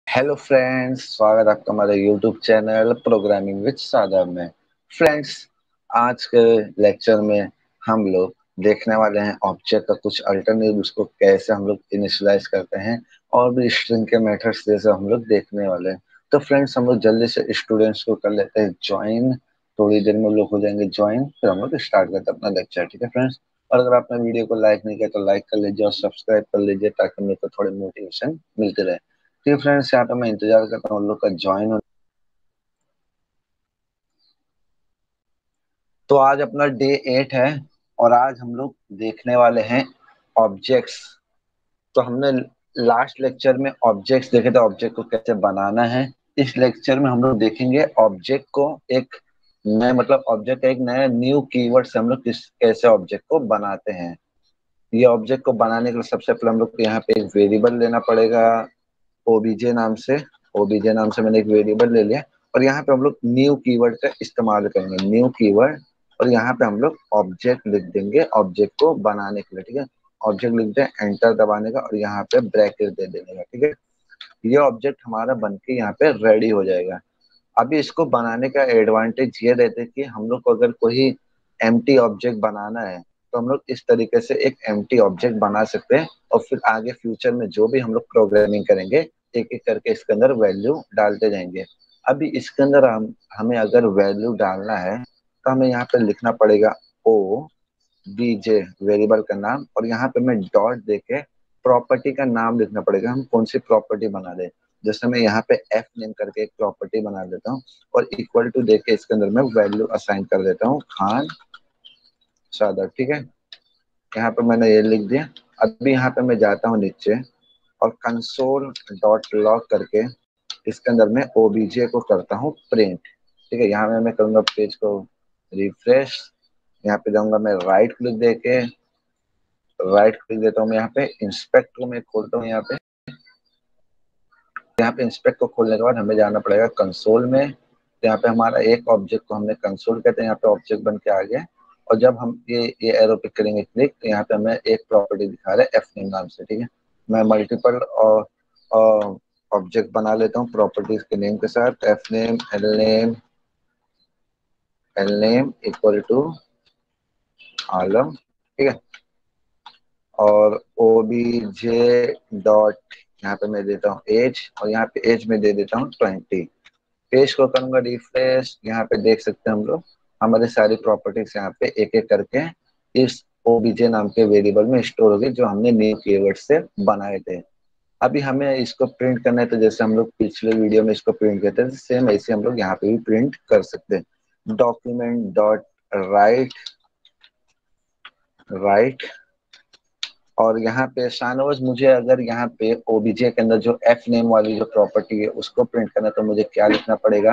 Hello friends, स्वागत है आपका हमारे यूट्यूब चैनल प्रोग्रामिंग विद सादा में। फ्रेंड्स, आज के लेक्चर में हम लोग देखने वाले हैं ऑब्जेक्ट का कुछ अल्टरनेट, उसको कैसे हम लोग इनिशियलाइज करते हैं और भी स्ट्रिंग के मेथड्स जैसे हम लोग देखने वाले हैं। तो फ्रेंड्स, हम लोग जल्दी से स्टूडेंट्स को कर लेते हैं ज्वाइन। थोड़ी देर में लोग हो जाएंगे ज्वाइन, फिर हम लोग स्टार्ट करते हैं अपना लेक्चर। ठीक है फ्रेंड्स, और अगर आपने वीडियो को लाइक नहीं किया तो लाइक कर लीजिए और सब्सक्राइब कर लीजिए ताकि मेरे को थोड़ी मोटिवेशन मिलती रहे। ठीक है फ्रेंड्स, यहाँ पे मैं इंतजार करता हूँ उन लोग का ज्वाइन हो। तो आज अपना डे 8 है और आज हम लोग देखने वाले हैं ऑब्जेक्ट्स। तो हमने लास्ट लेक्चर में ऑब्जेक्ट्स देखे थे, ऑब्जेक्ट को कैसे बनाना है। इस लेक्चर में हम लोग देखेंगे ऑब्जेक्ट को एक नए, मतलब ऑब्जेक्ट का एक नया न्यू कीवर्ड से हम लोग किस कैसे ऑब्जेक्ट को बनाते हैं। ये ऑब्जेक्ट को बनाने के लिए सबसे पहले हम लोग को यहाँ पे एक वेरिएबल लेना पड़ेगा, ओबीजे नाम से। ओबीजे नाम से मैंने एक वेरिएबल ले लिया और यहाँ पे हम लोग न्यू कीवर्ड का इस्तेमाल करेंगे, न्यू कीवर्ड। और यहाँ पे हम लोग ऑब्जेक्ट लिख देंगे ऑब्जेक्ट को बनाने के लिए। ठीक है, ऑब्जेक्ट लिख दें, एंटर दबाने का और यहाँ पे ब्रैकेट दे देने का। ठीक है, ये ऑब्जेक्ट हमारा बन के यहाँ पे रेडी हो जाएगा। अभी इसको बनाने का एडवांटेज ये रहता है कि हम लोग को अगर कोई एम्प्टी ऑब्जेक्ट बनाना है तो हम लोग इस तरीके से एक एम्प्टी ऑब्जेक्ट बना सकते हैं और फिर आगे फ्यूचर में जो भी हम लोग प्रोग्रामिंग करेंगे एक एक करके इसके अंदर वैल्यू डालते जाएंगे। अभी इसके अंदर हमें अगर वैल्यू डालना है तो हमें यहाँ पे लिखना पड़ेगा ओ बी जे, वेरिएबल का नाम, और यहाँ पे मैं डॉट देके प्रॉपर्टी का नाम लिखना पड़ेगा, हम कौन सी प्रॉपर्टी बना रहे। जैसे मैं यहाँ पे एफ नेम करके एक प्रॉपर्टी बना देता हूँ और इक्वल टू देके इसके अंदर मैं वैल्यू असाइन कर देता हूँ खान सादा। ठीक है, यहाँ पे मैंने ये लिख दिया। अभी यहाँ पे मैं जाता हूँ नीचे और कंसोल डॉट लॉग करके इसके अंदर मैं ओबीजे को करता हूँ प्रिंट। ठीक है, यहाँ मैं करूँगा पेज को रिफ्रेश, यहाँ पे जाऊंगा मैं राइट क्लिक देके, राइट क्लिक देता हूँ मैं, यहाँ पे इंस्पेक्ट को मैं खोलता हूँ। यहाँ पे इंस्पेक्ट को खोलने के बाद हमें जाना पड़ेगा कंसोल में। तो यहाँ पे हमारा एक ऑब्जेक्ट को हमने कंसोल कहते हैं, यहाँ पे ऑब्जेक्ट बन के आ गया। और जब हम ये एरो पे करेंगे क्लिक तो यहाँ पे हमें एक प्रॉपर्टी दिखा रहा है एफ नेम नाम से। ठीक है, मैं मल्टीपल ऑब्जेक्ट बना लेता हूँ प्रॉपर्टीज के नेम के साथ। L name equal to Alam. ठीक है, और ओ बी जे डॉट, यहाँ पे मैं देता हूँ एज, और यहाँ पे एज में दे देता हूँ 20। पेज को करूंगा रिफ्रेश, यहाँ पे देख सकते हैं हम लोग हमारे सारी प्रॉपर्टीज यहाँ पे एक एक करके इस ओबीजे नाम के वेरिएबल में स्टोर हो गई जो हमने न्यू कीवर्ड से बनाए थे। अभी हमें इसको प्रिंट करना है, तो जैसे हम लोग पिछले वीडियो में इसको प्रिंट करते थे सेम ऐसे हम लोग यहाँ पे भी प्रिंट कर सकते हैं। डॉक्यूमेंट डॉट राइट राइट, और यहाँ पे शानवाज, मुझे अगर यहाँ पे ओबीजे के अंदर जो एफ नेम वाली जो प्रॉपर्टी है उसको प्रिंट करना है तो मुझे क्या लिखना पड़ेगा।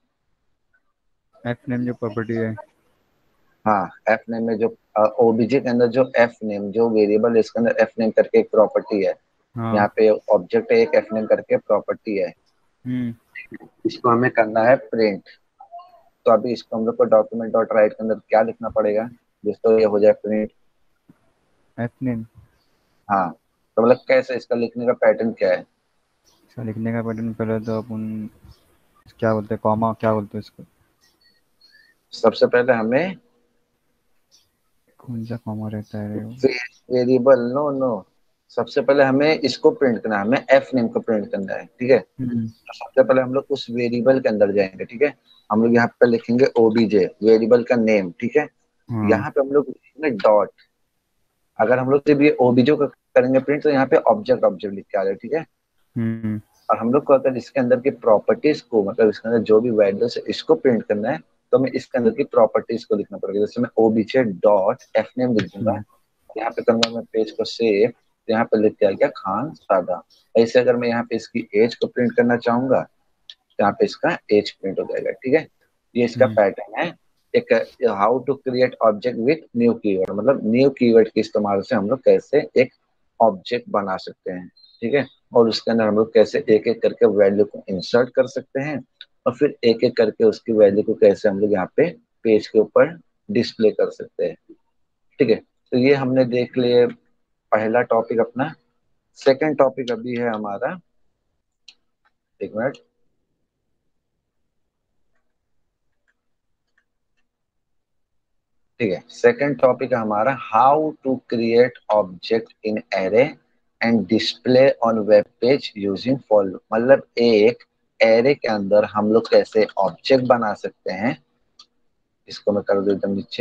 एफ नेम जो प्रॉपर्टी है। हाँ, एफ नेम में जो ओबीजे के अंदर जो एफ नेम जो वेरिएबल है इसके अंदर एफ नेम करके एक प्रॉपर्टी है। हाँ। यहाँ पे ऑब्जेक्ट है, एक एफ नेम करके प्रॉपर्टी है, हम्म। इसको हमें करना है प्रिंट। तो अभी इसको हम लोग को डॉक्यूमेंट डॉट राइट के अंदर क्या लिखना पड़ेगा जिसको ये हो जाए प्रिंट। एफ नेम हाँ, तो मतलब कैसे इसका लिखने का पैटर्न क्या है। इसका लिखने का पैटर्न पहले तो अपन क्या बोलते हैं, कॉमा क्या बोलते हैं इसको? सबसे पहले हमें कौन सा कॉमा रहता है रे वो? वेरिएबल, नो नो, सबसे पहले हमें इसको प्रिंट करना है, हमें एफ नेम को प्रिंट करना है। ठीक है, हम्म। तो सबसे पहले हम लोग उस वेरिएबल के अंदर जाएंगे। ठीक है, हम लोग यहाँ पे लिखेंगे ओबीजे, वेरिएबल का नेम। ठीक है, हाँ। यहाँ पे हम लोग लिखेंगे डॉट। अगर हम लोग सिर्फ ये ओबीजे को करेंगे प्रिंट तो यहाँ पे ऑब्जेक्ट ऑब्जेक्ट लिख के आ जाए। ठीक है, हम्म। और हम लोग को अगर इसके अंदर की प्रॉपर्टीज को, मतलब इसके अंदर जो भी वैल्यूज है इसको प्रिंट करना है तो हमें इसके अंदर की प्रॉपर्टीज को लिखना पड़ेगा। जैसे मैं ओबीजे डॉट एफ नेम लिख एफ दूंगा, नेम। यहाँ पे करूंगा मैं पेज को सेव, तो यहाँ पे लिख के आ गया खान सादा। ऐसे अगर मैं यहाँ पे इसकी एज को प्रिंट करना चाहूंगा तो यहाँ पे इसका एज प्रिंट हो जाएगा। ठीक है, ये इसका हम्म। पैटर्न है। एक how to create object with new keyword, मतलब न्यू कीवर्ड के इस्तेमाल से हम लोग कैसे एक ऑब्जेक्ट बना सकते हैं। ठीक है, और उसके अंदर हम लोग कैसे एक एक करके वैल्यू को इंसर्ट कर सकते हैं और फिर एक एक करके उसकी वैल्यू को कैसे हम लोग यहाँ पे पेज के ऊपर डिस्प्ले कर सकते हैं। ठीक है, तो ये हमने देख लिए पहला टॉपिक अपना। सेकंड टॉपिक अभी है हमारा एक मिनट। ठीक है, सेकंड टॉपिक है हमारा how to create object in array and display on web page using for loop. मतलब एक एरे के अंदर हम लोग कैसे ऑब्जेक्ट बना सकते हैं। इसको मैं कर देता हूँ नीचे,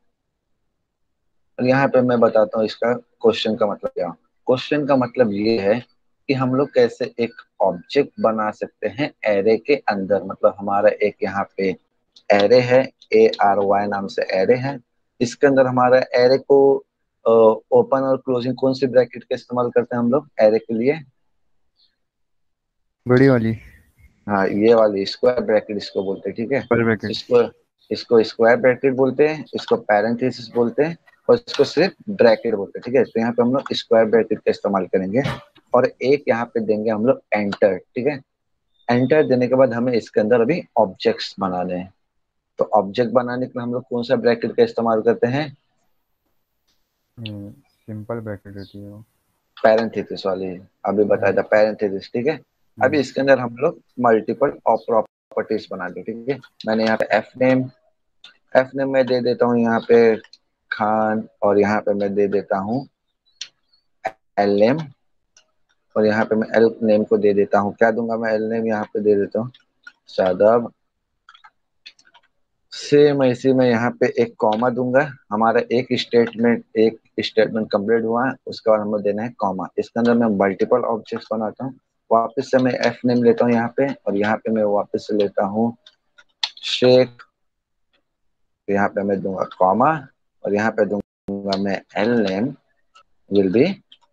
और यहाँ पे मैं बताता हूँ इसका क्वेश्चन का मतलब क्या। क्वेश्चन का मतलब ये है कि हम लोग कैसे एक ऑब्जेक्ट बना सकते हैं एरे के अंदर। मतलब हमारा एक यहाँ पे एरे है, ARY नाम से एरे है। इसके अंदर हमारा एरे को ओपन और क्लोजिंग कौन सी ब्रैकेट का इस्तेमाल करते हैं हम लोग एरे के लिए। बड़ी वाली। हाँ, ये वाली स्क्वायर ब्रैकेट इसको बोलते हैं, ठीक है। पर ब्रैकेट। इसको इसको स्क्वायर ब्रैकेट बोलते हैं, इसको पैरेंथेसिस बोलते हैं, और इसको सिर्फ ब्रैकेट बोलते हैं, ठीक है। तो यहाँ पे हम लोग स्क्वायर ब्रैकेट का इस्तेमाल करेंगे, और एक यहाँ पे देंगे हम लोग एंटर, ठीक है। एंटर देने के बाद हमें इसके अंदर अभी ऑब्जेक्ट्स बनाने हैं। तो ऑब्जेक्ट बनाने के लिए हम लोग कौन सा ब्रैकेट का इस्तेमाल करते हैं। सिंपल ब्रैकेट होती है वो। पैरेंथेसिस वाली, अभी बताया था पैरेंथेसिस, ठीक है। अभी इसके अंदर हम लोग मल्टीपल और प्रॉपर्टीज बना दे, ठीक है। मैंने यहाँ पे एफ नेम मैं दे देता हूँ यहाँ पे खान, और यहाँ पे मैं दे देता हूँ एल नेम, और यहाँ पे मैं एल नेम को दे देता हूँ, क्या दूंगा मैं, एल नेम यहाँ पे दे देता हूँ शादाब। सेम ऐसे मैं यहाँ पे एक कॉमा दूंगा। हमारा एक स्टेटमेंट कंप्लीट हुआ है, उसके बाद हमें देना है कॉमा। इसके अंदर मैं मल्टीपल ऑब्जेक्ट्स बनाता हूँ। वापस से मैं एफ नेम लेता हूँ यहाँ पे, और यहाँ पे मैं वापस से लेता हूँ शेख। यहाँ पे मैं दूंगा कॉमा, और यहाँ पे दूंगा मैं L name will be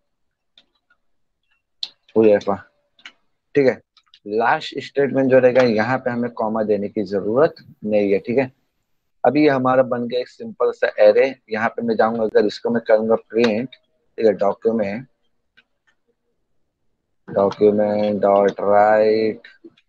Huzaifa, ठीक है। लास्ट स्टेटमेंट जो रहेगा यहाँ पे हमें कॉमा देने की जरूरत नहीं है, ठीक है। अभी ये हमारा बन गया एक सिंपल सा एरे। यहाँ पे मैं जाऊंगा, अगर इसको मैं करूंगा प्रिंट, ठीक है, डॉक्यूमेंट डॉट राइट।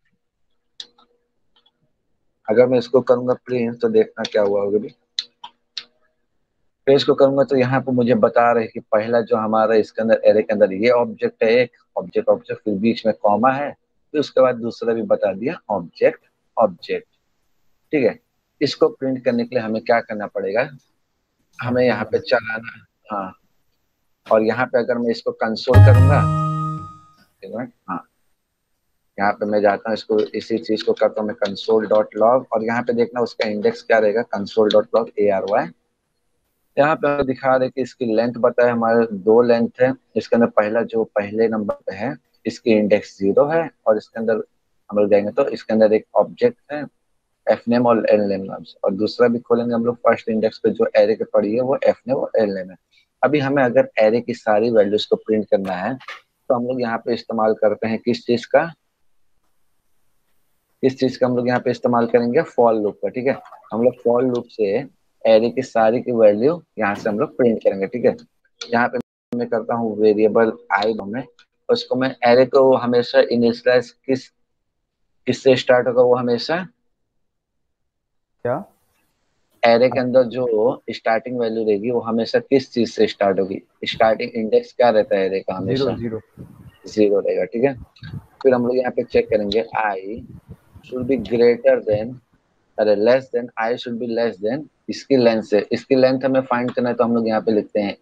अगर मैं इसको करूंगा प्रिंट तो देखना क्या हुआ होगा। भी पेज को करूंगा तो यहाँ पे मुझे बता रहे कि पहला जो हमारा इसके अंदर एरे के अंदर ये ऑब्जेक्ट है, एक ऑब्जेक्ट ऑब्जेक्ट, फिर बीच में कॉमा है, फिर उसके बाद दूसरा भी बता दिया ऑब्जेक्ट ऑब्जेक्ट, ठीक है। इसको प्रिंट करने के लिए हमें क्या करना पड़ेगा, हमें यहाँ पे चलाना। हाँ, और यहाँ पे अगर मैं इसको कंसोल करूंगा, एक मिनट, हाँ, यहाँ पे मैं जाता हूँ, इसको इसी चीज को करता हूँ मैं कंसोल डॉट लॉग, और यहाँ पे देखना उसका इंडेक्स क्या रहेगा, कंसोल डॉट लॉग ARY। यहाँ पे दिखा रहे कि इसकी लेंथ बताए हमारे दो लेंथ है। इसके अंदर पहला जो पहले नंबर पे है इसकी इंडेक्स 0 है, और इसके अंदर हम लोग जाएंगे तो इसके अंदर एक ऑब्जेक्ट है एफ नेम और एल नेम नाम से, और दूसरा भी खोलेंगे हम लोग फर्स्ट इंडेक्स पे जो एरे के पड़ी है वो एफ नेम और एल नेम है। अभी हमें अगर एरे की सारी वैल्यूज को प्रिंट करना है तो हम लोग यहाँ पे इस्तेमाल करते हैं किस चीज का हम लोग यहाँ पे इस्तेमाल करेंगे, फॉर लूप का, ठीक है। हम लोग फॉर लूप से एरे की सारी की वैल्यू यहाँ से हम लोग प्रिंट करेंगे, ठीक है। यहाँ पे मैं करता हूँ वेरिएबल आई में, उसको मैं एरे को हमेशा इनिशियलाइज किससे स्टार्ट होगा, वो हमेशा क्या? एरे के अंदर जो स्टार्टिंग वैल्यू रहेगी वो हमेशा किस चीज से स्टार्ट होगी। स्टार्टिंग इंडेक्स क्या रहता है एरे का, जीरो हमेशा जीरो। 0 रहेगा, ठीक है। फिर हम लोग यहाँ पे चेक करेंगे I should be greater than, अरे less than, I should be less than इसकी लेंथ से। इसकी लेंथ हमें फाइंड करना है तो हम लोग यहाँ पे लिखते हैं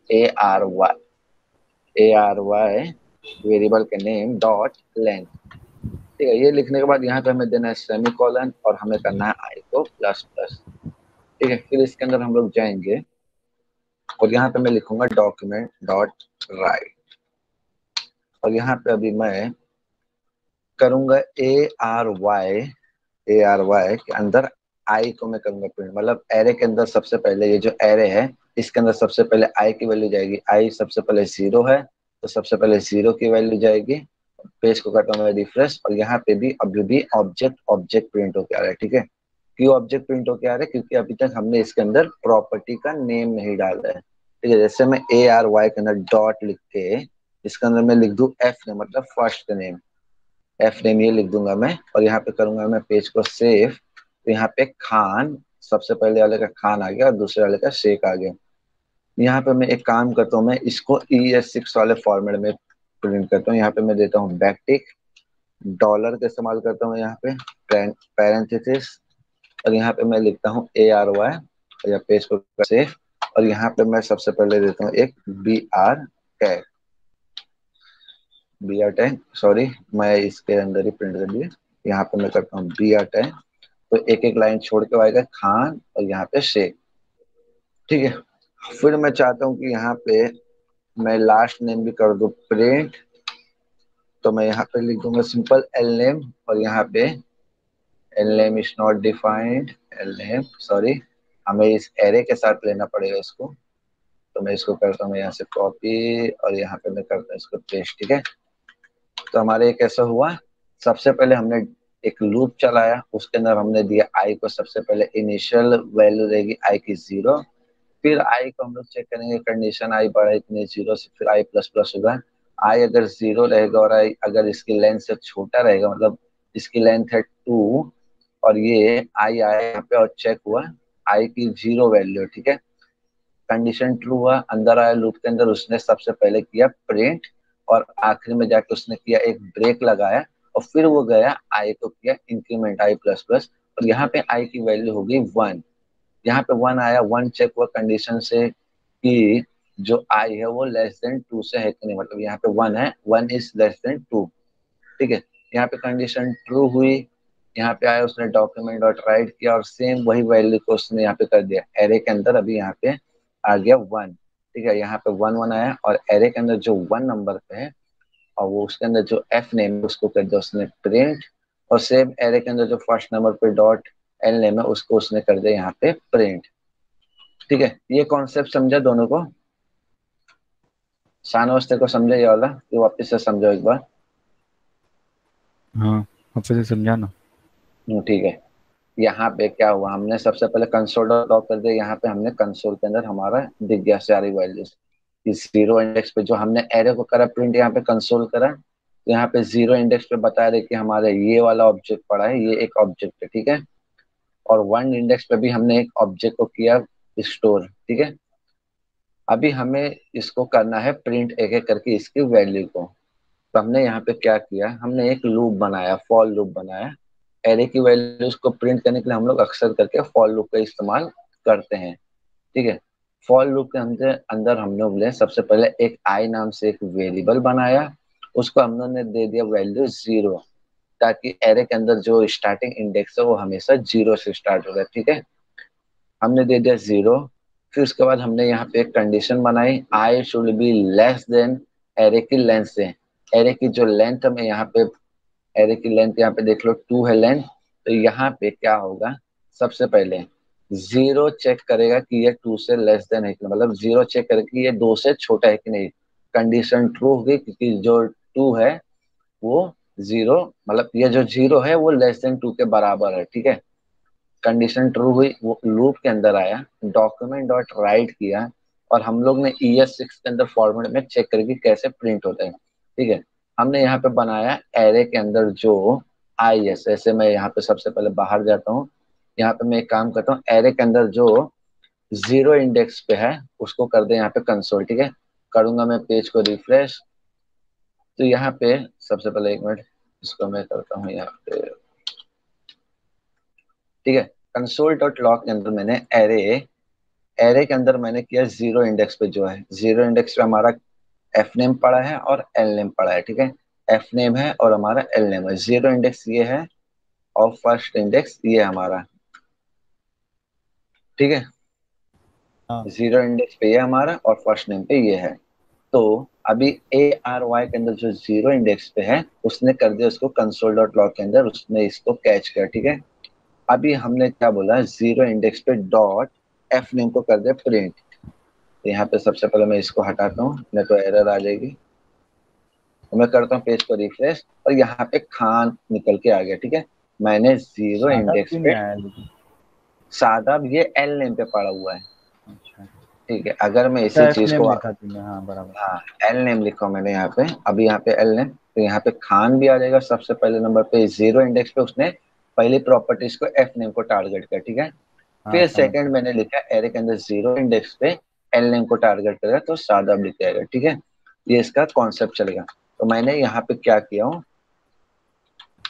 ARY वेरिएबल के नेम डॉट लेंथ, ठीक है। ये लिखने के बाद यहाँ पे हमें देना है सेमी कॉलन, और हमें करना है आई को प्लस प्लस, ठीक है। फिर इसके अंदर हम लोग जाएंगे, और यहाँ पे मैं लिखूंगा डॉक्यूमेंट डॉट राइट, और यहाँ पे अभी मैं करूंगा ए आर वाई के अंदर आई को मैं करूंगा प्रिंट। मतलब एरे के अंदर सबसे पहले ये जो एरे है इसके अंदर सबसे पहले आई की वैल्यू जाएगी। आई सबसे पहले 0 है, तो सबसे पहले 0 की वैल्यू जाएगी। पेज को करता हूँ मैं रिफ्रेश, और यहाँ पे भी अभी भी ऑब्जेक्ट ऑब्जेक्ट प्रिंट होके आ रहा है, ठीक है। क्यों ऑब्जेक्ट प्रिंट होके आ रहा है, क्योंकि अभी तक हमने इसके अंदर प्रॉपर्टी का नेम नहीं डाला है, ठीक है। जैसे मैं ARY के अंदर डॉट लिख के इसके अंदर मैं लिख दूं एफ नेम, मतलब फर्स्ट नेम, एफ नेम ये लिख दूंगा मैं, और यहाँ पे करूंगा मैं पेज को सेव। तो यहाँ पे खान सबसे पहले वाले का खान आ गया और दूसरे वाले का शेख आ गया। यहाँ पे मैं एक काम करता हूँ, मैं इसको ES6 वाले फॉर्मेट में प्रिंट करता हूँ। यहाँ पे मैं देता हूँ बैकटिक, डॉलर का इस्तेमाल करता हूँ यहाँ पे, पैरेंथेसिस, और यहाँ पे मैं लिखता हूँ ARY, या पेज को सेव, और यहाँ पे मैं सबसे पहले देता हूँ एक BR टैग, सॉरी मैं इसके अंदर ही प्रिंट कर दिया, यहाँ पे मैं करता हूँ BR टैग, तो एक एक लाइन छोड़ के आएगा खान और यहाँ पे शेख, ठीक है। फिर मैं चाहता हूँ कि यहाँ पे मैं लास्ट नेम भी कर दूँ प्रिंट, तो मैं यहाँ पे लिख दूंगा सिंपल एल नेम, और यहाँ पे L name is not defined, L name sorry, हमें इस एरे के साथ लेना पड़ेगा इसको, तो मैं इसको करता हूँ यहाँ से कॉपी, और यहाँ पे मैं करता हूँ इसको पेस्ट, ठीक है। तो हमारे ये कैसा हुआ, सबसे पहले हमने एक लूप चलाया, उसके अंदर हमने दिया आई को, सबसे पहले इनिशियल वैल्यू रहेगी आई की 0, फिर आई को हम लोग चेक करेंगे कंडीशन आई बढ़ा इतने 0 से, फिर आई प्लस प्लस होगा, आई अगर 0 रहेगा और आई अगर इसकी लेंथ से छोटा रहेगा, मतलब इसकी लेंथ है 2, और ये आई आया यहाँ पे और चेक हुआ आई की 0 वैल्यू, ठीक है, कंडीशन ट्रू हुआ, अंदर आया लूप के अंदर, उसने सबसे पहले किया प्रिंट, और आखिरी में जाके उसने किया एक ब्रेक लगाया, और फिर वो गया आई को किया इंक्रीमेंट आई प्लस प्लस, और यहाँ पे आई की वैल्यू होगी 1, यहाँ पे 1 आया, 1 चेक हुआ कंडीशन से कि जो आई है वो लेस देन 2 से है कि नहीं, मतलब यहाँ पे 1 है, 1 इज लेस देन 2, ठीक है, यहाँ पे कंडीशन ट्रू हुई, यहाँ पे आया उसने डॉक्यूमेंट डॉट राइट किया, और सेम वही वैल्यू को उसने यहाँ पे कर दिया एरे के अंदर, अभी यहाँ पे आ गया 1, ठीक है, यहाँ पे 1 1 आया, और एरे के अंदर जो 1 नंबर पे है, और वो उसके अंदर जो एफ नेम है उसको कर दिया उसने प्रिंट, और सेम एरे के अंदर जो फर्स्ट नंबर पे डॉट एल नेम है उसको उसने कर दिया यहाँ पे प्रिंट, ठीक है। ये कॉन्सेप्ट समझा दोनों को, शानवास्ते को समझा ये वाला, कि वापस से समझो एक बार। हाँ, अच्छे से समझा ना। ठीक है, यहाँ पे क्या हुआ, हमने सबसे पहले कंसोल डॉट लॉग कर दिया, यहाँ पे हमने कंसोल के अंदर हमारा दिख गया सारी वैल्यूज, इस 0 इंडेक्स पे जो हमने एरे को करा प्रिंट, यहाँ पे कंसोल करा, तो यहाँ पे 0 इंडेक्स पे बता रहे कि हमारा ये वाला ऑब्जेक्ट पड़ा है, ये एक ऑब्जेक्ट है, ठीक है, और 1 इंडेक्स पे भी हमने एक ऑब्जेक्ट को किया स्टोर, ठीक है। अभी हमें इसको करना है प्रिंट एक एक करके इसकी वैल्यू को, तो हमने यहाँ पे क्या किया, हमने एक लूप बनाया, फॉर लूप बनाया, एरे की वैल्यूज को प्रिंट करने के लिए हम लोग अक्सर करके फॉर लूप का इस्तेमाल करते हैं, ठीक है। फॉर लूप के अंदर अंदर हम लोग ने सबसे पहले एक आई नाम से एक वेरिएबल बनाया, उसको हम लोग ने दे दिया वैल्यू 0, ताकि एरे के अंदर जो स्टार्टिंग इंडेक्स है वो हमेशा 0 से स्टार्ट होगा, ठीक है, हमने दे दिया 0। फिर उसके बाद हमने यहाँ पे एक कंडीशन बनाई, I should be less than array की लेंथ से, एरे की जो लेंथ हमें यहाँ पे, एरे की लेंथ यहाँ पे देख लो 2 है लेंथ, तो यहाँ पे क्या होगा, सबसे पहले 0 चेक करेगा कि ये 2 से लेस देन है कि नहीं, मतलब 0 चेक करेगा कि ये 2 से छोटा है कि नहीं, कंडीशन ट्रू होगी क्योंकि जो 2 है वो 0, मतलब ये जो 0 है वो लेस देन 2 के बराबर है, ठीक है, कंडीशन ट्रू हुई, वो लूप के अंदर आया, डॉक्यूमेंट डॉट राइट किया, और हम लोग ने ES6 के अंदर फॉर्मेट में चेक करके कैसे प्रिंट होता है, ठीक है, हमने यहाँ पे बनाया एरे के अंदर जो IS, ऐसे मैं यहाँ पे सबसे पहले बाहर जाता हूँ, यहाँ पे मैं एक काम करता हूँ, एरे के अंदर जो 0 इंडेक्स पे है उसको कर दे यहाँ पे कंसोल, ठीक है, करूंगा मैं पेज को रिफ्रेश, तो यहाँ पे सबसे पहले एक मिनट इसको मैं करता हूँ यहाँ पे, ठीक है, कंसोल डॉट लॉग के अंदर मैंने एरे, एरे के अंदर मैंने किया 0 इंडेक्स पे, जो है 0 इंडेक्स पे हमारा एफ नेम पड़ा है और एल नेम पड़ा है, ठीक है, एफ नेम है और हमारा एल नेम है, 0 इंडेक्स ये है और फर्स्ट इंडेक्स ये हमारा, ठीक है, हाँ। 0 इंडेक्स पे ये हमारा और फर्स्ट नेम पे ये है, तो अभी ARY के अंदर जो 0 इंडेक्स पे है उसने कर दिया उसको कंसोल डॉट लॉग के अंदर, उसने इसको कैच किया, ठीक है। अभी हमने क्या बोला, 0 इंडेक्स पे डॉट एफ नेम को कर दिया प्रिंट, तो यहाँ पे सबसे पहले मैं इसको हटाता हूँ, नहीं तो एरर आ जाएगी, तो मैं करता हूँ पेज को रिफ्रेश, और यहाँ पे खान निकल के आ गया, ठीक है, मैंने 0 सादा इंडेक्स क्यों नहीं पे आया लेकिन? सादा, ये एल नेम पे पड़ा हुआ है, अच्छा। ठीक है, अगर मैं अच्छा, इसी एफ चीज नेम को, लिखा तुमने, हाँ बराबर। हाँ एल नेम लिखा मैंने यहाँ पे, अभी यहाँ पे एल नेम, तो यहाँ पे खान भी आ जाएगा, सबसे पहले नंबर पे 0 इंडेक्स पे उसने पहली प्रॉपर्टीज को एफ नेम को टारगेट किया, ठीक है, हाँ, फिर समझ सेकंड गया। मैंने लिखा एरे के अंदर 0 इंडेक्स पे एल नेम को टारगेट करेगा तो सादा लिख जाएगा, ठीक है, ये इसका कॉन्सेप्ट चलेगा। तो मैंने यहाँ पे क्या किया हूँ,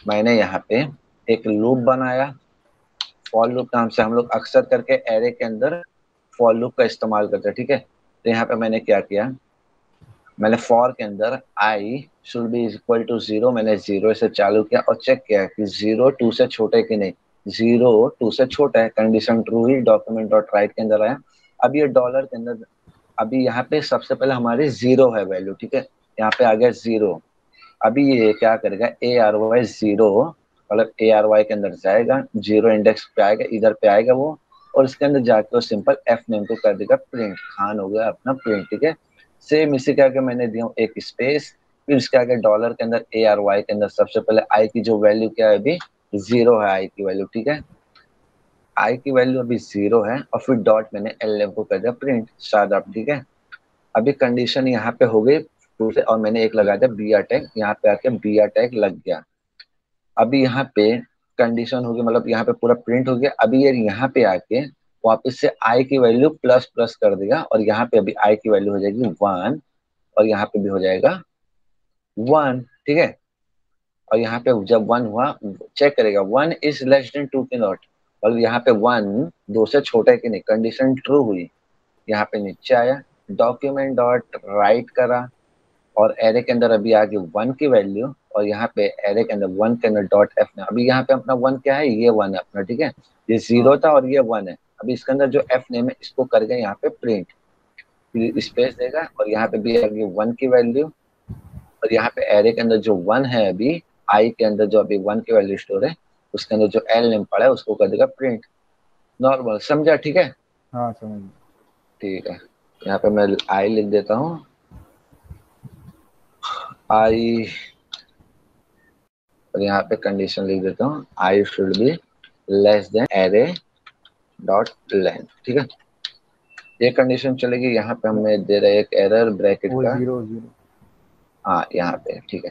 मैंने यहाँ पे एक लूप बनाया, फॉर लूप नाम से। हम लोग अक्सर करके एरे के अंदर फॉर लूप का इस्तेमाल करते हैं, ठीक है। तो यहाँ पे मैंने क्या किया, मैंने फॉर के अंदर I should be equal to zero, मैंने जीरो से चालू किया और चेक किया कि जीरो टू से छोटा है कि नहीं। जीरो टू से छोटा है, कंडीशन ट्रू हुई, डॉक्यूमेंट डॉट राइट के अंदर आया। अब ये डॉलर के अंदर, अभी यहाँ पे सबसे पहले हमारी जीरो है वैल्यू, ठीक है। यहाँ पे आ गया जीरो। अभी ये क्या करेगा, ए आर वाई जीरो, मतलब ए आर वाई के अंदर जाएगा, जीरो इंडेक्स पे आएगा, इधर पे आएगा वो, और इसके अंदर जाके वो सिंपल एफ नेम को कर देगा प्रिंट, खान हो गया अपना प्रिंट, ठीक है। सेम इसी के आगे मैंने दिया एक स्पेस, फिर इसके आगे डॉलर के अंदर ए आर वाई के अंदर सबसे पहले आई की जो वैल्यू क्या है अभी, जीरो है आई की वैल्यू, ठीक है। आई की वैल्यू अभी जीरो है, और फिर डॉट मैंने एल नेम को कर दिया प्रिंट शादा, ठीक है। अभी कंडीशन यहाँ पे हो गई पूरे, और मैंने एक लगा दिया बी आर टैग, यहाँ पे आके बी आर टैग लग गया। अभी यहाँ पे कंडीशन होगी, मतलब यहाँ पे पूरा प्रिंट हो गया। अभी ये यहाँ पे आके वापस से आई की वैल्यू प्लस प्लस कर देगा, और यहाँ पे अभी आई की वैल्यू हो जाएगी वन, और यहाँ पे भी हो जाएगा वन, ठीक है। और यहाँ पे जब वन हुआ, चेक करेगा one is less than two के नॉट, और यहाँ पे वन दो से छोटा है कि नहीं, कंडीशन ट्रू हुई। यहाँ पे नीचे आया, डॉक्यूमेंट डॉट राइट करा, और एरे के अंदर अभी आ गई वन की वैल्यू, और यहाँ पे एरे के अंदर वन के अंदर डॉट एफ ने, अभी यहाँ पे अपना वन क्या है, ये वन है अपना, ठीक है। ये जीरो हाँ। था और ये वन है। अभी इसके अंदर जो एफ नेम है इसको करके यहाँ पे प्रिंट, फिर स्पेस देगा, और यहाँ पे भी आ गई वन की वैल्यू, और यहाँ पे एरे के अंदर जो वन है अभी, आई के अंदर जो अभी वन की वैल्यू स्टोर है, उसके अंदर जो एल नेम पड़ा है उसको कर देगा प्रिंट, नॉर्मल, समझा, ठीक है। हाँ समझ गया। ठीक है, यहाँ पे मैं आई लिख देता हूँ, आई, और यहाँ पे कंडीशन लिख देता हूँ, I should be less than array dot length, ठीक है। ये कंडीशन चलेगी। यहाँ पे हमें दे रहा है एक एरर ब्रैकेट वो का, जीरो जीरो। हाँ यहाँ पे, ठीक है,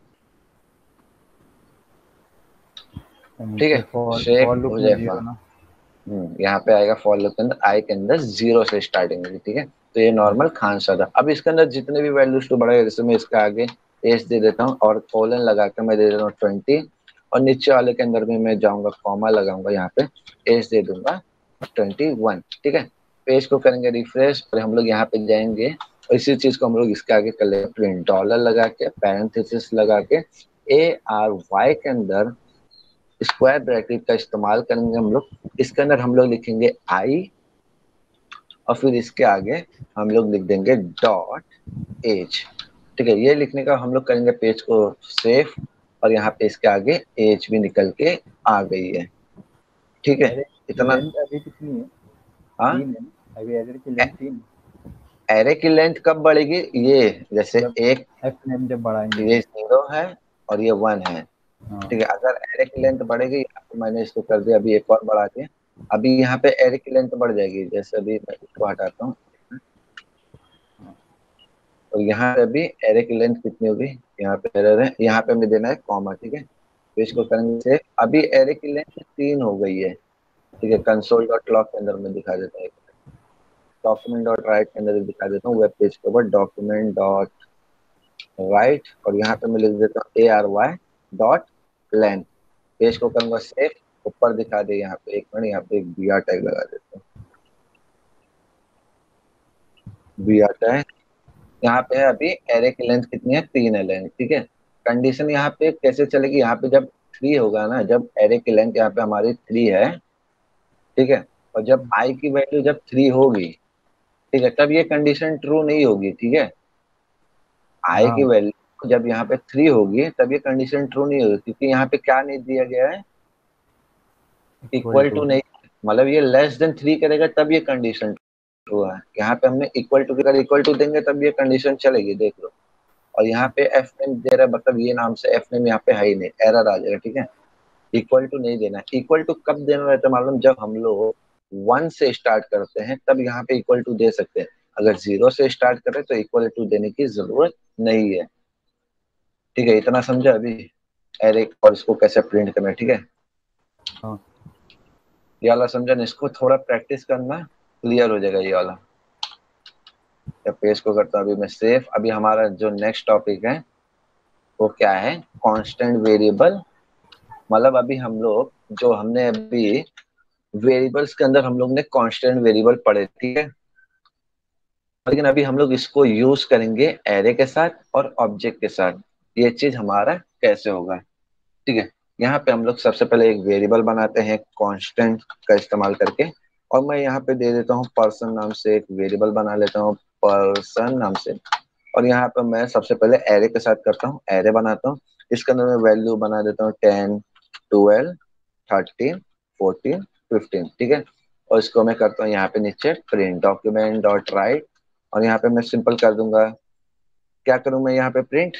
ठीक है, नीचे फॉर शेक फॉर लूप हो में जाए। जीरो ना। यहाँ पे आएगा फॉर लूप के अंदर, आई के अंदर जीरो से स्टार्टिंग होगी, ठीक है। तो ये नॉर्मल खान सा था। अब इसके अंदर जितने भी वैल्यूज तो बढ़ेगा, जैसे मैं इसके आगे एज दे देता हूँ, और कोलन लगा के मैं दे देता हूँ 20, और नीचे वाले के अंदर भी मैं जाऊंगा, कॉमा लगाऊंगा, यहाँ पे एज दे दूंगा 21, ठीक है। पेज को करेंगे रिफ्रेश, और हम लोग यहाँ पे जाएंगे, और इसी चीज को हम लोग इसके आगे कर लेंगे प्रिंट, डॉलर लगा के पैरेंथेसिस लगा के ए आर वाई के अंदर स्क्वायर ब्रैकेट का इस्तेमाल करेंगे हम लोग। इसके अंदर हम लोग लिखेंगे आई, और फिर इसके आगे हम लोग लिख देंगे डॉट एज, ठीक है। ये लिखने का हम लोग करेंगे पेज को सेव, और यहाँ पे इसके आगे एज भी निकल के आ गई है, ठीक है। एरे की इतना, लेंथ अभी कितनी है? हाँ, तीन है ना अभी, एरे की लेंथ तीन एरे की लेंथ कब बढ़ेगी, ये जैसे जब एक, एफ नेम जब बढ़ाएंगे। ये जीरो है और ये वन है, हाँ। ठीक है। अगर एरे की लेंथ बढ़ेगी, यहाँ पे मैंने इसको कर दिया अभी एक और बढ़ा के, अभी यहाँ पे एरे की लेंथ बढ़ जाएगी, जैसे अभी मैं इसको हटाता हूँ, और यहाँ पे अभी एरे की लेंथ कितनी होगी, यहाँ पे एरर है, यहाँ पे हमें देना है कॉमा, ठीक है। तो इसको करेंगे से, अभी एरे की लेंथ तीन हो गई है, ठीक है। कंसोल डॉट लॉग के अंदर मैं दिखा देता हूँ, डॉक्यूमेंट डॉट राइट के अंदर दिखा देता हूँ, वेब पेज के ऊपर डॉक्यूमेंट डॉट राइट, और यहाँ पे मैं लिख देता हूँ A R Y dot length. Page को करूंगा सेव, ऊपर दिखा दे, यहाँ पे एक मिनट, यहाँ पे एक बी आर टैग लगा देता हूँ, बी आर टैग। यहाँ पे है अभी एरे की लेंथ कितनी है, तीन है लेंथ, ठीक है। कंडीशन यहाँ पे कैसे चलेगी, यहाँ पे जब थ्री होगा ना, जब एरे की लेंथ यहाँ पे हमारी थ्री है, ठीक है, और जब आई की वैल्यू जब थ्री होगी, ठीक है, तब ये कंडीशन ट्रू नहीं होगी, ठीक है। आई की हाँ वैल्यू जब यहाँ पे थ्री होगी तब ये कंडीशन ट्रू नहीं होगी, क्योंकि यहाँ पे क्या नहीं दिया गया है, इक्वल इक्वल टू टू। नहीं, मतलब ये लेस देन थ्री करेगा तब ये कंडीशन ट्रू है। यहाँ पे हमने इक्वल टू, अगर इक्वल टू देंगे तब ये कंडीशन चलेगी, देख लो। और यहाँ पे एफ नेम दे रहा है, मतलब ये नाम से एफ नेम यहाँ पे है ही नहीं, एरर आ जाएगा, ठीक है। इक्वल टू नहीं देना है। इक्वल टू कब देना रहता है मालूम, जब हम लोग वन से स्टार्ट करते हैं तब यहाँ पे इक्वल टू दे सकते हैं। अगर जीरो से स्टार्ट करें तो इक्वल टू देने की जरूरत नहीं है, ठीक है। इतना समझा अभी एरे और इसको कैसे प्रिंट करना है, ठीक है। हाँ। ये वाला समझा ना, इसको थोड़ा प्रैक्टिस करना, क्लियर हो जाएगा ये वाला। या पेज को करता हूँ अभी मैं सेफ। अभी हमारा जो नेक्स्ट टॉपिक है वो क्या है, कांस्टेंट वेरिएबल मतलब अभी हम लोग जो हमने अभी वेरिएबल्स के अंदर हम लोग ने कांस्टेंट वेरिएबल पढ़े, ठीक है। लेकिन अभी हम लोग इसको यूज करेंगे एरे के साथ और ऑब्जेक्ट के साथ। ये चीज हमारा कैसे होगा, ठीक है। यहाँ पे हम लोग सबसे पहले एक वेरिएबल बनाते हैं कांस्टेंट का इस्तेमाल करके। और मैं यहाँ पे दे देता हूँ पर्सन नाम से, एक वेरिएबल बना लेता हूँ पर्सन नाम से। और यहाँ पे मैं सबसे पहले एरे के साथ करता हूँ, एरे बनाता हूँ। इसके अंदर मैं वैल्यू बना देता हूँ 10, 12, 13, 14, 15, ठीक है। और इसको मैं करता हूँ यहाँ पे नीचे प्रिंट डॉक्यूमेंट डॉट राइट। और यहाँ पे मैं सिंपल कर दूंगा, क्या करूँ मैं यहाँ पे प्रिंट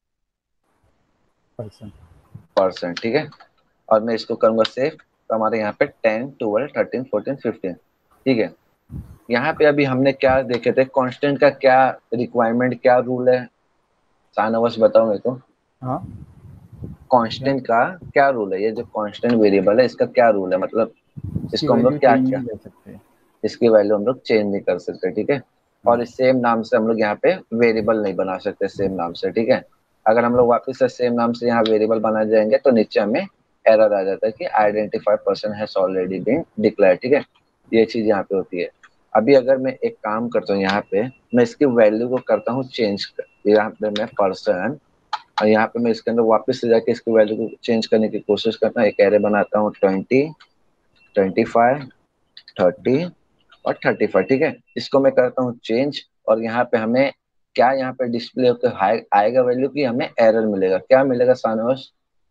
पर्सन। परसेंट, ठीक है। और मैं इसको करूंगा सेव। तो हमारे यहाँ पे 10, 12, 13, 14, 15, ठीक है। यहाँ पे अभी हमने क्या देखे थे, कांस्टेंट का क्या रिक्वायरमेंट, क्या रूल है, शानवास बताओ मेरे को। हाँ, क्या? कांस्टेंट का क्या रूल है, ये जो कांस्टेंट वेरिएबल है इसका क्या रूल है, मतलब इसकी इसको हम लोग वैल्यू क्या चेंज क्या, नहीं कर सकते। इसकी वैल्यू हम लोग चेंज नहीं कर सकते, ठीक है। और हाँ। इस सेम नाम से हम लोग यहाँ पे वेरिएबल नहीं बना सकते सेम नाम से, ठीक है। अगर हम लोग वापस से सेम नाम से यहाँ वेरिएबल बना जाएंगे तो नीचे हमें एरर आ जाता है कि identify person has already been declare, ठीक है। ये चीज यहाँ पे होती है। अभी अगर मैं एक काम करता हूँ यहाँ पे, मैं इसकी वैल्यू को करता हूँ चेंज। यहाँ पे मैं पर्सन, और यहाँ पे मैं इसके अंदर वापस से जाके इसकी वैल्यू को चेंज करने की कोशिश करता हूँ। एक एरे बनाता हूँ 20, 25, 30 और 35, ठीक है। इसको मैं करता हूँ चेंज। और यहाँ पे हमें क्या यहाँ पे डिस्प्ले होकर आएगा वैल्यू की, हमें एरर मिलेगा, क्या मिलेगा सानोस,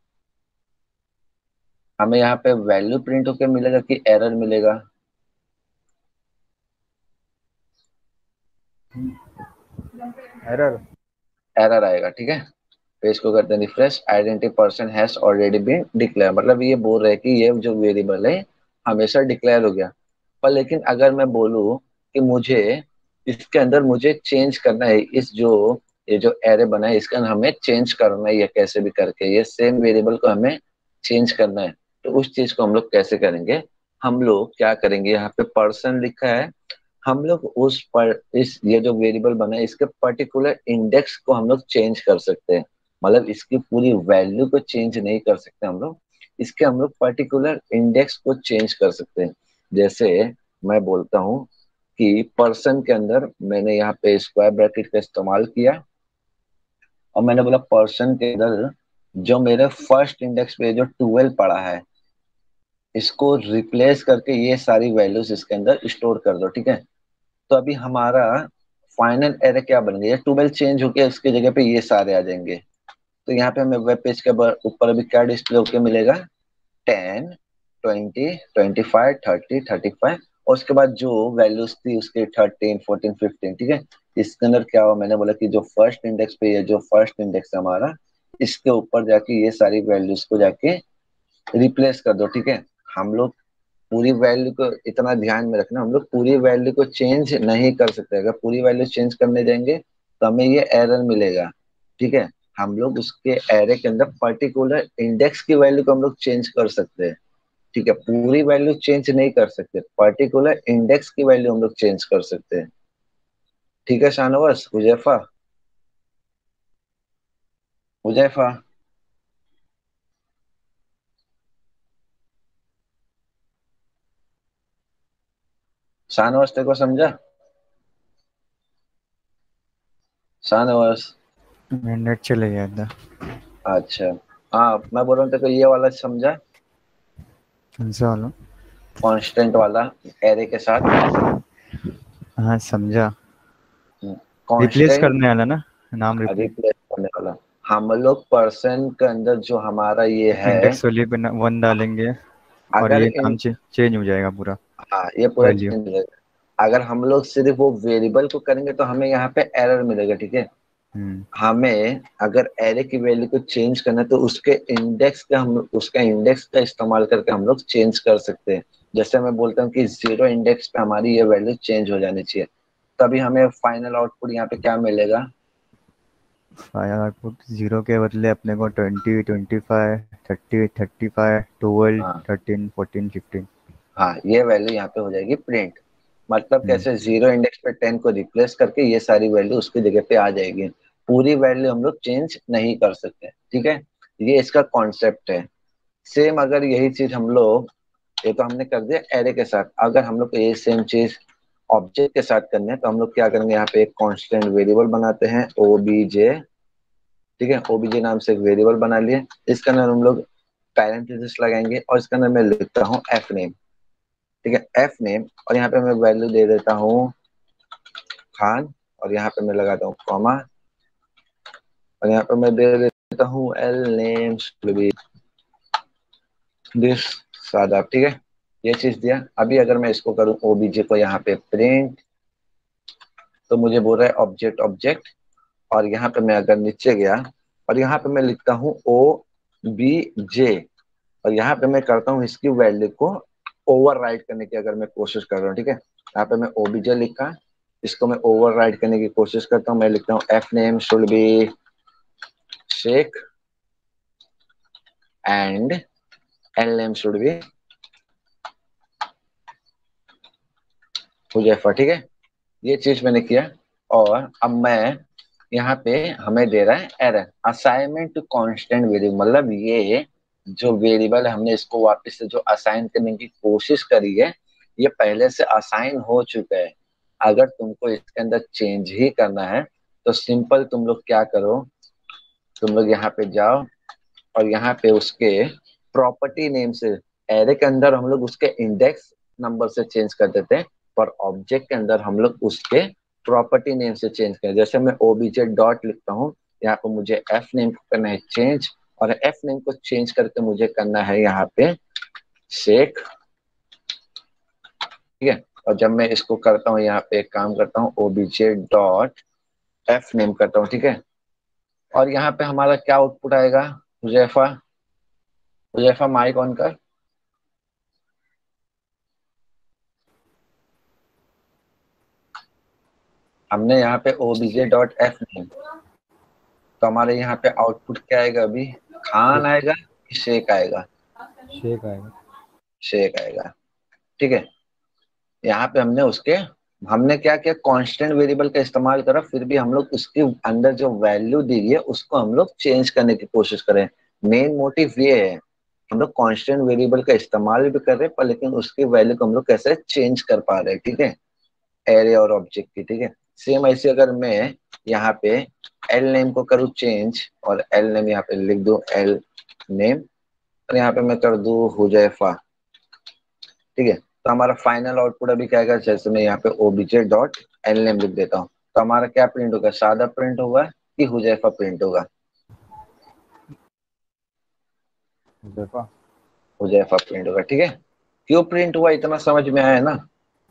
हमें यहाँ पे वैल्यू प्रिंट होकर मिलेगा कि एरर मिलेगा। एरर। एरर आएगा, ठीक है। तो इसको करते हैं refresh, identity person has already been declare, मतलब ये बोल रहे हैं कि ये जो वेरिएबल है हमेशा डिक्लेयर हो गया। पर लेकिन अगर मैं बोलूँ कि मुझे इसके अंदर मुझे चेंज करना है, इस जो ये जो एरे बना है इसके अंदर हमें चेंज करना है, ये कैसे भी करके ये सेम वेरिएबल को हमें चेंज करना है। तो उस चीज को हम लोग कैसे करेंगे, हम लोग क्या करेंगे, यहाँ पे पर्सन लिखा है, हम लोग उस पर इस ये जो वेरिएबल बना है इसके पर्टिकुलर इंडेक्स को हम लोग चेंज कर सकते हैं। मतलब इसकी पूरी वैल्यू को चेंज नहीं कर सकते हम लोग, इसके हम लोग पर्टिकुलर इंडेक्स को चेंज कर सकते हैं। जैसे मैं बोलता हूँ कि पर्सन के अंदर मैंने यहाँ पे स्क्वायर ब्रैकेट का इस्तेमाल किया। और मैंने बोला पर्सन के अंदर जो मेरे फर्स्ट इंडेक्स पे जो 12 पड़ा है इसको रिप्लेस करके ये सारी वैल्यूज इसके अंदर स्टोर कर दो, ठीक है। तो अभी हमारा फाइनल एरे क्या बन गया, 12 चेंज होके इसके जगह पे ये सारे आ जाएंगे। तो यहाँ पे हमें वेब पेज के ऊपर अभी क्या डिस्प्ले होके मिलेगा, 10, 20, 25, 30, 35। और उसके बाद जो वैल्यूज थी उसके 13, 14, 15, ठीक है। इसके अंदर क्या हुआ, मैंने बोला कि जो फर्स्ट इंडेक्स पे ये जो फर्स्ट इंडेक्स है हमारा, इसके ऊपर जाके ये सारी वैल्यूज को जाके रिप्लेस कर दो, ठीक है। हम लोग पूरी वैल्यू को इतना ध्यान में रखना, हम लोग पूरी वैल्यू को चेंज नहीं कर सकते। अगर पूरी वैल्यू चेंज करने जाएंगे तो हमें ये एरर मिलेगा, ठीक है। हम लोग उसके एरे के अंदर पर्टिकुलर इंडेक्स की वैल्यू को हम लोग चेंज कर सकते हैं, ठीक है। पूरी वैल्यू चेंज नहीं कर सकते, पर्टिकुलर इंडेक्स की वैल्यू हम लोग चेंज कर सकते हैं, ठीक है। शानवास, हुजैफा, हुजैफा, शानवास तेरे को समझा, शानवास। मेरा नेट चले गया था। अच्छा, हाँ मैं बोल रहा हूँ तेरे को ये वाला समझा, कौन सा वाला? कांस्टेंट वाला एरे के साथ। हाँ, समझा। रिप्लेस कांस्टेंट करने वाला ना? नाम रिप्लेस। रिप्लेस करने वाला, हम लोग पर्सन के अंदर जो हमारा ये है, इंडेक्स वैल्यू पे 1 डालेंगे और अगर ये इन, नाम चेंज हो जाएगा पूरा। हाँ ये पूरा वैल्यू। चेंज हो जाएगा। अगर हम लोग सिर्फ वो वेरिएबल को करेंगे तो हमें यहाँ पे एरर मिलेगा, ठीक है। हम्म। हमें अगर एरे की वैल्यू को चेंज करना है तो उसके इंडेक्स का हम उसका इंडेक्स का इस्तेमाल करके हम लोग चेंज कर सकते हैं। जैसे मैं बोलता हूँ कि 0 इंडेक्स पे हमारी ये वैल्यू चेंज हो जानी चाहिए, तभी हमें फाइनल आउटपुट यहाँ पे क्या मिलेगा। फायर आउटपुट 0 के बदले अपने को 20, 25, 30, 35, 12, हाँ 13, 14, 15। हाँ, ये वैल्यू यहाँ पे हो जाएगी प्रिंट। मतलब हम्म। कैसे, 0 इंडेक्स पे 10 को रिप्लेस करके ये सारी वैल्यू उसकी जगह पे आ जाएगी। पूरी वैल्यू हम लोग चेंज नहीं कर सकते, ठीक है। ये इसका कॉन्सेप्ट है। सेम अगर यही चीज हम लोग, ये तो हमने कर दिया एरे के साथ, अगर हम लोग को ये सेम चीज ऑब्जेक्ट के साथ करनी है तो हम लोग क्या करेंगे, यहाँ पे एक कांस्टेंट वेरिएबल बनाते हैं ओबीजे। ठीक है, ओबीजे नाम से एक वेरिएबल बना लिए, इसके अंदर हम लोग पैरेंथेसिस लगाएंगे और इसके अंदर मैं लिखता हूँ एफ नेम। ठीक है, एफ नेम, और यहाँ पे मैं वैल्यू दे देता हूँ खान, और यहाँ पे मैं लगाता हूँ कॉमा, और यहाँ पे मैं दे देता हूँ एल नेम दिस सादाब। ठीक है, ये चीज दिया। अभी अगर मैं इसको करूँ ओबीजे को यहाँ पे प्रिंट, तो मुझे बोल रहा है ऑब्जेक्ट ऑब्जेक्ट, और यहाँ पे मैं अगर नीचे गया और यहाँ पे मैं लिखता हूँ ओ बी जे, और यहाँ पे मैं करता हूँ इसकी वैल्यू को ओवर करने की अगर मैं कोशिश कर रहा हूँ। ठीक है, यहाँ पे मैं ओबीजे लिखा, इसको मैं ओवर करने की कोशिश करता हूँ, मैं लिखता हूँ F name should be Sheikh and L name should be Huzaifa. ठीक है, ये चीज मैंने किया, और अब मैं यहाँ पे हमें दे रहा है error assignment to constant variable, मतलब ये जो वेरिएबल है हमने इसको वापस से जो असाइन करने की कोशिश करी है, ये पहले से असाइन हो चुका है। अगर तुमको इसके अंदर चेंज ही करना है तो सिंपल तुम लोग क्या करो, तुम लोग यहाँ पे जाओ और यहाँ पे उसके प्रॉपर्टी नेम से, एरे के अंदर हम लोग उसके इंडेक्स नंबर से चेंज कर देते हैं, पर ऑब्जेक्ट के अंदर हम लोग उसके प्रॉपर्टी नेम से चेंज करें। जैसे मैं ओबीजे डॉट लिखता हूँ, यहाँ पे मुझे एफ नेम को करना है चेंज, और एफ नेम को चेंज करके मुझे करना है यहाँ पे शेख। ठीक है, और जब मैं इसको करता हूँ यहाँ पे एक काम करता हूँ ओबीजे डॉट एफ नेम करता हूँ। ठीक है, और यहाँ पे हमारा क्या आउटपुट आएगा, हुजैफा, हुजैफा माइक ऑन कर। हमने यहाँ पे ओबीजे डॉट एफ नेम, तो हमारे यहाँ पे आउटपुट क्या आएगा अभी, खान आएगा कि शेख आएगा, शेख आएगा। शेख आएगा। ठीक है, यहाँ पे हमने क्या किया, कांस्टेंट वेरिएबल का इस्तेमाल करा, फिर भी हम लोग उसके अंदर जो वैल्यू दी है उसको हम लोग चेंज करने की कोशिश करें। मेन मोटिव ये है, हम लोग कांस्टेंट वेरिएबल का इस्तेमाल भी कर रहे हैं, पर लेकिन उसकी वैल्यू को हम लोग कैसे चेंज कर पा रहे हैं। ठीक है, एरे और ऑब्जेक्ट की। ठीक है, सेम ऐसे अगर मैं यहाँ पे एल नेम को करूँ चेंज, और एल नेम यहाँ पे लिख दूं एल नेम, और यहाँ पे मैं कर दूं हुजैफा। ठीक है, तो हमारा फाइनल आउटपुट अभी क्या आएगा, जैसे मैं यहाँ पे ओबीजे डॉट एल नेम लिख देता हूँ, तो हमारा क्या प्रिंट होगा, सादा प्रिंट होगा कि हुजैफा प्रिंट होगा, हुजैफा। हुजैफा प्रिंट होगा। ठीक है, क्यों प्रिंट हुआ इतना समझ में आया ना,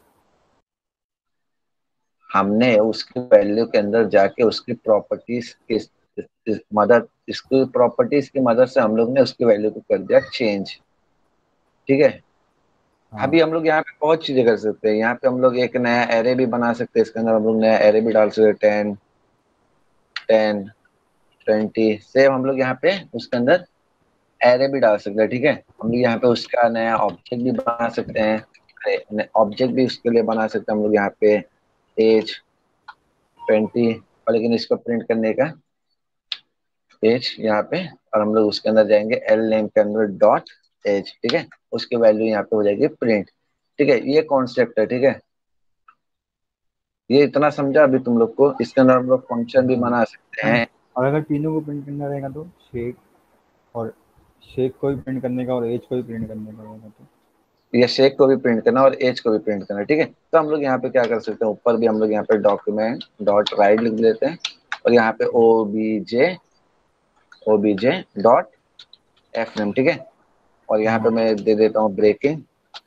हमने उसकी वैल्यू के अंदर जाके उसकी प्रॉपर्टीज की मदद, इसकी प्रॉपर्टीज की मदद से हम लोग ने उसकी वैल्यू को कर दिया चेंज। ठीक है, हाँ। अभी हम लोग यहाँ पे बहुत चीजें कर सकते हैं, यहाँ पे हम लोग एक नया एरे भी बना सकते हैं, इसके अंदर हम लोग नया एरे भी डाल सकते हैं, 10 10 20 सेव हम लोग यहाँ पे उसके अंदर एरे भी डाल सकते हैं। ठीक है, हम लोग यहाँ पे उसका नया ऑब्जेक्ट भी बना सकते हैं, ऑब्जेक्ट भी उसके लिए बना सकते हैं हम लोग यहाँ पे एज 20, और लेकिन इसको प्रिंट करने का एज यहाँ पे, और हम लोग उसके अंदर जाएंगे एल नेम के अंदर डॉट एज। ठीक है, उसकी वैल्यू यहाँ पे हो जाएगी प्रिंट। ठीक है, ये कॉन्सेप्ट है। ठीक है, ये इतना समझा अभी तुम लोग को, इसके अंदर हम लोग फंक्शन भी बना सकते हैं। और अगर तीनों को प्रिंट करना रहेगा तो शेख, और शेख को भी प्रिंट करने का और एज को भी प्रिंट करने का रहेगा तो ये शेख को भी प्रिंट करना और एज को भी प्रिंट करना। ठीक है, तो हम लोग यहाँ पे क्या कर सकते हैं, ऊपर भी हम लोग यहाँ पे डॉक्यूमेंट डॉट राइट लिख देते हैं, और यहाँ पे ओबीजे डॉट एफ नेम। ठीक है, और यहाँ पे मैं दे देता हूँ ब्रेकिंग।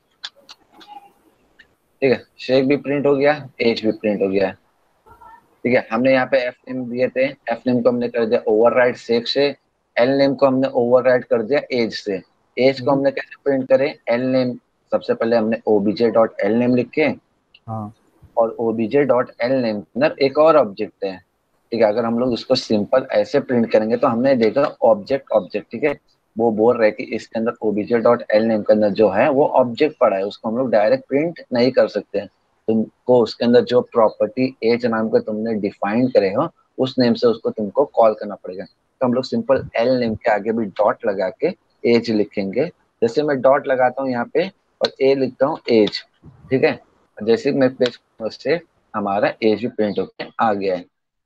ठीक है, शेख भी प्रिंट हो गया, एज भी प्रिंट हो गया। ठीक है, हमने यहाँ पे एफ नेम दिए थे, एफ नेम को हमने कर दिया ओवरराइड शेख से, एल नेम को हमने ओवरराइड कर दिया एज से। एज को हमने कैसे प्रिंट करें, एल नेम, सबसे पहले हमने ओबीजे डॉट एल नेम लिखे, हाँ। और ओबीजे डॉट एल नेम के अंदर एक और ऑब्जेक्ट है। ठीक है, अगर हम लोग इसको सिंपल ऐसे प्रिंट करेंगे तो हमने देखा ऑब्जेक्ट ऑब्जेक्ट। ठीक है, वो बोल रहे कि इसके अंदर ओबीजे डॉट एल नेम के अंदर जो है वो ऑब्जेक्ट पड़ा है, उसको हम लोग डायरेक्ट प्रिंट नहीं कर सकते हैं। तुमको उसके अंदर जो प्रॉपर्टी एज नाम का तुमने डिफाइन करे हो, उस नेम से उसको तुमको कॉल करना पड़ेगा। तो हम लोग सिंपल एल नेम के आगे भी डॉट लगा के एज लिखेंगे। जैसे मैं डॉट लगाता हूँ यहाँ पे और ए लिखता हूँ एज, ठीक है। जैसे मैं पेज से हमारा एज भी प्रिंट होकर आ गया है,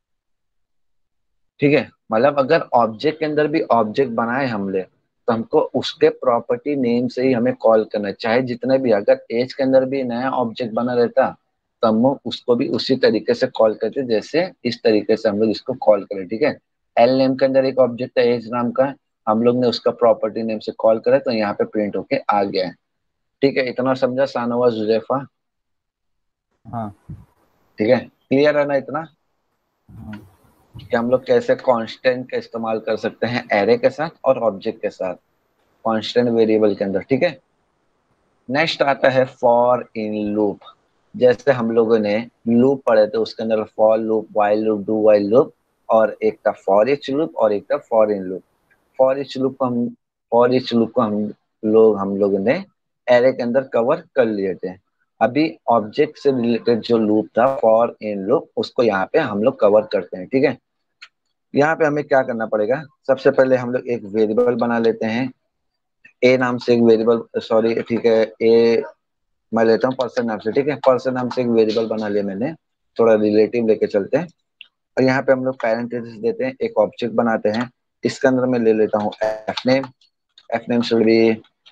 ठीक है। मतलब अगर ऑब्जेक्ट के अंदर भी ऑब्जेक्ट बनाए हमने तो हमको उसके प्रॉपर्टी नेम से ही हमें कॉल करना है, चाहे जितने भी। अगर एज के अंदर भी नया ऑब्जेक्ट बना रहता तो हम उसको भी उसी तरीके से कॉल करते जैसे इस तरीके से हम लोग इसको कॉल करें, ठीक है। एल नेम के अंदर एक ऑब्जेक्ट है एज नाम का, हम लोग ने उसका प्रॉपर्टी नेम से कॉल करा तो यहाँ पे प्रिंट होके आ गया है, ठीक है। इतना समझा शाहनवाज जुजैफा? हाँ। ठीक है, क्लियर है ना इतना हाँ। कि हम लोग कैसे कांस्टेंट का इस्तेमाल कर सकते हैं एरे के साथ और ऑब्जेक्ट के साथ, कांस्टेंट वेरिएबल के अंदर, ठीक है। नेक्स्ट आता है फॉर इन लूप। जैसे हम लोगों ने लूप पढ़े थे, उसके अंदर for loop, while loop, do while loop, और एक था फॉर ईच लूप और एक था for in loop. For each loop को हम लोगों ने एरे के अंदर कवर कर लिए थे। अभी ऑब्जेक्ट से रिलेटेड जो लूप था फॉर इन लूप, उसको यहाँ पे हम लोग कवर करते हैं, ठीक है। यहाँ पे हमें क्या करना पड़ेगा, सबसे पहले हम लोग एक वेरिएबल बना लेते हैं, ए नाम से एक वेरिएबल, सॉरी ठीक है, ए मैं लेता हूँ पर्सन नाम से, ठीक है। पर्सन नाम से एक वेरिएबल बना लिया मैंने, थोड़ा रिलेटिव लेके चलते हैं। और यहाँ पे हम लोग पैरेंथेसिस देते हैं, एक ऑब्जेक्ट बनाते हैं। इसके अंदर मैं ले लेता हूँ F name, F name should be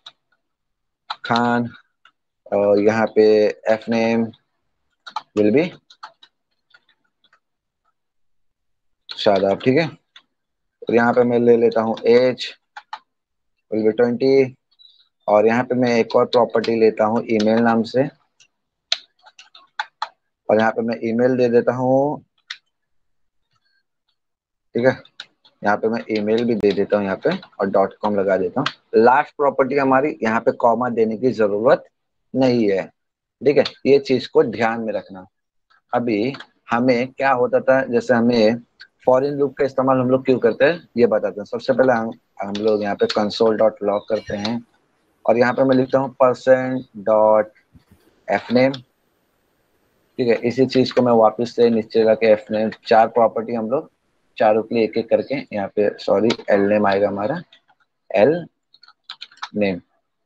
Khan, और यहाँ पे F name will be Shadab, ठीक है। और यहाँ पे मैं ले लेता हूँ एज विल बी 20, और यहाँ पे मैं एक और प्रॉपर्टी लेता हूँ ईमेल नाम से, और यहाँ पे मैं ईमेल दे देता हूँ, ठीक है। यहाँ पे मैं ईमेल भी दे देता हूँ यहाँ पे, और डॉट कॉम लगा देता हूँ। लास्ट प्रॉपर्टी हमारी यहाँ पे कॉमा देने की जरूरत नहीं है, ठीक है। ये चीज को ध्यान में रखना। अभी हमें क्या होता था, जैसे हमें फॉरिन लूप का इस्तेमाल हम लोग क्यों करते हैं ये बताते हैं। सबसे पहले हम लोग यहाँ पे कंसोल डॉट लॉग करते हैं, और यहाँ पे मैं लिखता हूँ परसेंट डॉट एफ नेम, ठीक है। इसी चीज को मैं वापस से नीचे जाके एफ नेम, चार प्रॉपर्टी हम लोग चारों के लिए एक एक करके यहाँ पे, सॉरी एल नेम आएगा हमारा, एल नेम,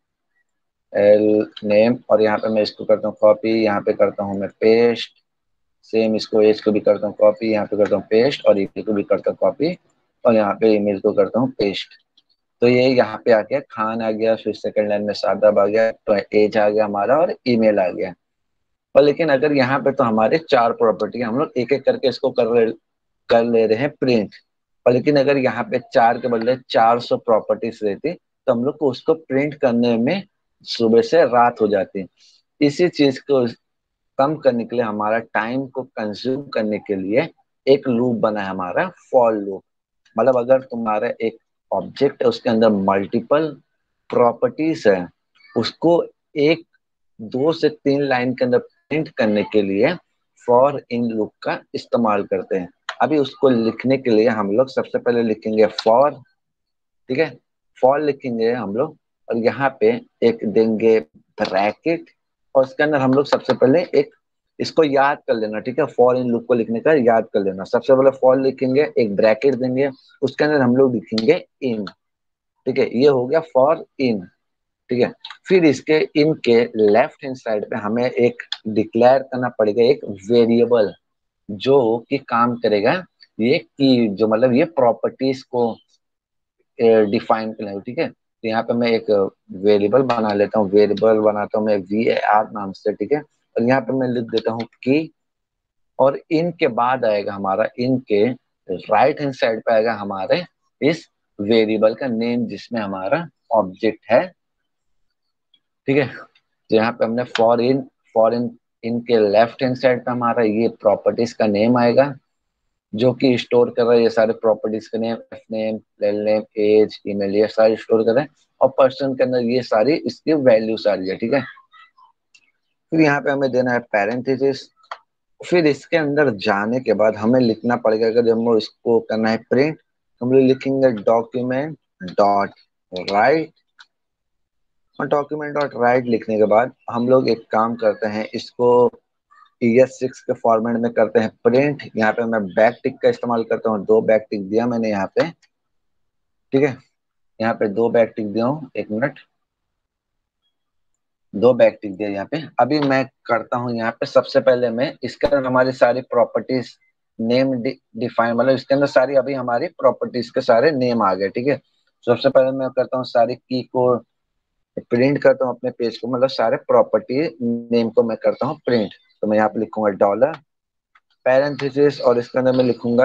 एल नेम, और यहाँ पे मैं इसको करता हूँ कॉपी, यहाँ पे करता हूँ मैं पेस्ट, सेम इसको एज को भी करता हूँ कॉपी, यहाँ पे करता हूँ पेस्ट, और ईमेल को भी करता हूँ कॉपी, और यहाँ पे ईमेल को करता हूँ पेस्ट। तो ये यहाँ पे आ गया, खान आ गया, फिर सेकंड लाइन में सादाब आ गया, तो एज आ गया हमारा, और ईमेल आ गया। और लेकिन अगर यहाँ पे तो हमारे चार प्रॉपर्टी, हम लोग एक एक करके इसको कर ले रहे हैं प्रिंट। और लेकिन अगर यहाँ पे चार के बदले 400 प्रॉपर्टीज रहती तो हम लोग को उसको प्रिंट करने में सुबह से रात हो जाती। इसी चीज को कम करने के लिए, हमारा टाइम को कंज्यूम करने के लिए एक लूप बना है हमारा, फॉर लूप। मतलब अगर तुम्हारा एक ऑब्जेक्ट है, उसके अंदर मल्टीपल प्रॉपर्टीज है, उसको एक 2 से 3 लाइन के अंदर प्रिंट करने के लिए फॉर इन लूप का इस्तेमाल करते हैं। अभी उसको लिखने के लिए हम लोग सबसे पहले लिखेंगे फॉर, ठीक है। फॉर लिखेंगे हम लोग, और यहाँ पे एक देंगे ब्रैकेट, और उसके अंदर हम लोग सबसे पहले एक, इसको याद कर लेना, ठीक है। फॉर इन लूप को लिखने का याद कर लेना, सबसे पहले फॉर लिखेंगे, एक ब्रैकेट देंगे, उसके अंदर हम लोग लिखेंगे इन, ठीक है। ये हो गया फॉर इन, ठीक है। फिर इसके इन के लेफ्ट हैंड साइड पे हमें एक डिक्लेयर करना पड़ेगा, एक वेरिएबल जो कि काम करेगा, ये की जो मतलब ये प्रॉपर्टीज को डिफाइन करेगा, ठीक है। तो यहाँ पे मैं एक वेरिएबल बना लेता हूँ, वेरिएबल बनाता हूँ मैं var नाम से, ठीक है। और यहाँ पे मैं लिख देता हूँ की, और इन के बाद आएगा हमारा, इन के राइट हैंड साइड पे आएगा हमारे इस वेरिएबल का नेम जिसमें हमारा ऑब्जेक्ट है, ठीक है। तो यहाँ पे हमने फॉर इन इनके लेफ्ट हैंड साइड पे हमारा ये प्रॉपर्टीज का नेम आएगा, जो कि स्टोर कर रहा है ये सारे प्रॉपर्टीज के name, F name, L name, age, email, ये सारे स्टोर कर रहे हैं। और पर्सन के अंदर ये सारी इसकी वैल्यू सारी है, ठीक है। फिर यहाँ पे हमें देना है पैरेंथेसिस। फिर इसके अंदर जाने के बाद हमें लिखना पड़ेगा, अगर जब हम इसको करना है प्रिंट, हम लोग लिखेंगे डॉक्यूमेंट डॉट राइट, और डॉक्यूमेंट डॉट राइट लिखने के बाद हम लोग एक काम करते हैं, इसको ES6 के फॉर्मेट में करते हैं प्रिंट। यहाँ पे मैं बैक टिक का इस्तेमाल करता हूँ, 2 बैक टिक दिया मैंने यहाँ पे, ठीक है। यहाँ पे 2 बैक टिक दिया हूँ, 1 मिनट, 2 बैक टिक दिया यहाँ पे। अभी मैं करता हूँ यहाँ पे, सबसे पहले मैं इसके अंदर हमारी सारी प्रॉपर्टीज नेम डिफाइन, मतलब इसके अंदर सारी अभी हमारी प्रॉपर्टीज के सारे नेम आ गए, ठीक है। सबसे पहले मैं करता हूँ सारी की को प्रिंट करता हूँ अपने पेज को, मतलब सारे प्रॉपर्टी नेम को मैं करता हूँ प्रिंट। तो मैं यहाँ पे लिखूंगा डॉलर पैरेंथेसिस और इसके अंदर मैं लिखूंगा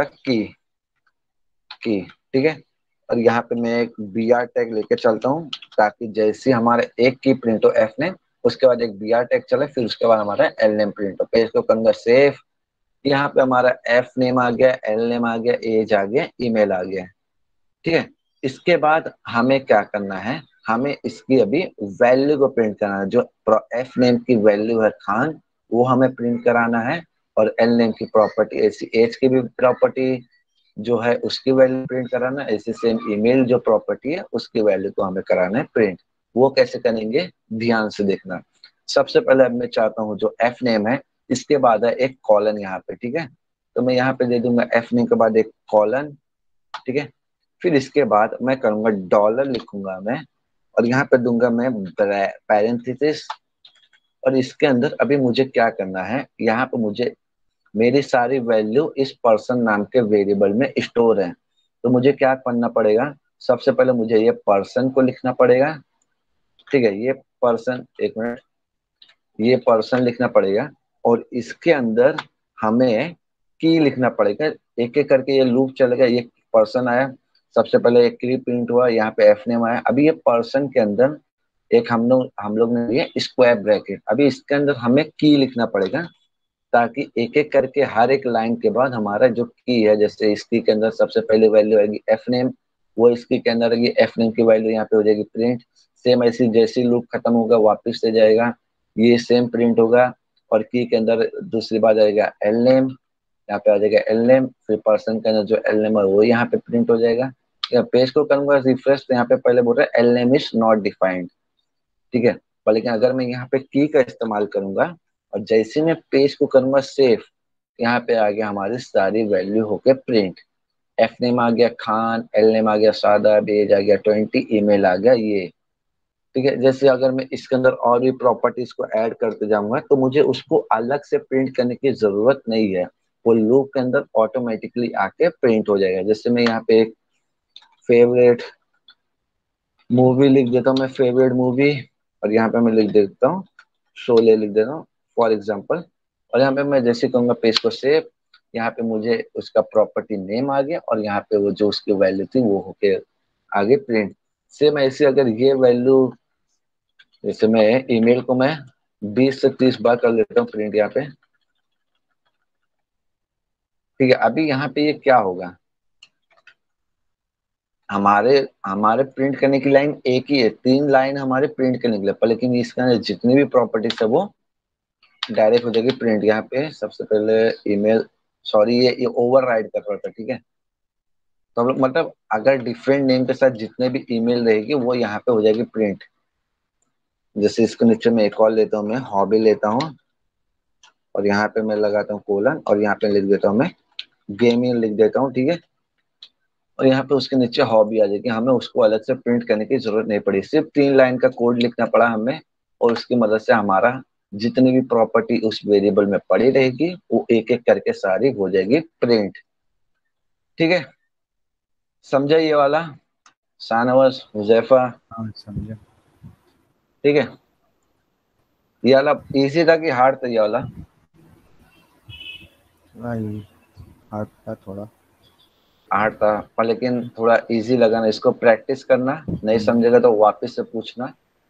की, ठीक है। और यहाँ पे मैं एक बी आर टैग लेके चलता हूँ, ताकि जैसे हमारे एक की प्रिंट हो एफ नेम, उसके बाद एक बी आर टैग चले, फिर उसके बाद हमारा एल नेम प्रिंट हो। पेज को करूंगा सेव, यहाँ पे हमारा एफ नेम आ गया, एल नेम आ गया, एज आ गया, ईमेल आ गया, ठीक है। इसके बाद हमें क्या करना है, हमें इसकी अभी वैल्यू को प्रिंट कराना है। जो एफ नेम की वैल्यू है खान, वो हमें प्रिंट कराना है। और एल नेम की प्रॉपर्टी ऐसी, एज की भी प्रॉपर्टी जो है उसकी वैल्यू प्रिंट कराना है, ऐसे सेम ईमेल जो प्रॉपर्टी है उसकी वैल्यू को हमें कराना है प्रिंट। वो कैसे करेंगे, ध्यान से देखना। सबसे पहले अब मैं चाहता हूँ जो एफ नेम है, इसके बाद है एक कॉलन यहाँ पे, ठीक है। तो मैं यहाँ पे दे दूंगा एफ नेम के बाद एक कॉलन, ठीक है। फिर इसके बाद मैं करूंगा डॉलर लिखूंगा मैं, और यहाँ पे दूंगा मैं पैरेंथेसिस। और इसके अंदर अभी मुझे क्या करना है, यहाँ पे मुझे मेरी सारी वैल्यू इस पर्सन नाम के वेरिएबल में स्टोर है। तो मुझे क्या करना पड़ेगा, सबसे पहले मुझे ये पर्सन को लिखना पड़ेगा, ठीक है। ये पर्सन, 1 मिनट, ये पर्सन लिखना पड़ेगा। और इसके अंदर हमें की लिखना पड़ेगा, एक एक करके ये लूप चलेगा। ये पर्सन आया, सबसे पहले एक की प्रिंट हुआ, यहाँ पे एफ नेम आया। अभी ये पर्सन के अंदर एक हम लोग ने लिए स्क्वायर ब्रैकेट, अभी इसके अंदर हमें की लिखना पड़ेगा, ताकि एक एक करके हर एक लाइन के बाद हमारा जो की है, जैसे इस की के अंदर सबसे पहले वैल्यू आएगी एफ नेम, वो इस की के अंदर आएगी एफ नेम की वैल्यू यहाँ पे हो जाएगी प्रिंट। सेम ऐसी जैसी लूप खत्म होगा वापस से जाएगा, ये सेम प्रिंट होगा। और की के अंदर दूसरी बार आएगा एल नेम, यहाँ पे आ जाएगा एल नेम, फिर पर्सन के अंदर जो एल नेम है वो यहाँ पे प्रिंट हो जाएगा। या पेज को करूंगा रिफ्रेश, तो यहाँ पे पहले बोल रहा है L name is not defined, ठीक है। पर लेकिन अगर मैं यहाँ पे की का इस्तेमाल करूंगा और जैसे मैं पेज को करूंगा सेव, यहाँ पे आ गया हमारी सारी वैल्यू होके प्रिंट। एफ नेम आ गया खान, एल नेम आ गया सादा, एज आ गया 20, ईमेल आ गया ये, ठीक है। जैसे अगर मैं इसके अंदर और भी प्रॉपर्टीज को ऐड करते जाऊंगा, तो मुझे उसको अलग से प्रिंट करने की जरूरत नहीं है, वो लूप के अंदर ऑटोमेटिकली आके प्रिंट हो जाएगा। जैसे मैं यहाँ पे एक फेवरेट मूवी लिख देता हूँ, मैं फेवरेट मूवी, और यहाँ पे मैं लिख देता हूँ शोले, लिख देता हूँ फॉर एग्जाम्पल। और यहाँ पे मैं जैसे कहूंगा पेज को सेव, यहाँ पे मुझे उसका प्रॉपर्टी नेम आ गया, और यहाँ पे वो जो उसकी वैल्यू थी वो होके आगे प्रिंट। सेम ऐसे अगर ये वैल्यू, जैसे मैं ईमेल को मैं 20 से 30 बार कर लेता हूँ प्रिंट यहाँ पे, ठीक है। अभी यहाँ पे ये क्या होगा, हमारे हमारे प्रिंट करने की लाइन एक ही है, 3 लाइन हमारे प्रिंट करने के लिए, पर लेकिन इसके अंदर जितनी भी प्रॉपर्टीज है वो डायरेक्ट हो जाएगी प्रिंट। यहाँ पे सबसे पहले ईमेल, सॉरी ये ओवर राइड कर रहा था, ठीक है। तो हम लोग मतलब अगर डिफरेंट नेम के साथ जितने भी ईमेल रहेगी वो यहाँ पे हो जाएगी प्रिंट। जैसे इसके नीचे में एक और लेता हूँ, मैं हॉबी लेता हूँ, और यहाँ पे मैं लगाता हूँ कोलन, और यहाँ पे लिख देता हूँ मैं गेमिंग लिख देता हूँ, ठीक है। और यहाँ पे उसके नीचे हॉबी आ जाएगी, हमें उसको अलग से प्रिंट करने की जरूरत नहीं पड़ी, सिर्फ 3 लाइन का कोड लिखना पड़ा हमें। और उसकी मदद से हमारा जितनी भी प्रॉपर्टी उस वेरिएबल में पड़ी रहेगी वो एक एक करके सारी हो जाएगी प्रिंट, ठीक है। समझा ये वाला, शाहनवाज, हुजैफा, हाँ समझे। ठीक है। ये वाला इजी था कि हार्ड था ये वाला? थोड़ा ये हार्ड था थोड़ा। हार्ड था, पर लेकिन थोड़ा इजी लगा ना, इसको प्रैक्टिस करना, नहीं हम्म, समझेगा तो वापस से पूछना,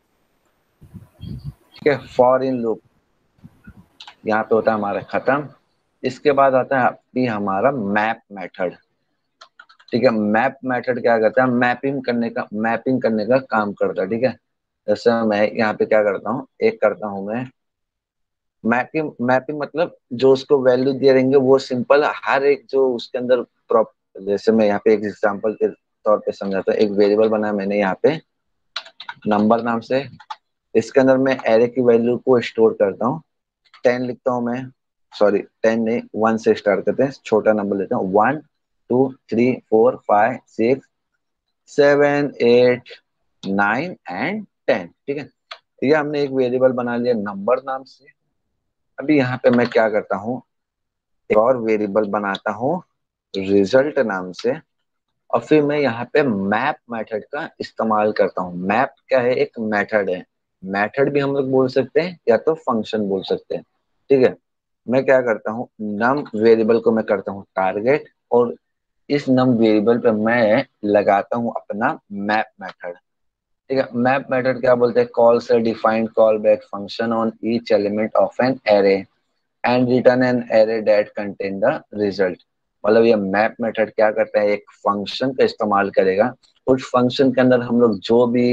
ठीक है। फॉर इन लूप यहाँ पे होता है हमारा खत्म। इसके बाद आता है अभी हमारा मैप मेथड, ठीक है। मैप मेथड क्या करता है, मैपिंग करने का काम करता है, ठीक है। जैसे मैं यहाँ पे क्या करता हूँ, एक करता हूँ मैं मैपिंग। मैपिंग मतलब जो उसको वैल्यू दे रहेंगे वो सिंपल हर एक जो उसके अंदर प्रॉप, जैसे मैं यहाँ पे एक एग्जांपल के तौर पे समझाता हूँ। एक वेरिएबल बनाया मैंने यहाँ पे नंबर नाम से, इसके अंदर मैं एरे की वैल्यू को स्टोर करता हूँ। 10 लिखता हूँ मैं, सॉरी 10 नहीं, 1 से स्टार्ट करते हैं, छोटा नंबर लेते हैं, 1 2 3 4 5 6 7, 8, 9 एंड 10। ठीक है, ये हमने एक वेरिएबल बना लिया नंबर नाम से। अभी यहाँ पे मैं क्या करता हूँ, एक और वेरिएबल बनाता हूँ रिजल्ट नाम से, और फिर मैं यहाँ पे मैप मेथड का इस्तेमाल करता हूँ। मैप क्या है, एक मेथड है। मेथड भी हम लोग बोल सकते हैं या तो फंक्शन बोल सकते हैं। ठीक है, मैं क्या करता हूँ, नम वेरिएबल को मैं करता हूँ टारगेट, और इस नम वेरिएबल पे मैं लगाता हूँ अपना मैप मेथड। ठीक है, मैप मेथड क्या बोलते हैं, कॉल से defined callback function on each element of an array and return an array that contain the result. मतलब ये मैप मेथड क्या करता है, एक फंक्शन का इस्तेमाल करेगा। उस फंक्शन के अंदर हम लोग जो भी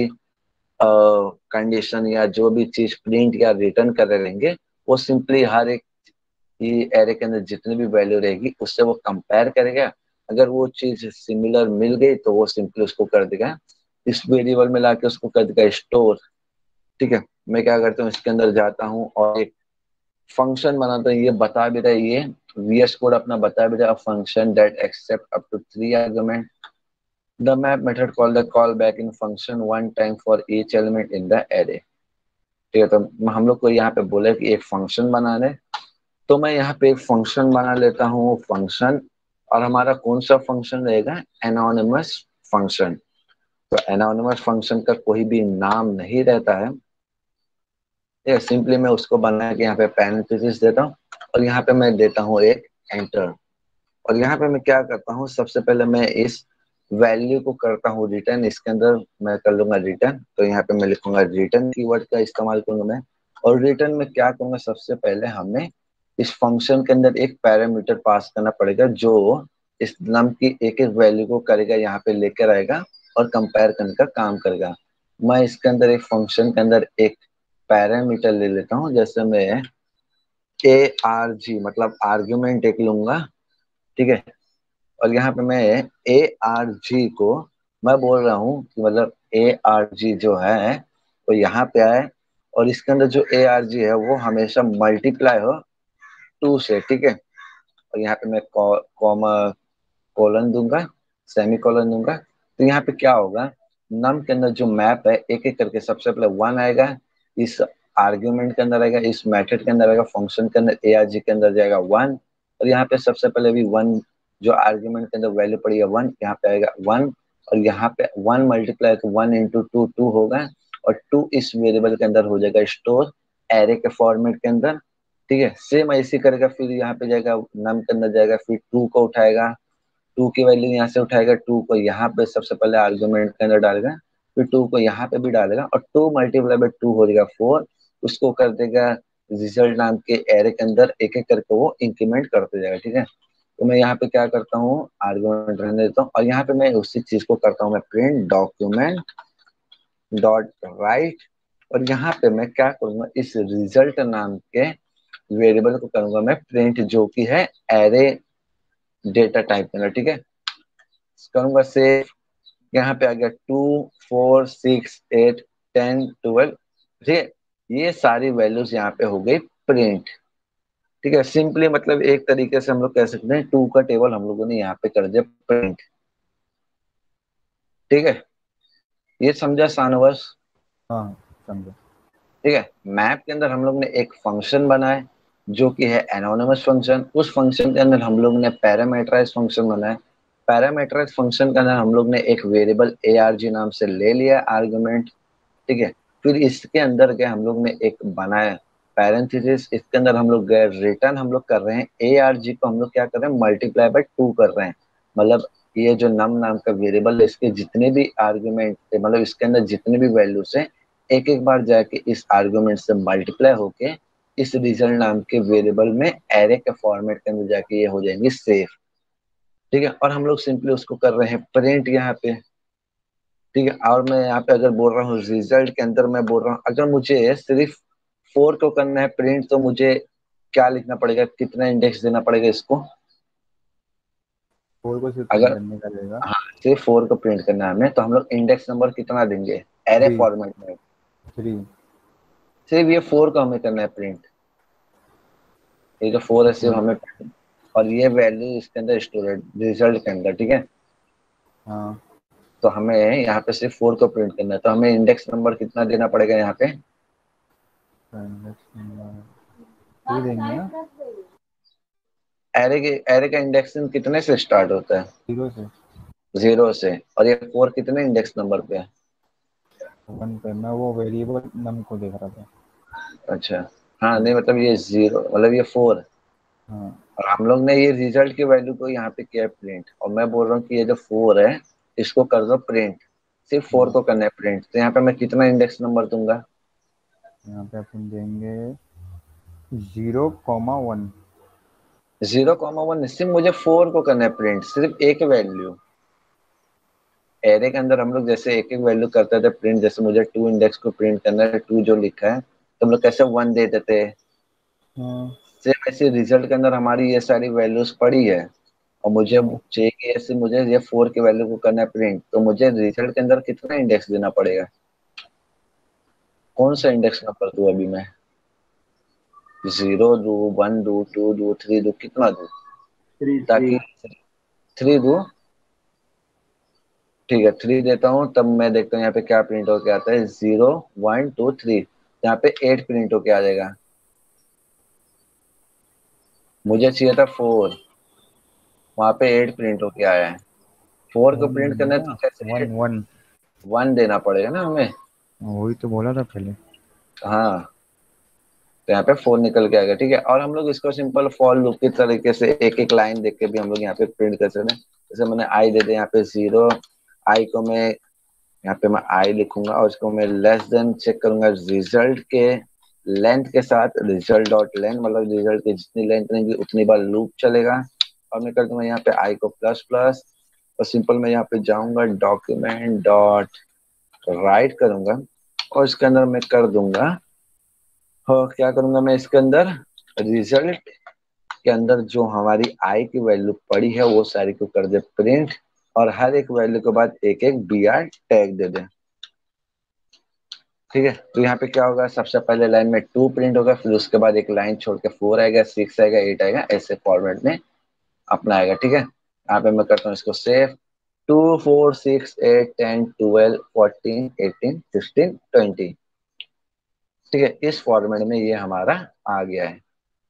कंडीशन या जो भी चीज प्रिंट या रिटर्न कर रहेंगे, वो सिंपली हर एक एरे के अंदर जितनी भी वैल्यू रहेगी उससे वो कंपेयर करेगा। अगर वो चीज सिमिलर मिल गई तो वो सिंपली उसको कर देगा इस वेरिएबल में लाके उसको कर देगा स्टोर। ठीक है, मैं क्या करता हूँ, इसके अंदर जाता हूँ और एक फंक्शन बनाता हूँ। ये बता भी रहा है, ये VS कोड अपना बता भी रहा है, function that accept up to 3 argument. The map method call the callback in function one time for each element in the array. ठीक है, तो हम लोग को यहाँ पे बोले कि एक फंक्शन बनाने, तो मैं यहाँ पे एक फंक्शन बना लेता हूँ फंक्शन। और हमारा कौन सा फंक्शन रहेगा, एनोनिमस फंक्शन। तो एनोनिमस फंक्शन का कोई भी नाम नहीं रहता है। ये सिंपली मैं उसको बना के यहाँ पे पैरेंथेसिस देता हूँ, और यहाँ पे मैं देता हूँ एक एंटर। और यहाँ पे मैं क्या करता हूँ, सबसे पहले मैं इस वैल्यू को करता हूँ रिटर्न। इसके अंदर मैं कर लूंगा रिटर्न, तो यहाँ पे मैं लिखूंगा रिटर्न कीवर्ड का इस्तेमाल करूंगा मैं। और रिटर्न में क्या करूंगा, सबसे पहले हमें इस फंक्शन के अंदर एक पैरामीटर पास करना पड़ेगा, जो इस नम की एक एक वैल्यू को करेगा, यहाँ पे लेकर आएगा और कंपेयर करने का काम करेगा। मैं इसके अंदर एक फंक्शन के अंदर एक पैरामीटर ले लेता हूँ, जैसे मैं ARG मतलब आर्ग्यूमेंट एक लूंगा। ठीक है, और यहाँ पे मैं ARG को मैं बोल रहा हूँ कि मतलब ARG जो है वो यहाँ पे आए, और इसके अंदर जो ARG है वो हमेशा मल्टीप्लाई हो 2 से। ठीक है, और यहाँ पे मैं कॉमा कोलन दूंगा, सेमी कोलन दूंगा। तो यहाँ पे क्या होगा, नम के अंदर जो मैप है एक एक करके सबसे पहले 1 आएगा, इस आर्ग्यूमेंट के अंदर आएगा, इस मेथड के अंदर आएगा, फंक्शन के अंदर ARG के अंदर जाएगा 1। और यहाँ पे सबसे पहले भी 1, जो आर्ग्यूमेंट के अंदर वैल्यू पड़ी है 1, यहाँ पे आएगा 1। और यहाँ पे 1 मल्टीप्लाई तो 1 इंटू 2 2 होगा, और 2 इस वेरिएबल के अंदर हो जाएगा स्टोर एरे के फॉर्मेट के अंदर। ठीक है, सेम ऐसे करेगा, फिर यहाँ पे जाएगा नम के अंदर जाएगा, फिर 2 को उठाएगा, 2 की वैल्यू यहाँ से उठाएगा, 2 को यहाँ पे सबसे पहले आर्गुमेंट के अंदर डालेगा, फिर 2 को यहाँ पे भी डालेगा, और 2 मल्टीप्लाई बाय 2 हो जाएगा 4। उसको कर देगा रिजल्ट नाम के एरे के अंदर, एक एक करके वो इंक्रीमेंट करते जाएगा। ठीक है, तो मैं यहाँ पे क्या करता हूँ, आर्गुमेंट रहने देता हूँ, और यहाँ पे मैं उसी चीज को करता हूँ, मैं प्रिंट डॉक्यूमेंट डॉट राइट। और यहाँ पे मैं क्या करूंगा, इस रिजल्ट नाम के वेरिएबल को करूंगा मैं प्रिंट, जो कि है एरे डेटा टाइप के अंदर। ठीक है, करूंगा से, यहाँ पे आ गया 2, 4, 6, 8, 10, 12। ठीक है, ये सारी वैल्यूज यहाँ पे हो गई प्रिंट। ठीक है, सिंपली मतलब एक तरीके से हम लोग कह सकते हैं 2 का टेबल हम लोगों ने यहाँ पे कर दिया प्रिंट। ठीक है, ये समझा शानवास। हाँ, समझो। ठीक है, मैप के अंदर हम लोग ने एक फंक्शन बनाया जो कि है एनोनिमस फंक्शन। उस फंक्शन के अंदर हम लोग ने पैरामीटराइज फंक्शन बनाया। पैरामीटराइज फंक्शन के अंदर हम लोग ने एक वेरिएबल ARG नाम से ले लिया आर्गुमेंट। ठीक है, फिर इसके अंदर गए हम लोग ने एक बनाया पैरेंथेसिस, इसके अंदर हम लोग गए रिटर्न हम लोग कर रहे हैं ARG को हम लोग क्या कर रहे हैं, मल्टीप्लाई बाय 2 कर रहे हैं। मतलब ये जो नम नाम का वेरिएबल है, इसके जितने भी आर्ग्यूमेंट, मतलब इसके अंदर जितने भी वैल्यूज हैं, एक एक बार जाके इस आर्ग्यूमेंट से मल्टीप्लाई होके इस रिजल्ट नाम के वेरिएबल में एरे के फॉर्मेट के अंदर जाके ये हो जाएंगे सेव। ठीक है, और हम लोग सिंपली उसको कर रहे हैं प्रिंट यहाँ पे। ठीक है, और मैं यहाँ पे अगर बोल रहा हूँ रिजल्ट के अंदर, मैं बोल रहा हूँ अगर मुझे सिर्फ 4 को करना है प्रिंट, तो मुझे क्या लिखना पड़ेगा, कितना इंडेक्स देना पड़ेगा इसको। 4 को सिर्फ प्रिंट अगर करने का रहेगा। हाँ, सिर्फ 4 को प्रिंट करना है हमें, तो हम लोग इंडेक्स नंबर कितना देंगे एरे 3। फॉर्मेट में। 3। सिर्फ ये 4 को हमें करना है प्रिंट, ये जो 4 है सिर्फ हाँ। हमें, और ये वैल्यू इसके अंदर स्टोर है रिजल्ट के अंदर। ठीक है, हाँ। तो हमें यहाँ पे सिर्फ 4 को प्रिंट करना है, तो हमें इंडेक्स नंबर कितना देना पड़ेगा यहाँ पे? ये देंगे ना, एरे का इंडेक्सिंग कितने से स्टार्ट होता है? 0 से 0 से। और ये 4 कितने इंडेक्स नंबर पे है? 1 पे। मैं वो वेरिएबल नम को देख रहा था। अच्छा। हाँ नहीं मतलब ये 0 मतलब ये 4। हाँ और हम लोग ने ये रिजल्ट की वैल्यू को यहाँ पे किया प्रिंट, और मैं बोल रहा हूँ कि ये जो 4 है इसको कर दो प्रिंट। सिर्फ 4 हाँ। को करना है प्रिंट, तो यहाँ पे मैं कितना इंडेक्स नंबर दूंगा? यहाँ पे अपन देंगे 0,1। 0,1? सिर्फ मुझे 4 को करना है प्रिंट, सिर्फ एक वैल्यू। एरे के अंदर हम लोग जैसे एक एक वैल्यू करते थे प्रिंट, जैसे मुझे 2 इंडेक्स को प्रिंट करना है, 2 जो लिखा है तो हम लोग कैसे 1 दे देते हैं। हाँ सिर्फ ऐसे रिजल्ट के अंदर हमारी ये सारी वैल्यूज पड़ी है, और मुझे हाँ। चाहिए कि ऐसे मुझे ये 4 की वैल्यू को करना है प्रिंट, तो मुझे रिजल्ट के अंदर कितना इंडेक्स देना पड़ेगा? कौन सा इंडेक्स नंबर दूं अभी मैं? 0 दू, 1 दू, 2 दू, 3 दू, कितना दू? 3 3। ताकि 3 दू। ठीक है 3 देता हूँ, तब मैं देखता हूँ यहाँ पे क्या प्रिंट होके आता है। 0 1 2 3, यहाँ पे 8 प्रिंट होके आ जाएगा। मुझे चाहिए था 4, वहां पे 8 प्रिंट होके आया है। 4 को 1 प्रिंट करना है देंगे तो ना, कैसे? 1 1। 1 देना पड़ेगा ना हमें। वही तो बोला था पहले। हाँ, तो यहाँ पे 4 निकल के आएगा। ठीक है, और हम लोग इसको सिंपल फॉर लूप की तरीके से एक एक लाइन देख के भी हम लोग यहाँ पे प्रिंट कर सकते हैं। जैसे मैंने आई दे दिया यहाँ पे 0, आई को मैं यहाँ पे मैं आई लिखूंगा, और इसको मैं लेस देन चेक करूंगा रिजल्ट के लेंथ के साथ। रिजल्ट डॉट लेंथ मतलब रिजल्ट की जितनी लेंथ रहेगी उतनी बार लूप चलेगा। और मैं कर दूंगा यहाँ पे आई को प्लस प्लस, और सिंपल मैं यहाँ पे जाऊंगा डॉक्यूमेंट डॉट राइट करूंगा, और इसके अंदर मैं कर दूंगा, और क्या करूंगा मैं इसके अंदर, रिजल्ट के अंदर जो हमारी आई की वैल्यू पड़ी है वो सारी को कर दे प्रिंट, और हर एक वैल्यू के बाद एक एक बी आर टैग दे दे। ठीक है, तो यहाँ पे क्या होगा, सबसे पहले लाइन में 2 प्रिंट होगा, फिर उसके बाद एक लाइन छोड़ के 4 आएगा, 6 आएगा, 8 आएगा, ऐसे फॉर्मेट में अपना आएगा। ठीक है, यहाँ पे मैं करता हूँ इसको सेव। 2 4 6 8 10 12 14 18 16 20। ठीक है, इस फॉर्मेट में ये हमारा आ गया है।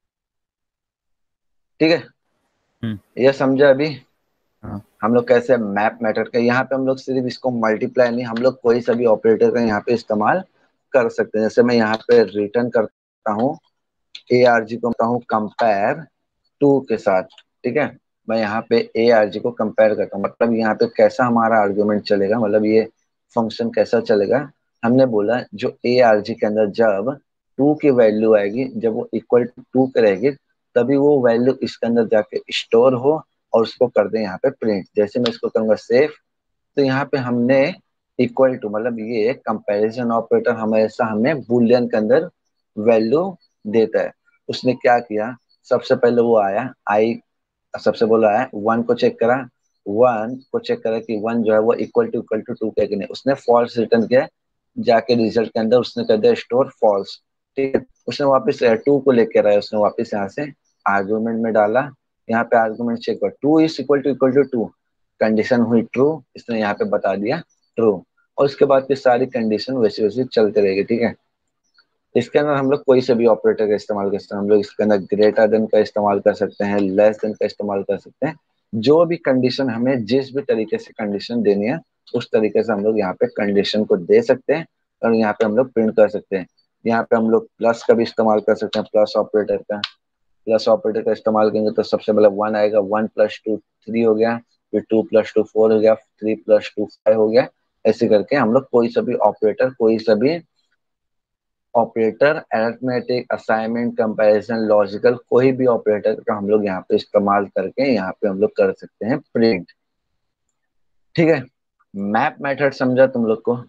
ठीक है, हम्म। ये समझा अभी हाँ हम लोग कैसे मैप मेथड का। यहाँ पे हम लोग सिर्फ इसको मल्टीप्लाई नहीं, हम लोग कोई सा भी ऑपरेटर का यहाँ पे इस्तेमाल कर सकते हैं। जैसे मैं यहाँ पे रिटर्न करता हूँ ए आर जी को, करता हूँ कंपेयर टू के साथ। ठीक है, मैं यहाँ पे ए आर जी को कंपेयर करता हूँ, मतलब यहाँ पे कैसा हमारा आर्ग्यूमेंट चलेगा, मतलब ये फंक्शन कैसा चलेगा। हमने बोला जो ए आर जी के अंदर जब 2 की वैल्यू आएगी, जब वो इक्वल टू 2 के रहेगी, तभी वो वैल्यू इसके अंदर जाके स्टोर हो, और उसको कर दें यहाँ पे प्रिंट। जैसे मैं इसको करूंगा सेव, तो यहाँ पे हमने इक्वल टू मतलब ये कंपैरिजन ऑपरेटर हमेशा हमें बूलियन के अंदर वैल्यू देता है। उसने क्या किया, सबसे पहले वो आया आई, सबसे बोला है 1 को चेक करा, 1 को चेक करा कि 1 जो है वो इक्वल टू 2 है कि नहीं, उसने फॉल्स रिटर्न किया। जाके रिजल्ट के अंदर उसने कर दिया स्टोर फॉल्स। ठीक है, उसने वापस 2 को लेकर आया, उसने वापस यहाँ से आर्गुमेंट में डाला। यहाँ पे आर्गुमेंट चेक कर, 2 इज इक्वल टू 2, कंडीशन हुई ट्रू, इसने यहाँ पे बता दिया ट्रू, और उसके बाद की सारी कंडीशन वैसे वैसे चलते रहेगी। ठीक है, इसके अंदर हम लोग कोई से भी ऑपरेटर का इस्तेमाल कर सकते हैं। हम लोग इसके अंदर ग्रेटर देन का इस्तेमाल कर सकते हैं, लेस देन का इस्तेमाल कर सकते हैं। जो भी कंडीशन हमें जिस भी तरीके से कंडीशन देनी है, उस तरीके से हम लोग यहाँ पे कंडीशन को दे सकते हैं, और यहाँ पे हम लोग प्रिंट कर सकते हैं। यहाँ पे हम लोग प्लस का भी इस्तेमाल कर सकते हैं, प्लस ऑपरेटर का। प्लस ऑपरेटर का इस्तेमाल करेंगे तो सबसे पहले 1 आएगा, 1 + 2 3 हो गया, फिर 2 + 2 4 हो गया, 3 + 2 5 हो गया। ऐसे करके हम लोग कोई सा भी ऑपरेटर, कोई सा भी operator, arithmetic, assignment, comparison, logical, कोई भी ऑपरेटर का हम लोग यहाँ पे इस्तेमाल करके यहाँ पे हम लोग कर सकते हैं प्रिंट। ठीक है, मैप मेथड समझा तुम लोग को?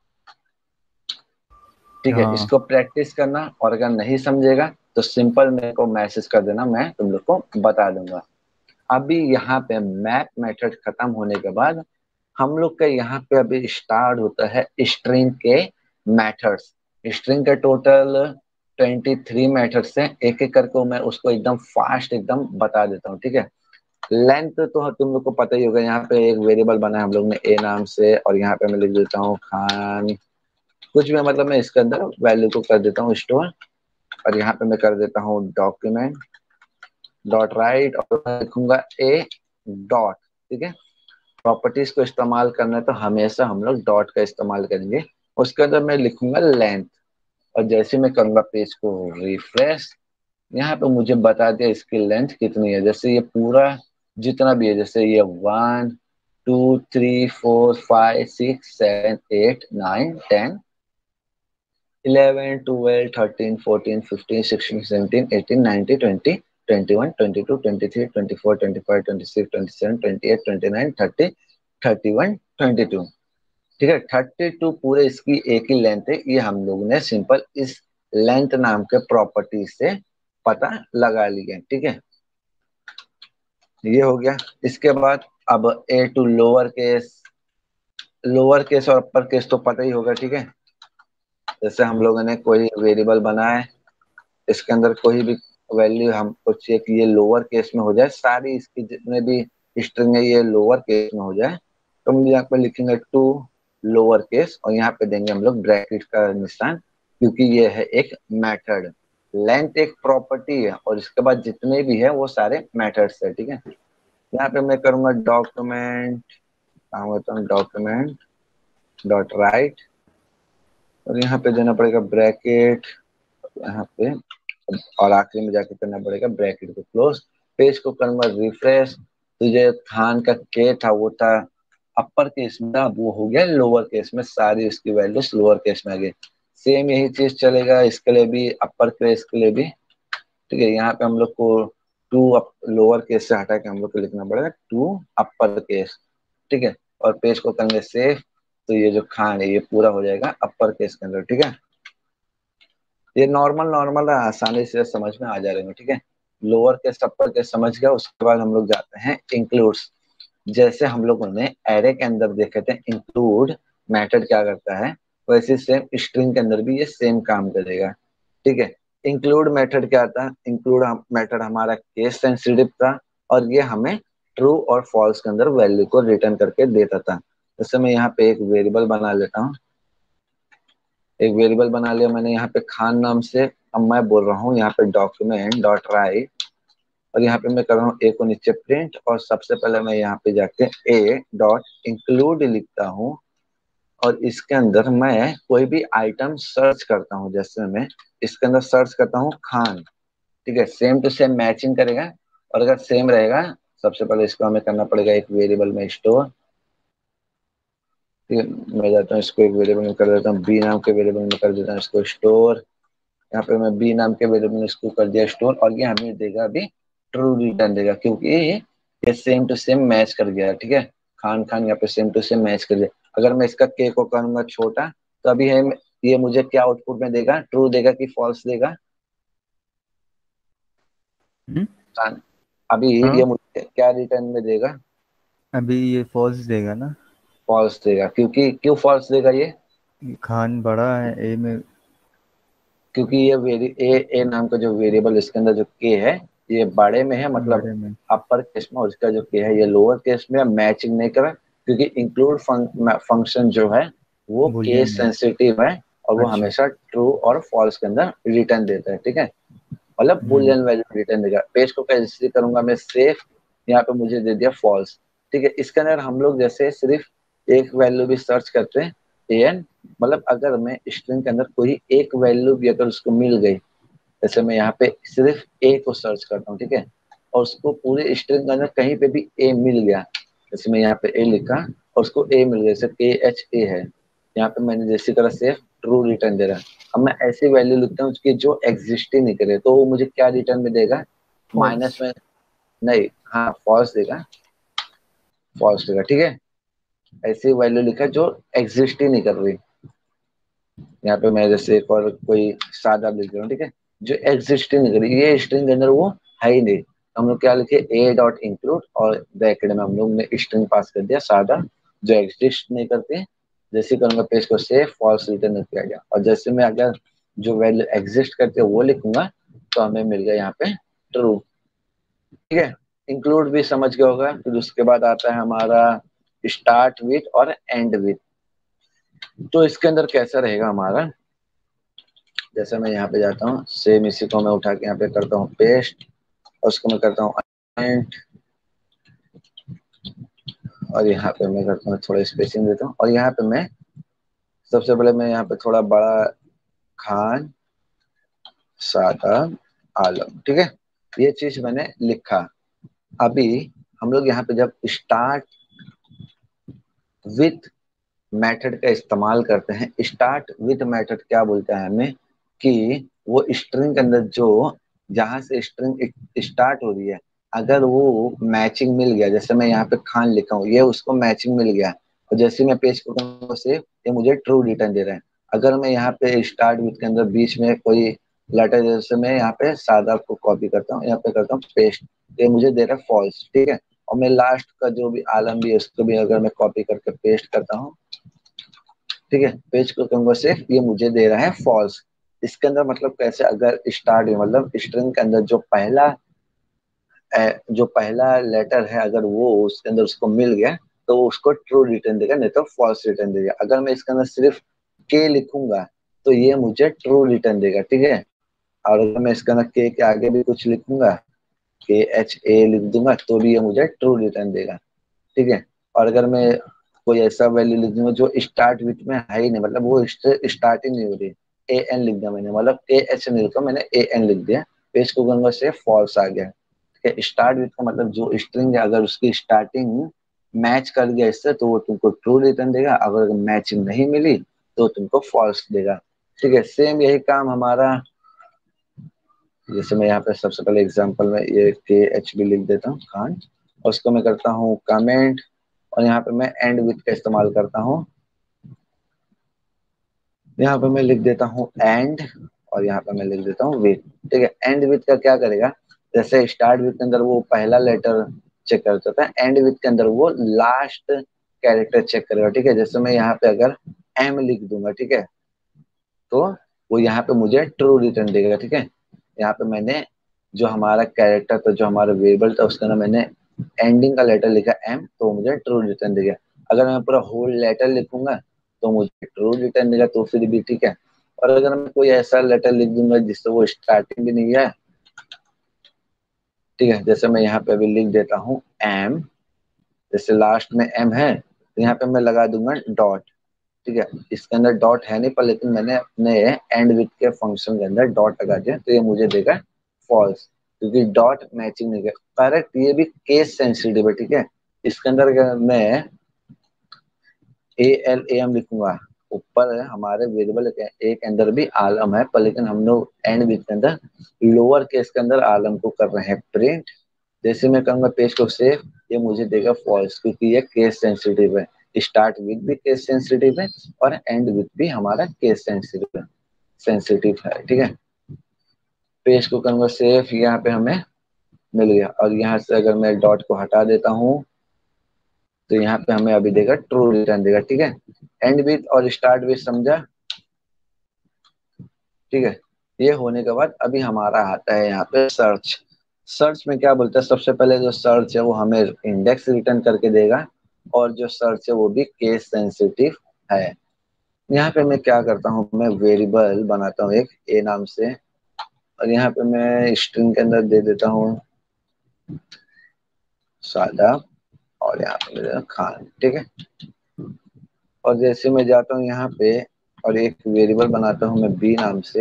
ठीक है, हाँ। इसको प्रैक्टिस करना, और अगर नहीं समझेगा तो सिंपल मेरे को मैसेज कर देना, मैं तुम लोग को बता दूंगा। अभी यहाँ पे मैप मेथड खत्म होने के बाद हम लोग का यहाँ पे अभी स्टार्ट होता है स्ट्रिंग के मेथड्स। स्ट्रिंग के टोटल 23 मेथड्स हैं, एक एक करके मैं उसको एकदम फास्ट एकदम बता देता हूँ। ठीक है, लेंथ तो तुम लोग को पता ही होगा, यहाँ पे एक वेरिएबल बना है हम लोग ने ए नाम से, और यहाँ पे मैं लिख देता हूँ खान, कुछ भी मतलब मैं इसके अंदर वैल्यू को कर देता हूँ स्टोर, और यहाँ पे मैं कर देता हूँ डॉक्यूमेंट डॉट राइट, और मैं लिखूंगा ए डॉट। ठीक है, प्रॉपर्टीज को इस्तेमाल करना है तो हमेशा हम लोग डॉट का इस्तेमाल करेंगे। उसके अंदर मैं लिखूंगा लेंथ, और जैसे मैं करूंगा पेज को रिफ्रेश, यहाँ पे मुझे बता दिया इसकी लेंथ कितनी है। जैसे ये पूरा जितना भी है, जैसे ये 1 2 3 4 5 6 7 8 9 10 11 12 13 14 15 16 17 18 19 20 21 22 23 24 25 26 27 28 29 30 31 32। ठीक है, 32 पूरे इसकी एक ही लेंथ है, ये हम लोग ने सिंपल इस लेंथ नाम के प्रॉपर्टी से पता लगा लिया। ठीक है, ये हो गया। इसके बाद अब ए टू लोअर केस और अपर केस तो पता ही होगा। ठीक है, जैसे हम लोगों ने कोई वेरिएबल बनाया है, इसके अंदर कोई भी वैल्यू हमको चाहिए कि ये लोअर केस में हो जाए, सारी इसकी जितने भी स्ट्रिंग है ये लोअर केस में हो जाए, तो हम यहाँ पे लिखेंगे टू लोअर केस, और यहाँ पे देंगे हम लोग ब्रैकेट का निशान, क्योंकि ये है एक मेथड। लेंथ एक प्रॉपर्टी है, और इसके बाद जितने भी है वो सारे मेथड्स है। ठीक है, यहाँ पे मैं करूंगा डॉक्यूमेंट डॉट राइट, और यहाँ पे देना पड़ेगा ब्रैकेट यहाँ पे, और आखिरी में जाके करना पड़ेगा ब्रैकेट को क्लोज। पेज को करूंगा रिफ्रेश, तो जो खान का के था वो था अपर केस में, अब वो हो गया लोअर केस में, सारी इसकी वैल्यूज लोअर केस में आ गई। सेम यही चीज चलेगा इसके लिए भी, अपर केस के लिए भी। ठीक है, यहाँ पे हम लोग को टू लोअर केस से हटा के हम लोग को लिखना पड़ेगा टू अपर केस। ठीक है, और पेज को करेंगे सेव, तो ये जो खान है ये पूरा हो जाएगा अपर केस के अंदर। ठीक है, ये नॉर्मल नॉर्मल आसानी से समझ में आ जा रहे हैं। ठीक है, लोअर केस अपर केस समझ गया। उसके बाद हम लोग जाते हैं इंक्लूड्स। जैसे हम लोगों ने एरे के अंदर देखे थे इंक्लूड मेथड क्या करता है, वैसे सेम स्ट्रिंग के अंदर भी ये सेम काम करेगा। ठीक है, इंक्लूड मेथड क्या था, इंक्लूड मेथड हमारा केस सेंसिटिव था, और ये हमें ट्रू और फॉल्स के अंदर वैल्यू को रिटर्न करके देता था। जैसे मैं यहाँ पे एक वेरिएबल बना लेता हूँ, एक वेरिएबल बना लिया मैंने यहाँ पे खान नाम से। अब मैं बोल रहा हूँ यहाँ पे डॉक्यूमेंट डॉट राइट, और यहाँ पे मैं कर रहा हूँ ए को नीचे प्रिंट, और सबसे पहले मैं यहाँ पे जाके ए डॉट इंक्लूड लिखता हूँ, और इसके अंदर मैं कोई भी आइटम सर्च करता हूँ। जैसे मैं इसके अंदर सर्च करता हूँ खान, ठीक है, सेम टू सेम मैचिंग करेगा, और अगर सेम रहेगा, सबसे पहले इसको हमें करना पड़ेगा एक वेरिएबल में स्टोर। ठीक है, मैं जाता हूँ इसको एक वेरिएबल में कर देता हूँ, बी नाम के वेरिएबल में कर देता हूँ इसको स्टोर। यहाँ पे मैं बी नाम के वेरिएबल में इसको कर दिया स्टोर, और ये हमें देगा अभी ट्रू रिटर्न देगा, क्योंकि ये सेम टू सेम मैच कर गया। ठीक है, खान खान यहाँ पे सेम टू सेम मैच कर गया। अगर मैं इसका के को करूंगा छोटा, तो अभी है ये मुझे क्या आउटपुट में देगा, ट्रू देगा कि फॉल्स देगा? हम्म। खान अभी हाँ, ये मुझे क्या रिटर्न में देगा? अभी ये फॉल्स देगा ना। फॉल्स देगा, क्योंकि क्यों फॉल्स देगा ये? खान बड़ा है ए में। क्योंकि ये ए नाम का जो वेरिएबल इसके अंदर जो के है ये बड़े में है, मतलब बड़े में। अपर केस में, और इसका जो के है ये लोअर केस में, मैचिंग नहीं कर रहा, क्योंकि इंक्लूड फंक्शन जो है वो केस बुलियन है। सेंसिटिव है, और वो अच्छा। हमेशा ट्रू और फॉल्स के अंदर रिटर्न देता है। ठीक है, मतलब हम्म। बुलियन वैल्यू रिटर्न देगा। पेज को कैसे करूंगा मैं सेफ, यहाँ पे मुझे दे दिया फॉल्स। ठीक है, इसके अंदर हम लोग जैसे सिर्फ एक वैल्यू भी सर्च करते हैं, एन, मतलब अगर मैं स्ट्रिंग के अंदर कोई एक वैल्यू भी अगर उसको मिल गई, जैसे मैं यहाँ पे सिर्फ ए को सर्च करता हूँ, ठीक है, और उसको पूरे स्ट्रिंग के अंदर कहीं पे भी ए मिल गया, जैसे मैं यहाँ पे ए लिखा और उसको ए मिल गया, जैसे के एच ए है, यहाँ पे मैंने जैसी तरह से ट्रू रिटर्न दे रहा है। अब मैं ऐसी वैल्यू लिखता हूँ उसकी जो एग्जिस्ट ही नहीं करे, तो वो मुझे क्या रिटर्न में देगा? फॉल्स। माइनस में, नहीं, हाँ फॉल्स देगा, फॉल्स देगा। ठीक है, ऐसी वैल्यू लिखा जो एग्जिस्ट ही नहीं कर रही। यहाँ पे मैं जैसे एक और कोई सादा लिख रहा हूँ, ठीक है, जो एग्जिस्ट ही नहीं कर रही, ये स्ट्रिंग के अंदर वो है ही नहीं, तो हम लोग क्या लिखे, ए डॉट इंक्लूड, और ब्रैकेट में हम लोग ने स्ट्रिंग पास कर दिया सादा, जो एग्जिस्ट नहीं करती। जैसे करूंगा पेज को सेव, फॉल्स रिटर्न किया गया, और जैसे मैं अगर जो वैल्यू एग्जिस्ट करती है वो लिखूंगा, तो हमें मिल गया यहाँ पे ट्रू। ठीक है, इंक्लूड भी समझ गया होगा। फिर उसके बाद आता है हमारा स्टार्ट विथ और एंड विथ। तो इसके अंदर कैसा रहेगा हमारा, जैसे मैं यहाँ पे जाता हूँ, सेम इसी को मैं उठा के यहाँ पे करता हूँ पेस्ट, और उसको मैं करता हूँ एंड, और यहाँ पे मैं करता हूँ थोड़ा स्पेसिंग देता हूँ, और यहाँ पे मैं सबसे पहले मैं यहाँ पे थोड़ा बड़ा खान सादा आलम, ठीक है, ये चीज मैंने लिखा। अभी हम लोग यहाँ पे जब स्टार्ट विथ मेथड का इस्तेमाल करते हैं, स्टार्ट विथ मेथड क्या बोलता है हमें, कि वो स्ट्रिंग के अंदर जो जहां से स्ट्रिंग स्टार्ट हो रही है, अगर वो मैचिंग मिल गया, जैसे मैं यहाँ पे खान लिखा हूँ, ये उसको मैचिंग मिल गया, और जैसे मैं पेज करूँगा से ये मुझे ट्रू रिटर्न दे रहा है। अगर मैं यहाँ पे स्टार्ट विथ के अंदर बीच में कोई लेटर, जैसे मैं यहाँ पे सादा को कॉपी करता हूँ, यहाँ पे करता हूँ पेस्ट, ये मुझे दे रहा है फॉल्स, ठीक है। और मैं लास्ट का जो भी आलम भी है उसको भी अगर मैं कॉपी करके पेस्ट करता हूँ, ठीक है, पेज को करूंगा सिर्फ, ये मुझे दे रहा है फॉल्स। इसके अंदर मतलब कैसे, अगर स्टार्ट मतलब स्ट्रिंग के अंदर जो पहला लेटर है, अगर वो उसके अंदर उसको मिल गया तो वो उसको ट्रू रिटर्न देगा, नहीं तो फॉल्स रिटर्न देगा। अगर मैं इसके अंदर सिर्फ के लिखूंगा तो ये मुझे ट्रू रिटर्न देगा, ठीक है। और अगर मैं इसके अंदर के आगे भी कुछ लिखूंगा, KHA लिख दूंगा, तो भी ये मुझे ट्रू रिटर्न देगा, ठीक है। और अगर मैं कोई ऐसा वैल्यू लिख दूंगा जो स्टार्ट विथ में है ही नहीं, मतलब वो स्टार्टिंग नहीं हो रही, AN लिख दिया मैंने, मतलब KH नहीं लिखा मैंने, AN लिख दिया, पेज को गंगा से फॉल्स आ गया, ठीक है। स्टार्ट विथ का मतलब जो स्ट्रिंग है, अगर उसकी स्टार्टिंग मैच कर गया इससे तो वो तुमको ट्रू रिटर्न देगा, अगर मैचिंग नहीं मिली तो तुमको फॉल्स देगा, ठीक है। सेम यही काम हमारा, जैसे मैं यहाँ पे सबसे पहले एग्जांपल में ये KH भी लिख देता हूँ खान, और उसको मैं करता हूँ कमेंट, और यहाँ पे मैं एंड विथ का इस्तेमाल करता हूँ, यहाँ पे मैं लिख देता हूँ एंड, और यहाँ पे मैं लिख देता हूँ विथ, ठीक है। एंड विथ का क्या करेगा, जैसे स्टार्ट विथ के अंदर वो पहला लेटर चेक करता था, एंड विथ के अंदर वो लास्ट कैरेक्टर चेक करेगा, ठीक है। जैसे मैं यहाँ पे अगर M लिख दूंगा, ठीक है, तो वो यहाँ पे मुझे ट्रू रिटर्न देगा, ठीक है। यहाँ पे मैंने जो हमारा कैरेक्टर था, जो हमारा वेरिएबल था, उसका ना मैंने एंडिंग का लेटर लिखा M, तो मुझे ट्रू रिटर्न देगा। अगर मैं पूरा होल लेटर लिखूंगा तो मुझे ट्रू रिटर्न देगा, तो फिर भी ठीक है। और अगर मैं कोई ऐसा लेटर लिख दूंगा जिससे वो स्टार्टिंग भी नहीं है, ठीक है, जैसे मैं यहाँ पे अभी लिख देता हूँ M, जैसे लास्ट में M है तो यहाँ पे मैं लगा दूंगा डॉट, ठीक है। इसके अंदर डॉट है नहीं, पर लेकिन मैंने अपने एंड विथ के फंक्शन के अंदर डॉट लगा दिया, तो ये मुझे देगा फॉल्स, क्योंकि डॉट मैचिंग नहीं है। करेक्ट, ये भी केस सेंसिटिव है, ठीक है। इसके अंदर अगर मैं ALAM लिखूंगा, ऊपर हमारे वेरिएबल के एक अंदर भी आलम है, पर लेकिन हम लोग एंड विथ के अंदर लोअर केस के अंदर आलम को कर रहे हैं प्रिंट। जैसे मैं कहूंगा पेज को सेव, ये मुझे देगा फॉल्स, क्योंकि ये केस सेंसिटिव है। स्टार्ट विथ भी केस सेंसिटिव है, और एंड विथ भी हमारा केस सेंसिटिव है, ठीक है। पेज को कहूंगा सेव, यहाँ पे हमें मिल गया, और यहाँ से अगर मैं डॉट को हटा देता हूँ तो यहाँ पे हमें अभी देगा ट्रू रिटर्न देगा, ठीक है। एंड विथ और स्टार्ट विथ समझा, ठीक है। ये होने के बाद अभी हमारा आता है यहाँ पे सर्च। सर्च में क्या बोलता है, सबसे पहले जो सर्च है वो हमें इंडेक्स रिटर्न करके देगा, और जो सर्च है वो भी केस सेंसिटिव है। यहाँ पे मैं क्या करता हूँ, मैं वेरिएबल बनाता हूँ एक ए नाम से, और यहाँ पे मैं स्ट्रिंग के अंदर दे देता हूँ सादा, और यहाँ पे दे देता हूँ खान, ठीक है। और जैसे मैं जाता हूँ यहाँ पे और एक वेरिएबल बनाता हूँ मैं बी नाम से,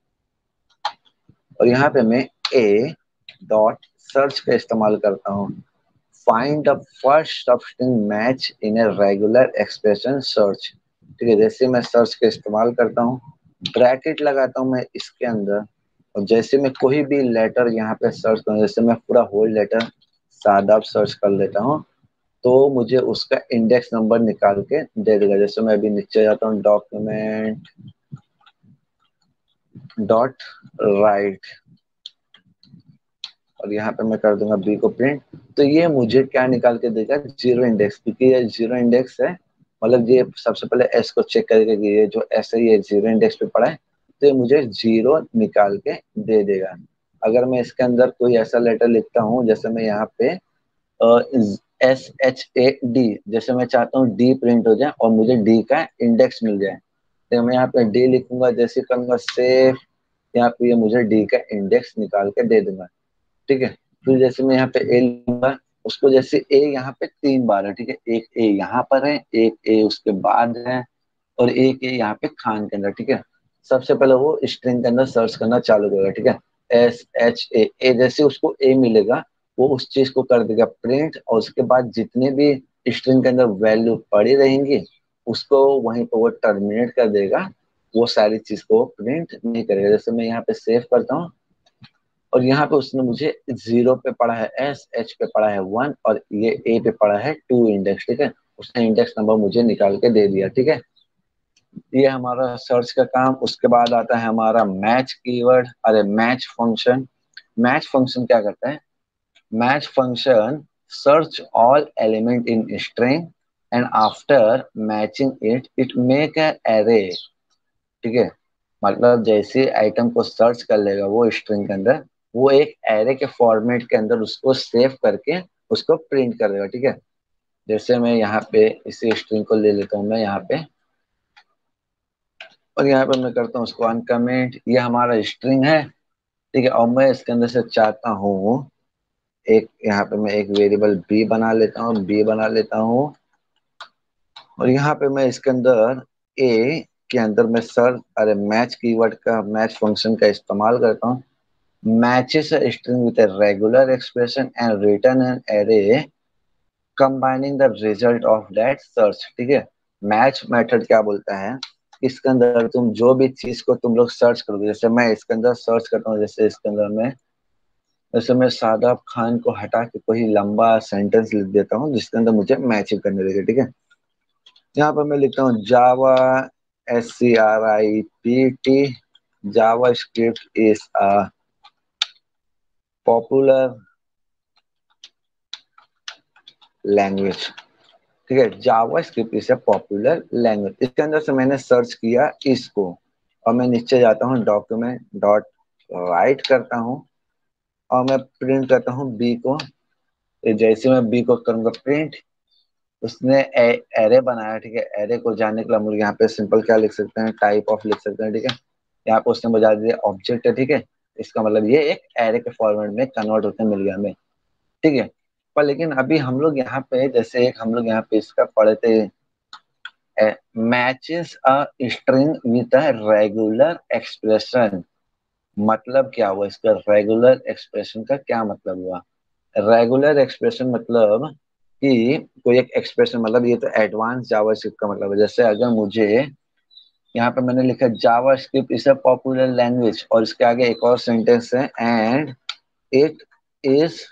और यहाँ पे मैं ए डॉट सर्च का इस्तेमाल करता हूँ, find the first substring match in a regular expression search, ठीक है। जैसे मैं सर्च का इस्तेमाल करता हूँ, ब्रैकेट लगाता हूँ मैं इसके अंदर, और जैसे मैं कोई भी लेटर यहाँ पे सर्च करूँ, जैसे मैं पूरा होल लेटर सादा सर्च कर लेता हूँ, तो मुझे उसका इंडेक्स नंबर निकाल के दे देगा। जैसे मैं अभी नीचे जाता हूँ, डॉक्यूमेंट डॉट राइट, और यहाँ पे मैं कर दूंगा बी को प्रिंट, तो ये मुझे क्या निकाल के देगा, जीरो इंडेक्स, क्योंकि ये जीरो इंडेक्स है, मतलब ये सबसे पहले एस को चेक करेगा कि ये जो एस है ये जीरो इंडेक्स पे पड़ा है, तो ये मुझे जीरो निकाल के दे देगा। अगर मैं इसके अंदर कोई ऐसा लेटर लिखता हूँ, जैसे मैं यहाँ पे SHAD, जैसे मैं चाहता हूँ डी प्रिंट हो जाए और मुझे डी का इंडेक्स मिल जाए, तो मैं यहाँ पे डी लिखूंगा, जैसे करूंगा सेव, यहाँ पे ये मुझे डी का इंडेक्स निकाल के दे दूंगा। ठीक है, फिर जैसे मैं यहाँ पे ए लूंगा, उसको जैसे ए यहाँ पे 3 बार है, ठीक है, एक ए यहाँ पर है, एक ए उसके बाद है, और एक ए यहाँ पे खान के अंदर। ठीक है, सबसे पहले वो स्ट्रिंग के अंदर सर्च करना चालू करेगा। ठीक है, SHA, ए जैसे उसको ए मिलेगा वो उस चीज को कर देगा प्रिंट, और उसके बाद जितने भी स्ट्रिंग के अंदर वैल्यू पड़ी रहेंगी उसको वहीं पर वो टर्मिनेट कर देगा, वो सारी चीज को प्रिंट नहीं करेगा। जैसे मैं यहाँ पे सेव करता हूँ, और यहाँ पे उसने मुझे 0 पे पढ़ा है SH पे पढ़ा है 1, और ये ए पे पढ़ा है 2 इंडेक्स। ठीक है, उसने इंडेक्स नंबर मुझे निकाल के दे दिया। ठीक है, ये हमारा सर्च का काम। उसके बाद आता है हमारा मैच कीवर्ड, अरे मैच फंक्शन। मैच फंक्शन क्या करता है? Match function search all element in string and after matching it it make an array. ठीक है, मतलब जैसे आइटम को सर्च कर लेगा वो स्ट्रिंग के अंदर, वो एक एरे के फॉर्मेट के अंदर उसको सेव करके उसको प्रिंट कर देगा। ठीक है, जैसे मैं यहाँ पे इसी स्ट्रिंग को ले लेता हूँ मैं यहाँ पे, और यहाँ पे मैं करता हूँ उसको अनकमेंट। ये हमारा स्ट्रिंग है। ठीक है, और मैं इसके अंदर से चाहता हूँ एक, यहाँ पे मैं एक वेरिएबल बी बना लेता हूँ, बी बना लेता हूँ, और यहाँ पे मैं इसके अंदर ए के अंदर मैं सर्च, अरे मैच कीवर्ड का, मैच फंक्शन का इस्तेमाल करता हूँ। Matches a string with a regular expression and return an array combining the result of that search। ठीक है, मैच मेथड क्या बोलता है, इसके अंदर तुम जो भी चीज को तुम लोग सर्च करोगे, जैसे मैं इसके अंदर सर्च करता हूँ, जैसे इसके अंदर मैं, जैसे मैं शादाब खान को हटा के कोई लंबा सेंटेंस लिख देता हूँ जिसके अंदर मुझे मैचिंग करने लगे। ठीक है, यहाँ पर मैं लिखता हूँ Java, SCRIPT, JavaScript is a popular language. ठीक है, JavaScript is a popular language. इसके अंदर से मैंने सर्च किया इसको, और मैं नीचे जाता हूँ डॉक्यूमेंट डॉट राइट करता हूँ, और मैं प्रिंट करता हूँ बी को। जैसे मैं बी को करूंगा प्रिंट, उसने एरे बनाया। ठीक है, एरे को जानने के लिए हम लोग यहाँ पे सिंपल क्या लिख सकते हैं, टाइप ऑफ लिख सकते हैं। ठीक है, यहाँ पे उसने बता दिया ऑब्जेक्ट है। ठीक है, इसका मतलब ये एक एरे के फॉर्मेट में कन्वर्ट होकर मिल गया हमें। ठीक है, पर लेकिन अभी हम लोग यहाँ पे, जैसे एक हम लोग यहाँ पे इसका पढ़े थे, matches a string with a regular expression. मतलब क्या हुआ इसका, रेगुलर एक्सप्रेशन का क्या मतलब हुआ? रेगुलर एक्सप्रेशन मतलब कि कोई एक एक्सप्रेशन, मतलब ये तो एडवांस जावास्क्रिप्ट का मतलब है। जैसे अगर मुझे यहाँ पे मैंने लिखा JavaScript is a popular language, और इसके आगे एक और सेंटेंस है, एंड इट इज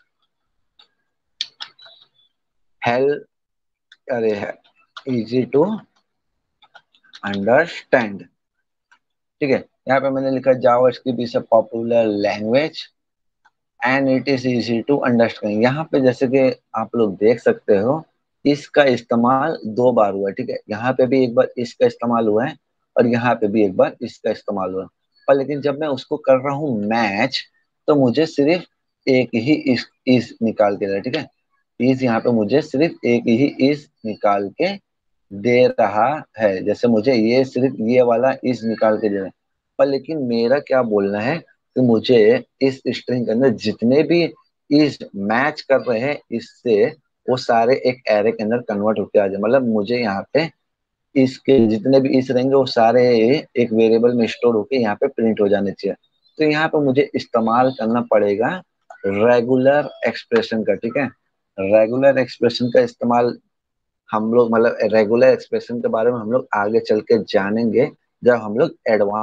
हेल्प, अरे है इजी टू अंडरस्टैंड। ठीक है, यहाँ पे मैंने लिखा JavaScript is a popular language and it is easy to understand. यहाँ पे जैसे कि आप लोग देख सकते हो, इसका इस्तेमाल 2 बार हुआ है। ठीक है, यहाँ पे भी एक बार इसका इस्तेमाल हुआ है, और यहाँ पे भी एक बार इसका इस्तेमाल हुआ है। पर लेकिन जब मैं उसको कर रहा हूँ मैच, तो मुझे सिर्फ एक ही इस निकाल के दे रहा है। ठीक है, इस यहाँ पे मुझे सिर्फ एक ही इस निकाल के दे रहा है, जैसे मुझे ये सिर्फ ये वाला इस निकाल के दे रहा है। पर लेकिन मेरा क्या बोलना है कि मुझे इस स्ट्रिंग के अंदर जितने भी इस मैच कर रहे हैं इससे, वो सारे एक एरे के अंदर कन्वर्ट होके आ जाए। मतलब मुझे यहाँ पे इसके जितने भी इस रहेंगे वो सारे एक वेरिएबल में स्टोर होके यहाँ पे प्रिंट हो जाने चाहिए। तो यहाँ पे मुझे इस्तेमाल करना पड़ेगा रेगुलर एक्सप्रेशन का। ठीक है, रेगुलर एक्सप्रेशन का इस्तेमाल हम लोग, मतलब रेगुलर एक्सप्रेशन के बारे में हम लोग आगे चल के जानेंगे, जब हम लोग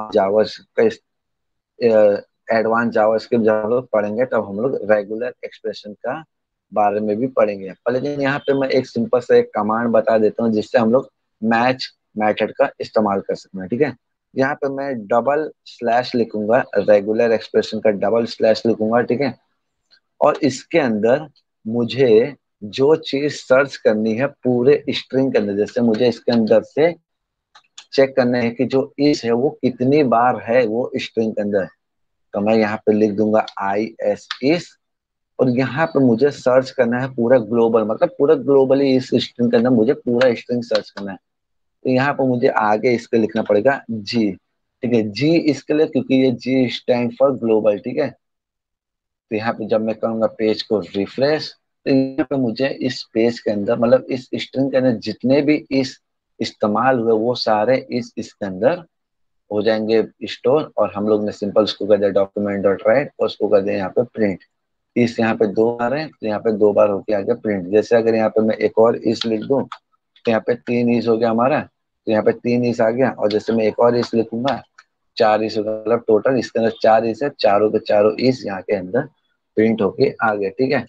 एडवांस जावास्क्रिप्ट जब हम लोग पढ़ेंगे, तब हम लोग रेगुलर एक्सप्रेशन का बारे में भी पढ़ेंगे। पर लेकिन यहाँ पे मैं एक सिंपल सा एक कमांड बता देता हूँ जिससे हम लोग मैच मेथड का इस्तेमाल कर सकते हैं। ठीक है, यहाँ पे मैं डबल स्लैश लिखूंगा, रेगुलर एक्सप्रेशन का डबल स्लैश लिखूंगा। ठीक है, और इसके अंदर मुझे जो चीज सर्च करनी है पूरे स्ट्रिंग के अंदर, जैसे मुझे इसके अंदर से चेक करना है कि जो इस है वो कितनी बार है वो स्ट्रिंग के अंदर, तो मैं यहाँ पे लिख दूंगा IS इस, और यहाँ पे मुझे सर्च करना है पूरा ग्लोबल, मतलब पूरा ग्लोबली इस स्ट्रिंग के अंदर मुझे पूरा स्ट्रिंग सर्च करना है। तो यहाँ पे मुझे आगे इसके लिखना पड़ेगा जी, ठीक है, जी इसके लिए, क्योंकि ये जी स्टैंड फॉर ग्लोबल, ठीक है। तो यहाँ पे जब मैं करूंगा पेज को रिफ्रेश, तो यहाँ पे मुझे इस पेज के अंदर, मतलब इस स्ट्रिंग के अंदर जितने भी इस इस्तेमाल हुए वो सारे इसके अंदर हो जाएंगे स्टोर, और हम लोग ने सिंपल उसको कर दिया डॉक्यूमेंट डॉट राइट, और उसको कर दिया यहाँ पे प्रिंट। इस यहाँ पे 2 बार है, तो यहाँ पे 2 बार होके आ गया प्रिंट। जैसे अगर यहाँ पे मैं एक और इस लिख दूं, तो यहाँ पे 3 इस हो गया हमारा, तो यहाँ पे 3 इस आ गया। और जैसे मैं एक और इस लिखूंगा, 4 इस होगा, मतलब टोटल इसके अंदर 4 इस है, चारों के चारों इस यहाँ के अंदर प्रिंट होके आ गया, ठीक है।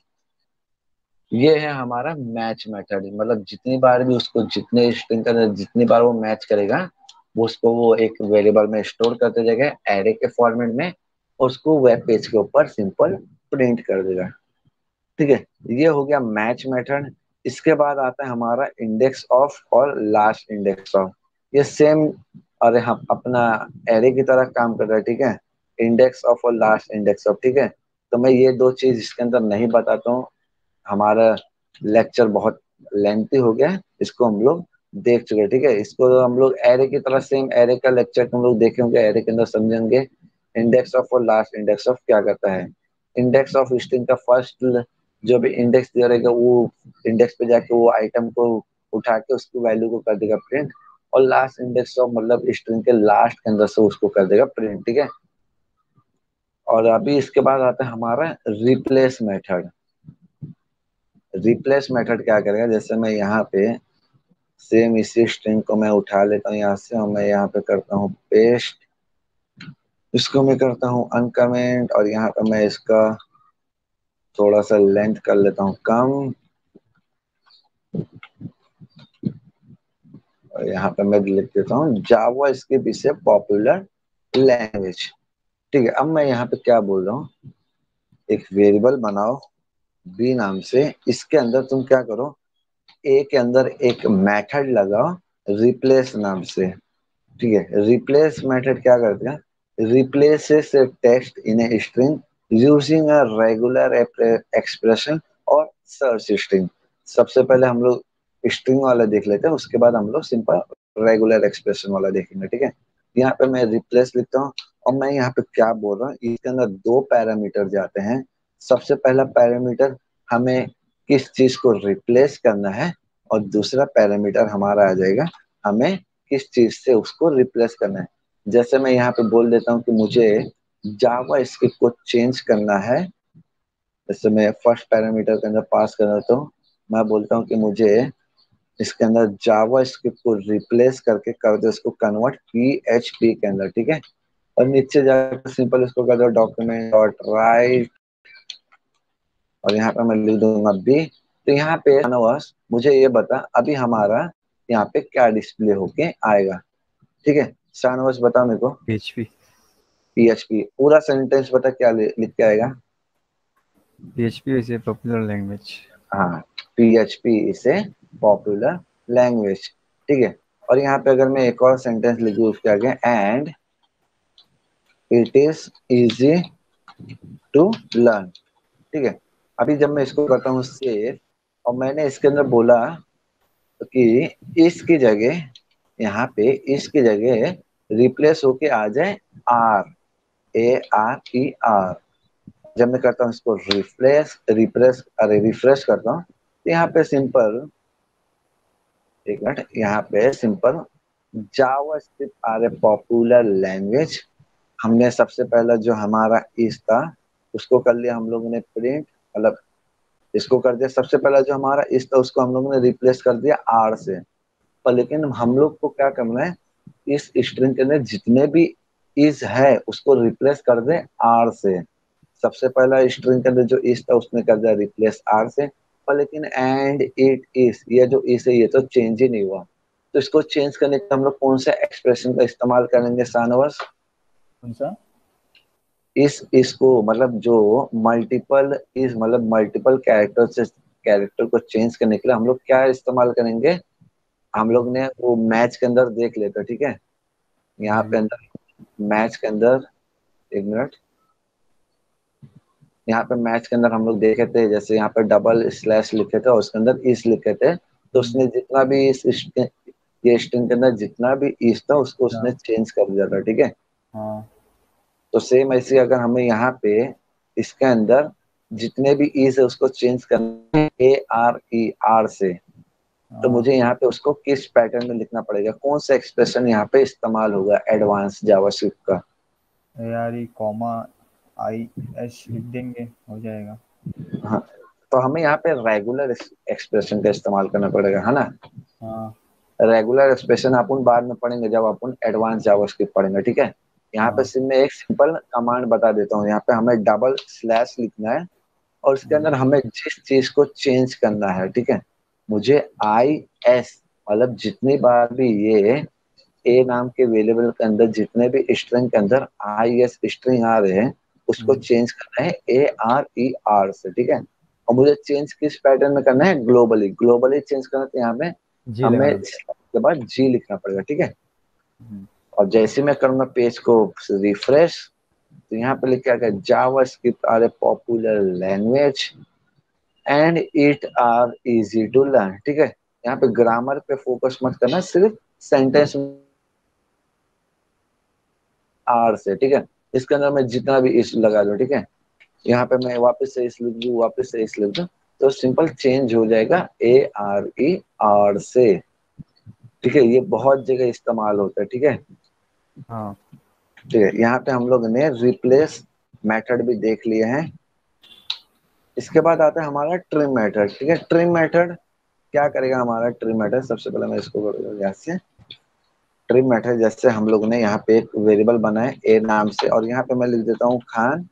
ये है हमारा मैच मेथड, मतलब जितनी बार भी उसको, जितने स्ट्रिंग का जितनी बार वो मैच करेगा, वो उसको वो एक वेरिएबल में स्टोर करते जाएगा एरे के फॉर्मेट में, और उसको वेब पेज के ऊपर सिंपल प्रिंट कर देगा, ठीक है। ये हो गया मैच मेथड। इसके बाद आता है हमारा इंडेक्स ऑफ और लास्ट इंडेक्स ऑफ। ये सेम, अरे हम अपना एरे की तरह काम कर रहा है, ठीक है, इंडेक्स ऑफ और लास्ट इंडेक्स ऑफ, ठीक है। तो मैं ये 2 चीज इसके अंदर नहीं बताता हूँ, हमारा लेक्चर बहुत लेंथी हो गया है, इसको हम लोग देख चुके हैं, ठीक है। इसको हम लोग एरे की तरह, सेम एरे का लेक्चर हम लोग देखे होंगे, एरे के अंदर समझेंगे इंडेक्स ऑफ और लास्ट इंडेक्स ऑफ क्या करता है। इंडेक्स ऑफ स्ट्रिंग का फर्स्ट जो भी इंडेक्स दे रहेगा, वो इंडेक्स पे जाके वो आइटम को उठा के उसकी वैल्यू को कर देगा प्रिंट, और लास्ट इंडेक्स ऑफ मतलब स्ट्रिंग के लास्ट के अंदर से उसको कर देगा प्रिंट, ठीक है। और अभी इसके बाद आता है हमारा रिप्लेस मेथड। रिप्लेस मेथड क्या करेगा, जैसे मैं यहाँ पे सेम इसी स्ट्रिंग को मैं उठा लेता हूँ यहाँ से, और मैं यहाँ पे करता हूँ पेस्ट, इसको मैं करता हूँ अनकमेंट, और यहाँ पे मैं इसका थोड़ा सा लेंथ कर लेता हूँ कम, और यहाँ पे मैं लिख देता हूँ जावा इसके पीछे पॉपुलर लैंग्वेज, ठीक है। अब मैं यहाँ पे क्या बोल रहा हूँ, एक वेरिएबल बनाओ बी नाम से, इसके अंदर तुम क्या करो, ए के अंदर एक मेथड लगाओ रिप्लेस नाम से, ठीक है। रिप्लेस मेथड क्या करते हैं, replaces a text in a string using a regular expression और सर्च स्ट्रिंग। सबसे पहले हम लोग स्ट्रिंग वाला देख लेते हैं, उसके बाद हम लोग सिंपल रेगुलर एक्सप्रेशन वाला देखेंगे, ठीक है। यहाँ पे मैं रिप्लेस लिखता हूँ, और मैं यहाँ पे क्या बोल रहा हूँ, इसके अंदर 2 पैरामीटर जाते हैं। सबसे पहला पैरामीटर हमें किस चीज को रिप्लेस करना है, और दूसरा पैरामीटर हमारा आ जाएगा हमें किस चीज से उसको रिप्लेस करना है। जैसे मैं यहाँ पे बोल देता हूँ कि मुझे जावा स्क्रिप्ट को चेंज करना है, जैसे मैं फर्स्ट पैरामीटर के अंदर पास कर देता हूँ, मैं बोलता हूँ कि मुझे इसके अंदर जावा स्क्रिप्ट को रिप्लेस करके कर दो इसको कन्वर्ट PHP के अंदर, ठीक है। और नीचे जाकर सिंपल इसको कर दो डॉक्यूमेंट डॉट राइट, और यहाँ पे मैं लिख दूंगा बी। तो यहाँ पे शाहनवाज मुझे ये बता अभी हमारा यहाँ पे क्या डिस्प्ले होके आएगा, ठीक है। शाहनवाज बता मेरे को, PHP। PHP पूरा सेंटेंस बता क्या लिख के आएगा। PHP is a popular language। हाँ, PHP इसे पॉपुलर लैंग्वेज, ठीक है। और यहाँ पे अगर मैं एक और सेंटेंस लिखूँ उसके आगे, and it is easy to learn, ठीक है। अभी जब मैं इसको करता हूँ सेव, और मैंने इसके अंदर बोला कि इसकी जगह, यहाँ पे इसकी जगह रिप्लेस होके आ जाए RARER। जब मैं करता हूँ इसको रिफ्रेश करता हूँ, तो यहाँ पे सिंपल, एक मिनट, यहाँ पे simple JavaScript are a popular language, हमने सबसे पहला जो हमारा इस था उसको कर लिया हम लोगों ने प्रिंट, मतलब इसको कर दिया, सबसे पहला जो हमारा इस था उसको हम लोगों ने रिप्लेस कर दिया आर से। पर लेकिन हम लोग को क्या करना है, इस स्ट्रिंग के अंदर जितने भी इज है उसको रिप्लेस कर दे आर से। सबसे पहला स्ट्रिंग के अंदर जो इज था उसने कर दिया रिप्लेस आर से, पर लेकिन एंड इट इज, ये जो इज है ये तो चेंज ही नहीं हुआ। तो इसको चेंज करने के लिए हम लोग कौन सा एक्सप्रेशन का इस्तेमाल करेंगे शानवास। कौन सा? इस इसको मतलब जो मल्टीपल इज, मतलब मल्टीपल कैरेक्टर से कैरेक्टर को चेंज करने के लिए हम लोग क्या इस्तेमाल करेंगे, हम लोग ने वो मैच के अंदर देख लेते, ठीक है। यहाँ पे अंदर मैच के अंदर, एक मिनट, यहाँ पे मैच के अंदर हम लोग देखे थे, जैसे यहाँ पे डबल स्लैश लिखे थे और उसके अंदर इस लिखे थे, तो हम्म, उसने जितना भी ये स्ट्रिंग के अंदर जितना भी इस था उसको अच्छा, उसने चेंज कर दिया था, ठीक है। हाँ तो सेम ऐसे अगर हमें यहाँ पे इसके अंदर जितने भी ईज है उसको चेंज करना है ARER से, तो हाँ। मुझे यहाँ पे उसको किस पैटर्न में लिखना पड़ेगा, कौन सा एक्सप्रेशन यहाँ पे इस्तेमाल होगा एडवांस जावास्क्रिप्ट का। यार ये कॉमा आई एस लिख देंगे, हो जाएगा। हाँ, तो हमें यहाँ पे रेगुलर एक्सप्रेशन का इस्तेमाल करना पड़ेगा, है ना। हाँ रेगुलर एक्सप्रेशन अपन बाद में पढ़ेंगे जब अपन एडवांस जावास्क्रिप्ट पढ़ेंगे, ठीक है। यहाँ पे हाँ सिर्फ मैं एक सिंपल कमांड बता देता हूँ, यहाँ पे हमें डबल स्लैश लिखना है और उसके हाँ अंदर हमें जिस चीज को चेंज करना है, ठीक है, मुझे IS मतलब जितनी बार भी ये ए नाम के वेरिएबल के अंदर जितने भी स्ट्रिंग के अंदर IS स्ट्रिंग आ रहे हैं उसको हम्म, चेंज करना है ARER से, ठीक है। और मुझे चेंज किस पैटर्न में करना है, ग्लोबली, ग्लोबली चेंज करना है, तो यहाँ पे जी हमें लगाना। के बाद जी लिखना पड़ेगा, ठीक है। हम्म, और जैसे मैं करूंगा पेज को रिफ्रेश, तो यहाँ पे लिखा गया JavaScript are a popular language and it are easy to learn, ठीक है। यहाँ पे ग्रामर पे फोकस मत करना, सिर्फ सेंटेंस आर से, ठीक है। इसके अंदर मैं जितना भी इस लगा दूं, ठीक है। यहाँ पे मैं वापस से इस लिख दूं, वापस से इस लिख दूं, तो सिंपल चेंज हो जाएगा ARER से, ठीक है। ये बहुत जगह इस्तेमाल होता है, ठीक है। हाँ ठीक है, यहाँ पे हम लोग ने रिप्लेस मेथड भी देख लिए हैं। इसके बाद आता है हमारा ट्रिम मेथड, ठीक है। ट्रिम मेथड क्या करेगा, हमारा ट्रिम मेथड सबसे पहले मैं इसको यहाँ से ट्रिम मेथड, जैसे हम लोग ने यहाँ पे एक वेरिएबल बनाया ए नाम से, और यहाँ पे मैं लिख देता हूँ खान,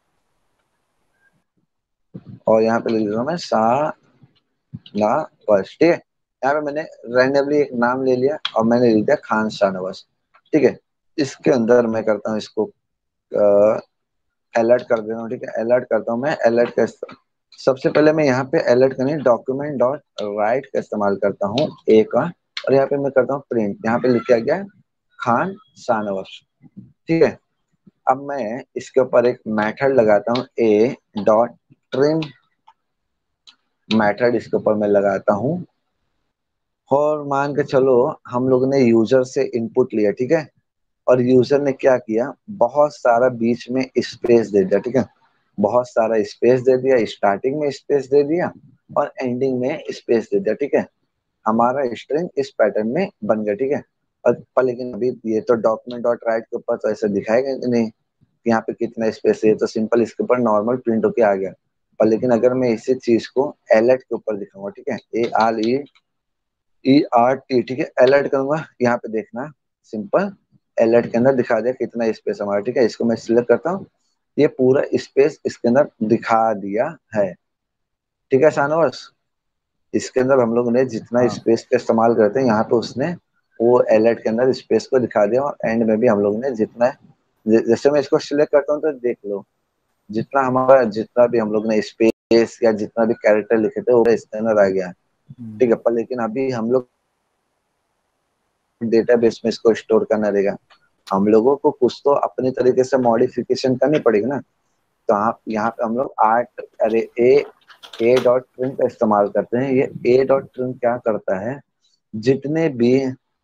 और यहाँ पे लिख देता हूँ मैं शाहनवाज, ठीक है। यहाँ पे मैंने रैंडमली एक नाम ले लिया और मैंने लिख दिया खान शाहनवाज, ठीक है। इसके अंदर मैं करता हूँ इसको अलर्ट कर देता हूँ, ठीक है। अलर्ट करता हूँ मैं, अलर्ट का सबसे पहले मैं यहाँ पे अलर्ट करने डॉक्यूमेंट डॉट राइट का इस्तेमाल करता हूँ ए का, और यहाँ पे मैं करता हूँ प्रिंट, यहाँ पे लिखा गया खान शाहनवाज, ठीक है। अब मैं इसके ऊपर एक मेथड लगाता हूँ ए डॉट ट्रिम मेथड, इसके ऊपर मैं लगाता हूँ। और मान के चलो हम लोग ने यूजर से इनपुट लिया, ठीक है, और यूजर ने क्या किया, बहुत सारा बीच में स्पेस दे दिया, ठीक है। बहुत सारा स्पेस दे दिया, स्टार्टिंग में स्पेस दे दिया और एंडिंग में स्पेस दे दिया, ठीक है। हमारा स्ट्रिंग इस पैटर्न में बन गया, ठीक है। और पर लेकिन अभी ये तो डॉक्यूमेंट डॉट राइट के ऊपर तो ऐसे दिखाएगा कि नहीं यहाँ पे कितना स्पेस है, तो सिंपल इसके ऊपर नॉर्मल प्रिंट होके आ गया। पर लेकिन अगर मैं इसी चीज को एलर्ट के ऊपर दिखाऊंगा, ठीक है, ARERT, ठीक है, अलर्ट करूंगा, यहाँ पे देखना सिंपल अलर्ट के अंदर दिखा दिया कितना स्पेस हमारा, ठीक है। इसको मैं सिलेक्ट करता हूँ, ये पूरा स्पेस इसके अंदर दिखा दिया है, ठीक है शानवास। इसके अंदर हम लोग ने जितना हाँ। स्पेस का इस्तेमाल करते हैं यहाँ पे उसने वो अलर्ट के अंदर स्पेस को दिखा दिया, और एंड में भी हम लोग ने जितना जैसे मैं इसको सिलेक्ट करता हूँ तो देख लो जितना हमारा जितना भी हम लोग ने स्पेस या जितना भी कैरेक्टर लिखे थे वो इसके अंदर आ गया, हम्म, ठीक है। पर लेकिन अभी हम लोग डेटाबेस में इसको स्टोर करना रहेगा, हम लोगों को कुछ तो अपने तरीके से मॉडिफिकेशन करनी पड़ेगी ना। तो आप यहाँ पे हम लोग आर्ट अरे ए डॉट ट्रिम का इस्तेमाल करते हैं। ये ए डॉट ट्रिम क्या करता है, जितने भी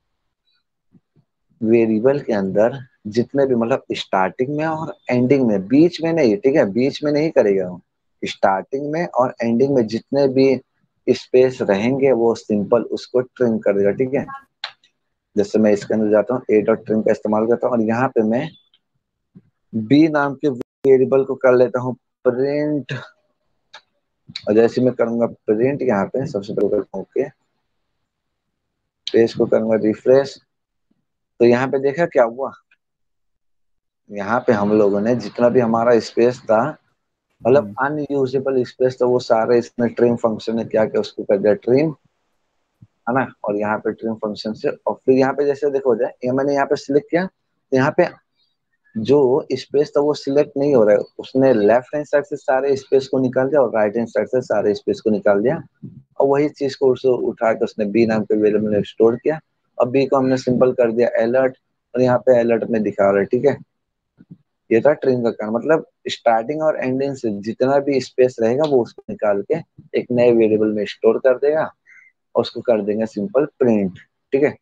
वेरिएबल के अंदर जितने भी मतलब स्टार्टिंग में और एंडिंग में, बीच में नहीं, ठीक है, बीच में नहीं करेगा वो, स्टार्टिंग में और एंडिंग में जितने भी स्पेस रहेंगे वो सिंपल उसको ट्रिम कर देगा, ठीक है। जैसे मैं इसके अंदर जाता हूँ ए डॉट ट्रिम का इस्तेमाल करता हूँ और यहाँ पे मैं बी नाम के वेरिएबल को कर लेता हूँ प्रिंट, और जैसे मैं करूंगा प्रिंट यहाँ पे सबसे पहले करता हूँ ओके, पेज को करूंगा रिफ्रेश, तो यहाँ पे देखा क्या हुआ, यहाँ पे हम लोगों ने जितना भी हमारा स्पेस था मतलब हम्म, अनयूजेबल स्पेस, तो वो सारे इसमें ट्रिम फंक्शन ने क्या किया उसको कर दिया ट्रिम, है ना। और यहाँ पे ट्रिम फंक्शन से और फिर यहाँ पे जैसे देखो जाए ये मैंने यहाँ पे सिलेक्ट किया, तो यहाँ पे जो स्पेस था वो सिलेक्ट नहीं हो रहा है, उसने लेफ्ट हैंड साइड से सारे स्पेस को निकाल दिया और राइट हैंड साइड से सारे स्पेस को निकाल दिया, और वही चीज को उसको उठा के उसने बी नाम के वेरिएबल में स्टोर किया, और बी को हमने सिंपल कर दिया अलर्ट, और यहाँ पे अलर्ट में दिखा रहा है, ठीक है। ये था ट्रिम का कारण, मतलब स्टार्टिंग और एंडिंग से जितना भी स्पेस रहेगा वो उसको निकाल के एक नए वेरिएबल में स्टोर कर देगा और उसको कर देंगे सिंपल प्रिंट। ठीक है,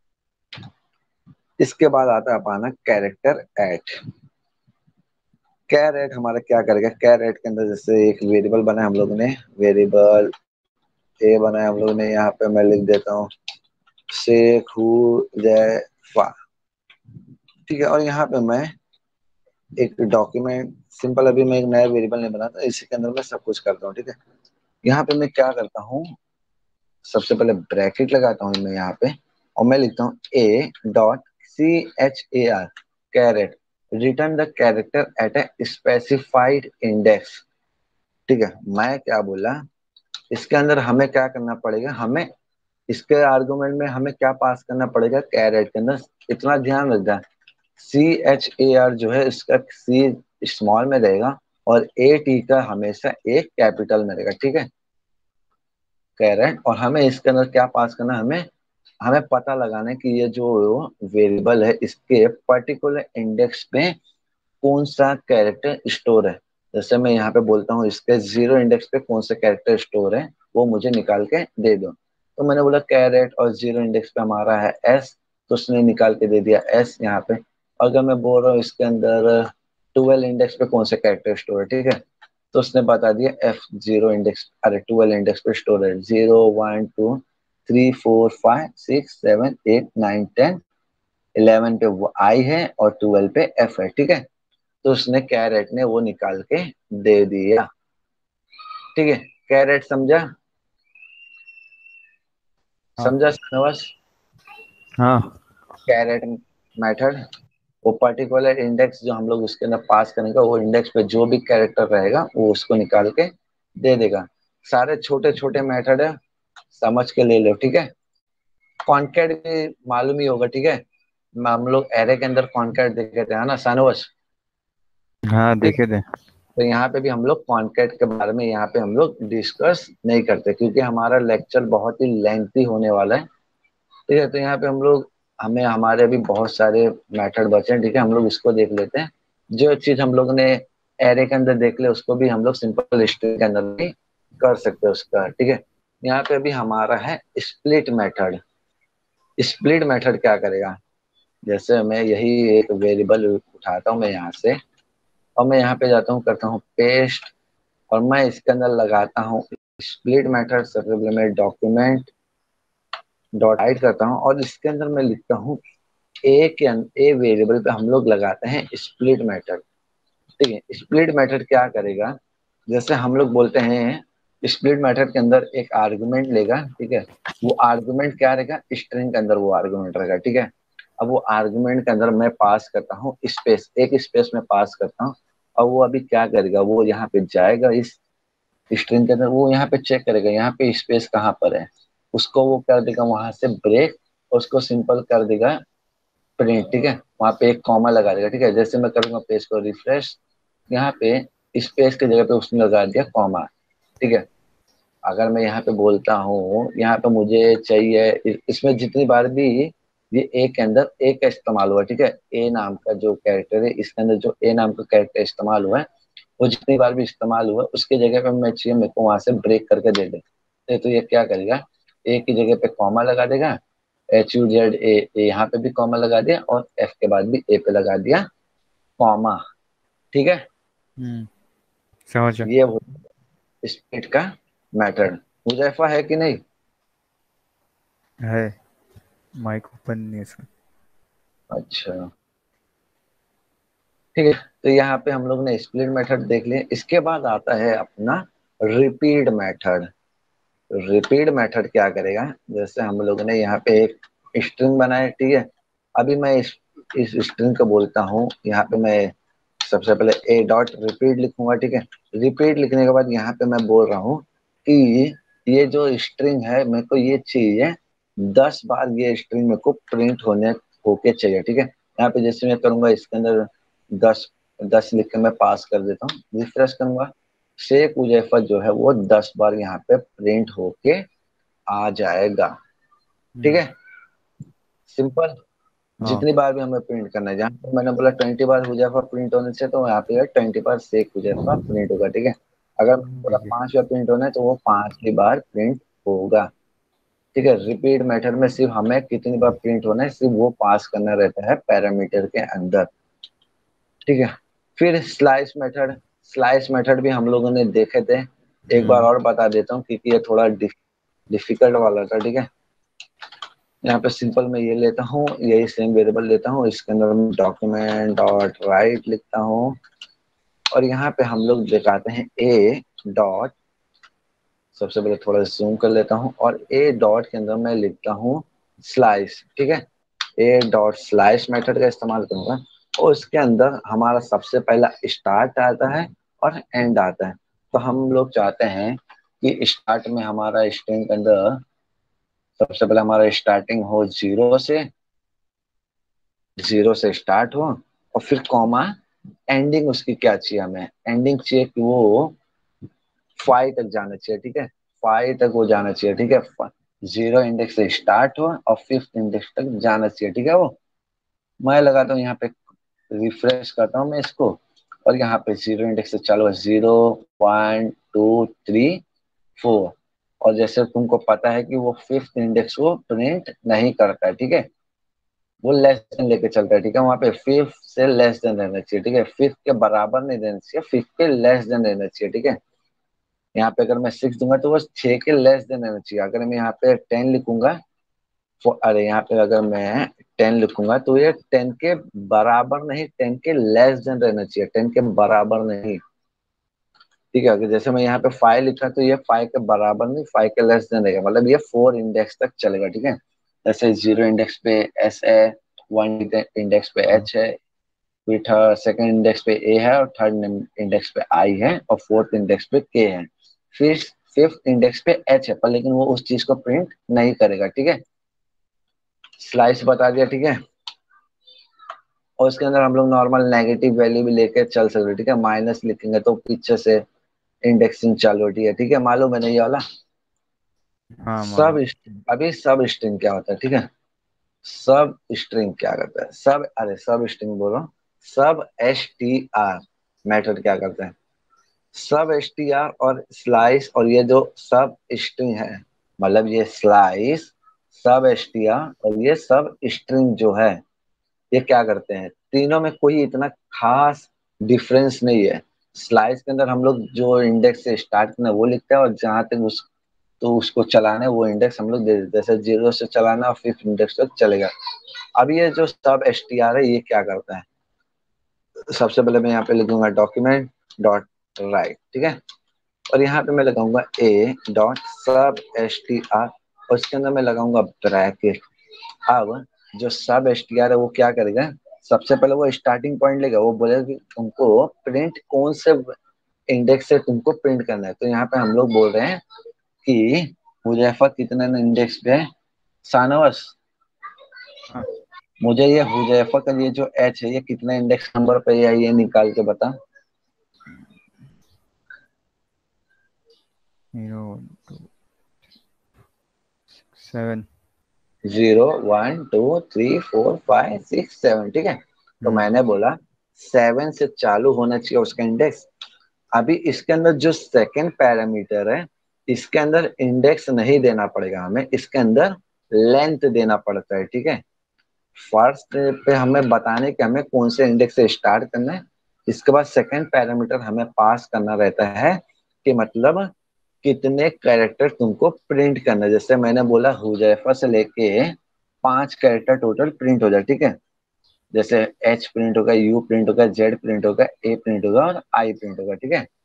इसके बाद आता है अपना कैरेक्टर एट। कैर एट हमारा क्या करेगा, कैर एट के अंदर जैसे एक वेरिएबल बना हम लोग ने, वेरिएबल ए बनाया हम लोग ने, यहाँ पे मैं लिख देता हूँ शेख हुजैफा। ठीक है, और यहाँ पे मैं एक डॉक्यूमेंट सिंपल, अभी मैं एक नया वेरिएबल नहीं बनाता, इसी के अंदर मैं सब कुछ करता हूँ। ठीक है, यहाँ पे मैं क्या करता हूँ, सबसे पहले ब्रैकेट लगाता हूँ मैं यहाँ पे, और मैं लिखता हूँ a dot CHAR charAt return the character at a specified index. ठीक है, मैं क्या बोला, इसके अंदर हमें क्या करना पड़ेगा, हमें इसके आर्गुमेंट में हमें क्या पास करना पड़ेगा कैरेट के अंदर, इतना ध्यान रखना। CHAR जो है इसका सी स्मॉल में रहेगा और AT का हमेशा एक कैपिटल में रहेगा। ठीक है, कैरेट, और हमें इसके अंदर क्या पास करना है, हमें हमें पता लगाना है कि ये जो वेरिएबल है इसके पर्टिकुलर इंडेक्स पे कौन सा कैरेक्टर स्टोर है। जैसे मैं यहाँ पे बोलता हूँ इसके 0 इंडेक्स पे कौन सा कैरेक्टर स्टोर है वो मुझे निकाल के दे दो। तो मैंने बोला कैरेट और 0 इंडेक्स पे हमारा है S, तो उसने निकाल के दे दिया S यहाँ पे। अगर मैं बोल रहा हूँ इसके अंदर 12 इंडेक्स पे कौन सा कैरेक्टर स्टोर है, ठीक है, तो उसने बता दिया F0 इंडेक्स, अरे 12 इंडेक्स पे स्टोर है 0 1 2 3 4 5 6 7 8 9 10, 11 पे वो I है और 12 पे F है। ठीक है, तो उसने कैरेट ने वो निकाल के दे दिया। ठीक है, कैरेट समझा, हाँ समझा श्रीनिवास, हाँ कैरेट मेथड, वो पर्टिकुलर इंडेक्स जो हम लोग उसके अंदर पास करेंगे वो इंडेक्स पे जो भी कैरेक्टर रहेगा वो उसको निकाल के दे देगा। सारे छोटे छोटे मेथड है, समझ के ले लो। ठीक है, कॉन्कैट भी मालूम ही होगा। ठीक है, हम लोग एरे के अंदर कॉन्कैट देखे थे, है ना सानोज। हाँ, ठीक, देखे थे। तो यहाँ पे भी हम लोग कॉन्कैट के बारे में यहाँ पे हम लोग डिस्कस नहीं करते क्योंकि हमारा लेक्चर बहुत ही लेंथी होने वाला है। ठीक है, तो यहाँ पे हम लोग, हमें हमारे अभी बहुत सारे मेथड बचे हैं। ठीक है, हम लोग इसको देख लेते हैं। जो चीज हम लोग ने एरे के अंदर देख ले उसको भी हम लोग सिंपल स्ट्रिंग के अंदर भी कर सकते हैं उसका। ठीक है, यहाँ पे अभी हमारा है स्प्लिट मेथड। स्प्लिट मेथड क्या करेगा, जैसे मैं यही एक वेरिएबल उठाता हूँ मैं यहाँ से, और मैं यहाँ पे जाता हूँ करता हूँ पेस्ट, और मैं इसके अंदर लगाता हूँ स्प्लिट मेथड। सबसे पहले मैं डॉक्यूमेंट डॉट राइट करता हूँ और इसके अंदर मैं लिखता हूँ ए वेरिएबल पे हम लोग लगाते हैं स्प्लिट मेथड। ठीक है, स्प्लिट मेथड क्या करेगा, जैसे हम लोग बोलते हैं स्प्लिट मेथड के अंदर एक आर्गुमेंट लेगा। ठीक है, वो आर्गुमेंट क्या रहेगा, स्ट्रिंग के अंदर वो आर्गुमेंट रहेगा। ठीक है, अब वो आर्गुमेंट के अंदर मैं पास करता हूँ स्पेस, एक स्पेस में पास करता हूँ, और वो अभी क्या करेगा, वो यहाँ पे जाएगा इस स्ट्रिंग के अंदर, वो यहाँ पे चेक करेगा यहाँ पे स्पेस कहाँ पर है, उसको वो कर देगा वहां से ब्रेक, उसको सिंपल कर देगा प्रिंट। ठीक है, वहां पे एक कॉमा लगा देगा। ठीक है, जैसे मैं करूंगा पेज को रिफ्रेश, यहाँ पे स्पेस की जगह पे उसने लगा दिया कॉमा। ठीक है, अगर मैं यहाँ पे बोलता हूँ यहाँ पे मुझे चाहिए इसमें जितनी बार भी ये ए के अंदर ए का इस्तेमाल हुआ, ठीक है, ए नाम का जो कैरेक्टर है इसके अंदर जो ए नाम का कैरेक्टर इस्तेमाल हुआ है वो जितनी बार भी इस्तेमाल हुआ उसकी जगह पे मैं चाहिए मेरे को वहां से ब्रेक करके दे दे, तो ये क्या करेगा, ए की जगह पे कॉमा लगा देगा, HUZA, यहाँ पे भी कॉमा लगा दिया और एफ के बाद भी ए पे लगा दिया कॉमा। ठीक है, हम्म, समझा। ये वो स्प्लिट का मेथड। मुजैफा है कि नहीं। है, माइक ओपन नहीं है इसका। अच्छा, ठीक है, तो यहाँ पे हम लोग ने स्प्लिट मेथड देख लिया। इसके बाद आता है अपना रिपीट मेथड। रिपीट मेथड क्या करेगा, जैसे हम लोग ने यहाँ पे एक स्ट्रिंग बनाया। ठीक है, अभी मैं इस स्ट्रिंग को बोलता हूँ, यहाँ पे मैं सबसे पहले ए डॉट रिपीट लिखूंगा। ठीक है, रिपीट लिखने के बाद यहाँ पे मैं बोल रहा हूँ कि ये जो स्ट्रिंग है मेरे को ये चाहिए 10 बार, ये स्ट्रिंग मेरे को प्रिंट होने होके चाहिए। ठीक है, यहाँ पे जैसे मैं करूंगा इसके अंदर 10 10 लिख के मैं पास कर देता हूँ, रिफ्रेश करूंगा, शेख उजैफा जो है वो 10 बार यहाँ पे प्रिंट होके आ जाएगा। ठीक हम्म, है, सिंपल। हाँ। जितनी बार भी हमें प्रिंट करना है, जहाँ पे मैंने बोला 20 बार हुजैफा प्रिंट होने से, तो यहाँ पे 20 बार शेख हुजैफा प्रिंट होगा, ठीक है। अगर पूरा ठीक है। 5 बार प्रिंट होना है तो वो 5 ही बार प्रिंट होगा, ठीक है। रिपीट मेथड में सिर्फ हमें कितनी बार प्रिंट होना है सिर्फ वो पास करना रहता है पैरामीटर के अंदर, ठीक है। फिर स्लाइस मेथड भी हम लोगों ने देखे थे, एक बार हम्म। और बता देता हूँ क्योंकि ये थोड़ा डिफिकल्ट वाला था, ठीक है। यहाँ पे सिंपल मैं ये लेता हूँ, यही सेम वेरिएबल लेता हूँ, इसके अंदर मैं डॉक्यूमेंट डॉट राइट लिखता हूँ, और यहाँ पे हम लोग दिखाते हैं ए डॉट, सबसे पहले थोड़ा जूम कर लेता हूँ, और ए डॉट के अंदर मैं लिखता हूँ स्लाइस, ठीक है। ए डॉट स्लाइस मेथड का इस्तेमाल करूंगा, और उसके अंदर हमारा सबसे पहला स्टार्ट आता है और एंड आता है। तो हम लोग चाहते हैं कि स्टार्ट में हमारा स्ट्रिंग के अंदर सबसे पहले हमारा स्टार्टिंग हो जीरो से स्टार्ट हो, और फिर कॉमा, एंडिंग उसकी क्या चाहिए, हमें एंडिंग चाहिए कि वो 5 तक जाना चाहिए, ठीक है। 5 तक वो जाना चाहिए, ठीक है। 0 इंडेक्स से स्टार्ट हो और 5th इंडेक्स तक जाना चाहिए, ठीक है। वो मैं लगाता हूँ यहाँ पे, रिफ्रेश करता हूँ मैं इसको, और यहाँ पे 0 इंडेक्स से चालू है, 0 1 2 3 4, और जैसे तुमको पता है कि वो 5th इंडेक्स को प्रिंट नहीं करता है, ठीक है। वो लेस देन लेके चलता है, ठीक है। वहां पे 5th से लेस देन रहना चाहिए, ठीक है। 5th के बराबर नहीं रहना चाहिए, 5th के लेस देन रहना चाहिए, ठीक है। यहाँ पे अगर मैं 6 दूंगा तो वो 6 के लेस देन रहना चाहिए। अगर मैं यहाँ पे 10 लिखूंगा, अरे यहाँ पे अगर मैं 10 लिखूंगा तो ये 10 के बराबर नहीं, 10 के लेस देन रहना चाहिए, 10 के बराबर नहीं, ठीक है। अगर जैसे मैं यहाँ पे 5 लिखा तो ये 5 के बराबर नहीं, 5 के लेस देन रहेगा, मतलब ये 4 इंडेक्स तक चलेगा, ठीक है। जैसे 0 इंडेक्स पे एस है, 1 इंडेक्स पे हाँ। एच है, फिर सेकंड इंडेक्स पे ए है, और थर्ड इंडेक्स पे आई है, और 4th इंडेक्स पे के है। फिर 5th इंडेक्स पे एच है, पर लेकिन वो उस चीज को प्रिंट नहीं करेगा, ठीक है। स्लाइस बता दिया, ठीक है। और उसके अंदर हम लोग नॉर्मल नेगेटिव वैल्यू भी लेके चल सकते हैं, ठीक है। माइनस लिखेंगे तो पीछे से इंडेक्सिंग चालू होती है, ठीक है। मालूम है नहीं ये वाला हाँ सब मालूम। स्ट्रिंग। अभी सब स्ट्रिंग क्या होता है, ठीक है। सब स्ट्रिंग क्या करता है, सब, अरे सब स्ट्रिंग बोलो, सब एस टी आर मेथड क्या करता है, सब एस टी आर और स्लाइस, और ये जो सब स्ट्रिंग है, मतलब ये स्लाइस, सब एस टी आर और ये सब स्ट्रिंग जो है, ये क्या करते हैं, तीनों में कोई इतना खास डिफरेंस नहीं है। स्लाइस के अंदर हम लोग जो इंडेक्स से स्टार्ट करना है वो लिखते हैं, और जहां तक उस तो उसको चलाना है वो इंडेक्स हम लोग दे देते हैं, जैसे 0 से चलाना और 5th इंडेक्स तक चलेगा। अब ये जो सब एस टी आर है ये क्या करता है, सबसे पहले मैं यहाँ पे लिखूंगा डॉक्यूमेंट डॉट राइट, ठीक है। और यहाँ पे मैं लगाऊंगा a dot sub S T R, और इसके अंदर मैं लगाऊंगा ब्रैकेट। अब जो सब एस टी आर है वो क्या करेगा, सबसे पहले वो स्टार्टिंग पॉइंट लेगा, वो बोलेगा कि तुमको प्रिंट कौन से इंडेक्स से तुमको प्रिंट करना है। तो यहाँ पे हम लोग बोल रहे हैं कि हुजैफा कितने इंडेक्स पे है, शानवास, हाँ। मुझे ये हुजैफा का ये जो एच है ये कितने इंडेक्स नंबर पे है ये निकाल के बता। 0 2 6 7। 0 1 2 3 4 5 6 7, ठीक है। तो हम्म। मैंने बोला 7 से चालू होना चाहिए उसका इंडेक्स। अभी इसके अंदर जो सेकंड पैरामीटर है, इसके अंदर इंडेक्स नहीं देना पड़ेगा हमें, इसके अंदर लेंथ देना पड़ता है, ठीक है। फर्स्ट पे हमें बताने कि हमें कौन से इंडेक्स से स्टार्ट करना है, इसके बाद सेकंड पैरामीटर हमें पास करना रहता है कि मतलब कितने कैरेक्टर तुमको प्रिंट करना है। जैसे मैंने बोला हुजैफा से लेके 5 कैरेक्टर टोटल प्रिंट हो जाए, ठीक है। जैसे एच प्रिंट होगा, यू प्रिंट होगा, जेड प्रिंट होगा, ए प्रिंट होगा, और आई प्रिंट होगा, ठीक है।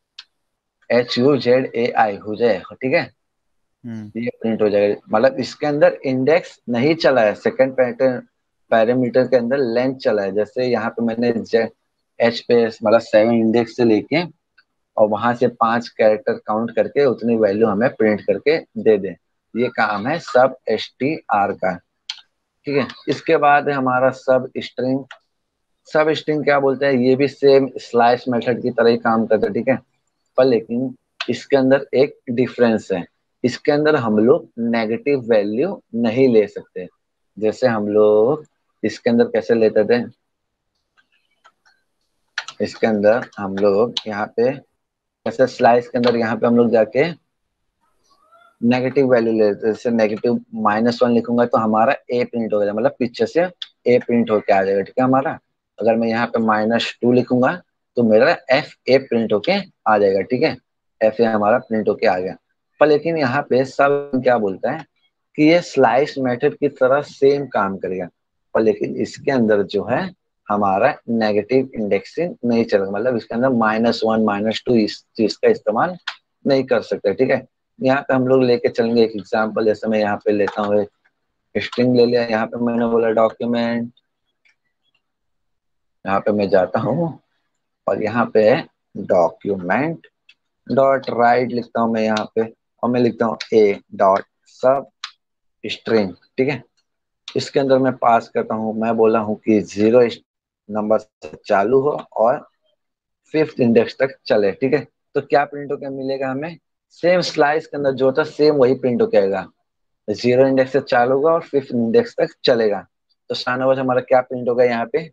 HUZAI हुजैफा, ठीक है। हम्म। ये प्रिंट हो जाएगा, मतलब इसके अंदर इंडेक्स नहीं चला है, सेकंड पैटर्न पैरामीटर के अंदर लेंथ चला है। जैसे यहाँ पे मैंने एच पे मतलब 7 इंडेक्स से लेके और वहां से 5 कैरेक्टर काउंट करके उतनी वैल्यू हमें प्रिंट करके दे दे, ये काम है सब एस टी आर का, ठीक है। इसके बाद है हमारा सब स्ट्रिंग। सब स्ट्रिंग क्या बोलते हैं, ये भी सेम स्लाइस मेथड की तरह ही काम करता है, ठीक है। पर लेकिन इसके अंदर एक डिफरेंस है, इसके अंदर हम लोग नेगेटिव वैल्यू नहीं ले सकते। जैसे हम लोग इसके अंदर कैसे लेते थे, इसके अंदर हम लोग यहाँ पे कैसे स्लाइस के अंदर यहाँ पे हम लोग जाके नेगेटिव वैल्यू लेते हैं। जैसे नेगेटिव -1 लिखूंगा तो हमारा ए प्रिंट हो जाएगा, मतलब पीछे से ए प्रिंट होके आ जाएगा, ठीक है हमारा। अगर मैं यहाँ पे -2 लिखूंगा तो मेरा एफ ए प्रिंट होके आ जाएगा, ठीक है। एफ ए हमारा प्रिंट होके आ गया। पर लेकिन यहाँ पे सब क्या बोलता है कि ये स्लाइस मेथड की तरह सेम काम करेगा, पर लेकिन इसके अंदर जो है हमारा नेगेटिव इंडेक्सिंग नहीं चलेगा, मतलब इसके अंदर -1 -2 इस चीज का इस्तेमाल नहीं कर सकते, ठीक है। यहाँ पे हम लोग लेके चलेंगे एक एग्जांपल। जैसे मैं यहाँ पे लेता हूँ एक स्ट्रिंग ले लिया, यहाँ पे मैंने बोला डॉक्यूमेंट, यहाँ पे मैं जाता हूँ और यहाँ पे डॉक्यूमेंट डॉट राइट लिखता हूँ मैं यहाँ पे, और मैं लिखता हूँ ए डॉट सब स्ट्रिंग, ठीक है। इसके अंदर मैं पास करता हूँ, मैं बोला हूँ कि 0 नंबर से चालू हो और 5th इंडेक्स तक चले, ठीक है। तो क्या प्रिंट होकर मिलेगा हमें, सेम स्लाइस के अंदर जो था सेम वही प्रिंट होकर आएगा। 0 इंडेक्स से चालू होगा और 5th इंडेक्स तक चलेगा। तो शानवाज हमारा क्या प्रिंट होगा यहाँ पे,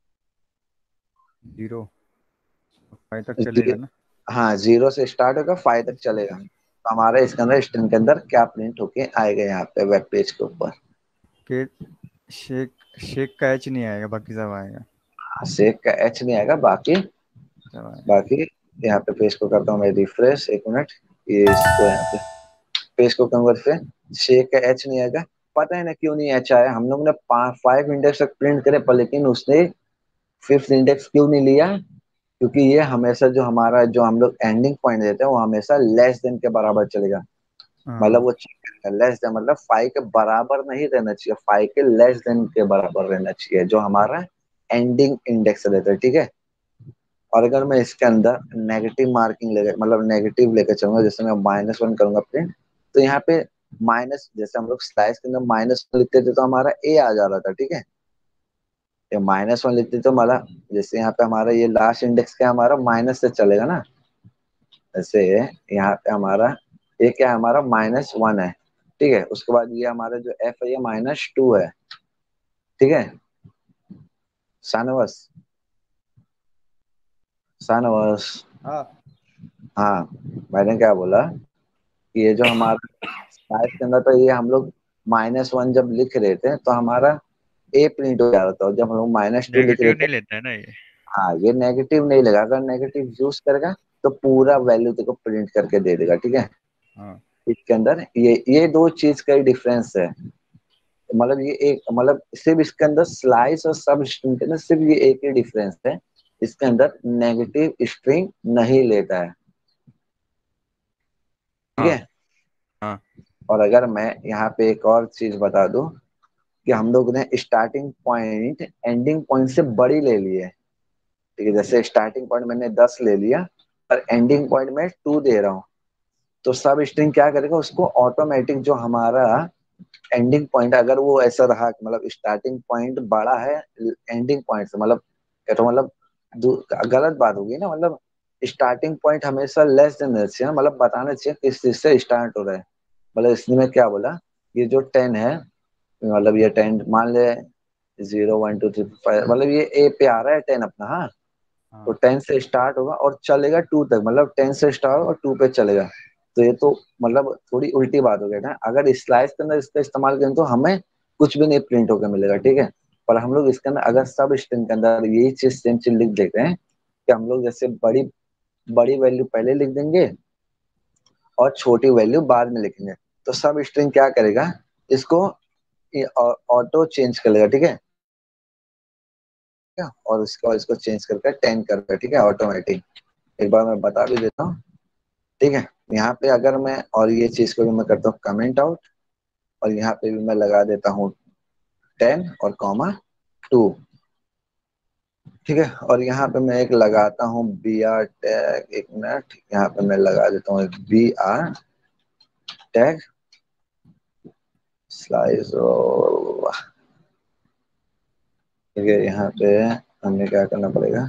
0 5 तक जी, चलेगा ना। हाँ 0 से स्टार्ट होगा 5 तक चलेगा। तो हमारा इसके अंदर स्ट्रिंग के अंदर क्या प्रिंट होके आएगा यहाँ पे वेब पेज के ऊपर। कि शेक शेक का एच नहीं आएगा, बाकी सब आएगा। सेक का एच नहीं आएगा, बाकी सब आएगा। बाकी यहाँ पे पेज को करता हूँ मैं रिफ्रेश, एक मिनट, ये इसको यहाँ पे पेज को कन्वर्ट से शेक का एच नहीं आएगा। पता है ना क्यों नहीं एच आया, हम लोग ने 5 इंडेक्स तक प्रिंट करे, पर लेकिन उसने 5th इंडेक्स क्यों नहीं लिया, क्योंकि ये हमेशा जो हमारा जो हम लोग एंडिंग पॉइंट देते हैं वो हमेशा लेस देन के बराबर चलेगा। मतलब हाँ। वो चेक करेगा लेस देन, मतलब 5 के बराबर नहीं रहना चाहिए, 5 के लेस देन के बराबर रहना चाहिए, जो हमारा एंडिंग इंडेक्स रहता है, ठीक है। और अगर मैं इसके अंदर नेगेटिव मार्किंग लेकर, मतलब नेगेटिव लेकर चलूंगा, जैसे मैं -1 करूंगा प्रिंट, तो यहाँ पे माइनस, जैसे हम लोग स्लाइस के अंदर -1 लिखते थे तो हमारा ए आ जा रहा था, ठीक है। ये -1 लिखते तो हमारा, जैसे यहाँ पे हमारा ये लास्ट इंडेक्स क्या हमारा माइनस से चलेगा ना, जैसे यहाँ पे हमारा ये क्या है, हमारा -1 है, ठीक है। उसके बाद ये हमारा जो एफ है ये -2 है, ठीक है। शानवास, शानवास, हाँ। हाँ, मैंने क्या बोला कि ये जो हमारा स्लाइस के अंदर तो ये हम लोग -1 जब लिख रहे थे तो हमारा ए प्रिंट हो जा रहा था, और जब हम लोग -2 लिख रहे नेगेटिव थे, नहीं लेता है ना ये। हाँ ये नेगेटिव नहीं लगा, अगर नेगेटिव यूज करेगा तो पूरा वैल्यू तेको प्रिंट करके दे देगा, ठीक है। हाँ। इसके अंदर ये दो चीज का ही डिफरेंस है, मतलब ये एक, मतलब सिर्फ इसके अंदर स्लाइस और सब स्ट्रिंग के अंदर सिर्फ ये एक ही डिफरेंस है, इसके अंदर नेगेटिव स्ट्रिंग नहीं लेता है, ठीक हाँ। है। हाँ। और अगर मैं यहाँ पे एक और चीज बता दूं कि हम लोग ने स्टार्टिंग पॉइंट एंडिंग पॉइंट से बड़ी ले ली है, ठीक है। जैसे स्टार्टिंग पॉइंट मैंने 10 ले लिया और एंडिंग पॉइंट में 2 दे रहा हूँ, तो सब स्ट्रिंग क्या करेगा, उसको ऑटोमेटिक जो हमारा एंडिंग पॉइंट अगर वो ऐसा रहा कि मतलब स्टार्टिंग पॉइंट बड़ा है एंडिंग पॉइंट से, मतलब क्या, तो मतलब गलत बात होगी ना, मतलब स्टार्टिंग पॉइंट हमेशा लेस देन रहना चाहिए, मतलब बताना चाहिए किस चीज से स्टार्ट हो रहा है। मतलब इसमें क्या बोला, ये जो 10 है, मतलब ये 10 मान ले, 0 1 2 3 4 5, मतलब ये ए पे आ रहा है 10 अपना, हाँ। तो हाँ। 10 से स्टार्ट होगा और चलेगा 2 तक, मतलब 10 से स्टार्ट होगा और 2 पे चलेगा। तो ये तो मतलब थोड़ी उल्टी बात हो गई ना, अगर स्लाइस के अंदर इसका इस्तेमाल करें तो हमें कुछ भी नहीं प्रिंट होकर मिलेगा, ठीक है। पर हम लोग इसके अंदर अगर सब स्ट्रिंग के अंदर यही चीज सेम चीज लिख देते हैं कि हम लोग जैसे बड़ी बड़ी वैल्यू पहले लिख देंगे और छोटी वैल्यू बाद में लिखेंगे, तो सब स्ट्रिंग क्या करेगा, इसको ऑटो चेंज कर लेगा, ठीक है। और इसको चेंज करके 10 करके, ठीक है, ऑटोमेटिक। एक बार मैं बता भी देता हूँ, ठीक है। यहाँ पे अगर मैं, और ये चीज को भी मैं करता हूँ कमेंट आउट, और यहाँ पे भी मैं लगा देता हूँ 10 और कॉमा 2, ठीक है। और यहाँ पे मैं एक लगाता हूँ बी आर टैग, एक मिनट, यहाँ पे मैं लगा देता हूँ बी आर टैग स्लाइस, ठीक है। यहाँ पे हमें क्या करना पड़ेगा,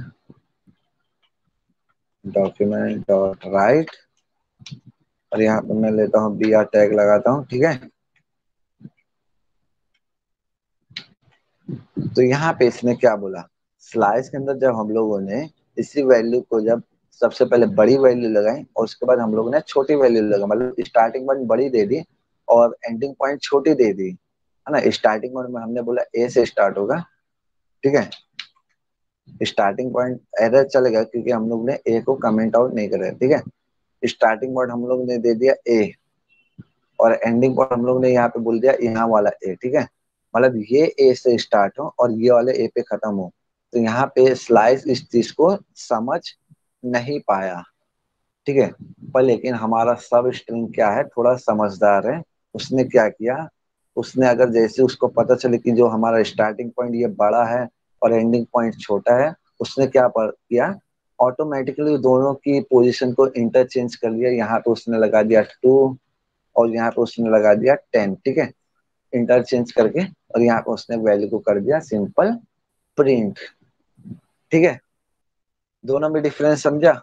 डॉक्यूमेंट डॉट राइट, और यहाँ पे मैं लेता हूँ बी आर टैग लगाता हूँ, ठीक है। तो यहाँ पे इसने क्या बोला, स्लाइस के अंदर जब हम लोगों ने इसी वैल्यू को जब सबसे पहले बड़ी वैल्यू लगाई और उसके बाद हम लोगों ने छोटी वैल्यू लगा, मतलब स्टार्टिंग पॉइंट बड़ी दे दी और एंडिंग पॉइंट छोटी दे दी, है ना। स्टार्टिंग पॉइंट में हमने बोला ए से स्टार्ट होगा, ठीक है। स्टार्टिंग पॉइंट एरर चलेगा क्योंकि हम लोग ने ए को कमेंट आउट नहीं करा, ठीक है। स्टार्टिंग पॉइंट हम लोग ने दे दिया ए और एंडिंग पॉइंट हम लोग ने यहाँ पे बोल दिया यहाँ वाला ए, ठीक है। मतलब ये ए से स्टार्ट हो और ये वाले ए पे खत्म हो। तो यहाँ पे स्लाइस इस चीज को समझ नहीं पाया, ठीक है। पर लेकिन हमारा सब स्ट्रिंग क्या है, थोड़ा समझदार है। उसने क्या किया, उसने अगर जैसे उसको पता चले कि जो हमारा स्टार्टिंग पॉइंट ये बड़ा है और एंडिंग पॉइंट छोटा है, उसने क्या किया, ऑटोमेटिकली दोनों की पोजीशन को इंटरचेंज कर लिया। यहाँ पे उसने लगा दिया 2 और यहाँ पे उसने लगा दिया 10, ठीक है, इंटरचेंज करके। और यहाँ पे उसने वैल्यू को कर दिया सिंपल प्रिंट, ठीक है। दोनों में डिफरेंस समझा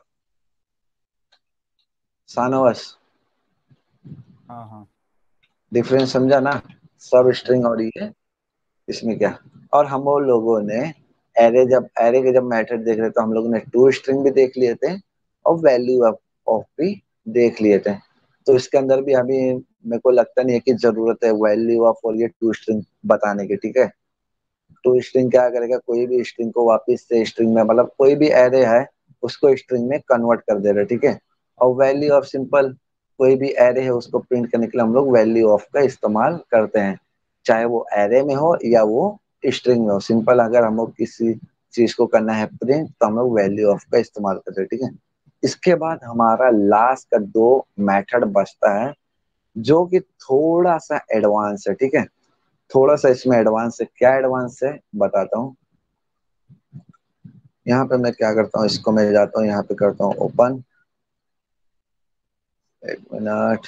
शानवास? हाँ हाँ। डिफरेंस समझा ना, सब हाँ स्ट्रिंग और ये इसमें क्या। और हम वो लोगों ने एरे के जब मेथड देख रहे तो हम लोगों ने टू स्ट्रिंग भी देख लिए थे और वैल्यू ऑफ भी देख लिए थे। तो इसके अंदर भी अभी मेरे को लगता नहीं है कि जरूरत है वैल्यू ऑफ और ये टू स्ट्रिंग बताने की, ठीक है। टू स्ट्रिंग क्या करेगा, कोई भी स्ट्रिंग को वापस से स्ट्रिंग में, मतलब कोई भी एरे है उसको स्ट्रिंग में कन्वर्ट कर दे रहे, ठीक है। और वैल्यू ऑफ सिंपल, कोई भी एरे है उसको प्रिंट करने के लिए हम लोग वैल्यू ऑफ का इस्तेमाल करते हैं, चाहे वो एरे में हो या वो स्ट्रिंग में हो। सिंपल अगर हम लोग किसी चीज को करना है प्रिंट तो हम लोग वैल्यू ऑफ का इस्तेमाल करते हैं, ठीक है। इसके बाद हमारा लास्ट का दो मेथड बचता है जो कि थोड़ा सा एडवांस है, ठीक है। थोड़ा सा इसमें एडवांस है, क्या एडवांस है बताता हूँ। यहाँ पे मैं क्या करता हूँ, इसको मैं जाता हूँ यहाँ पे करता हूँ ओपन, एक मिनट,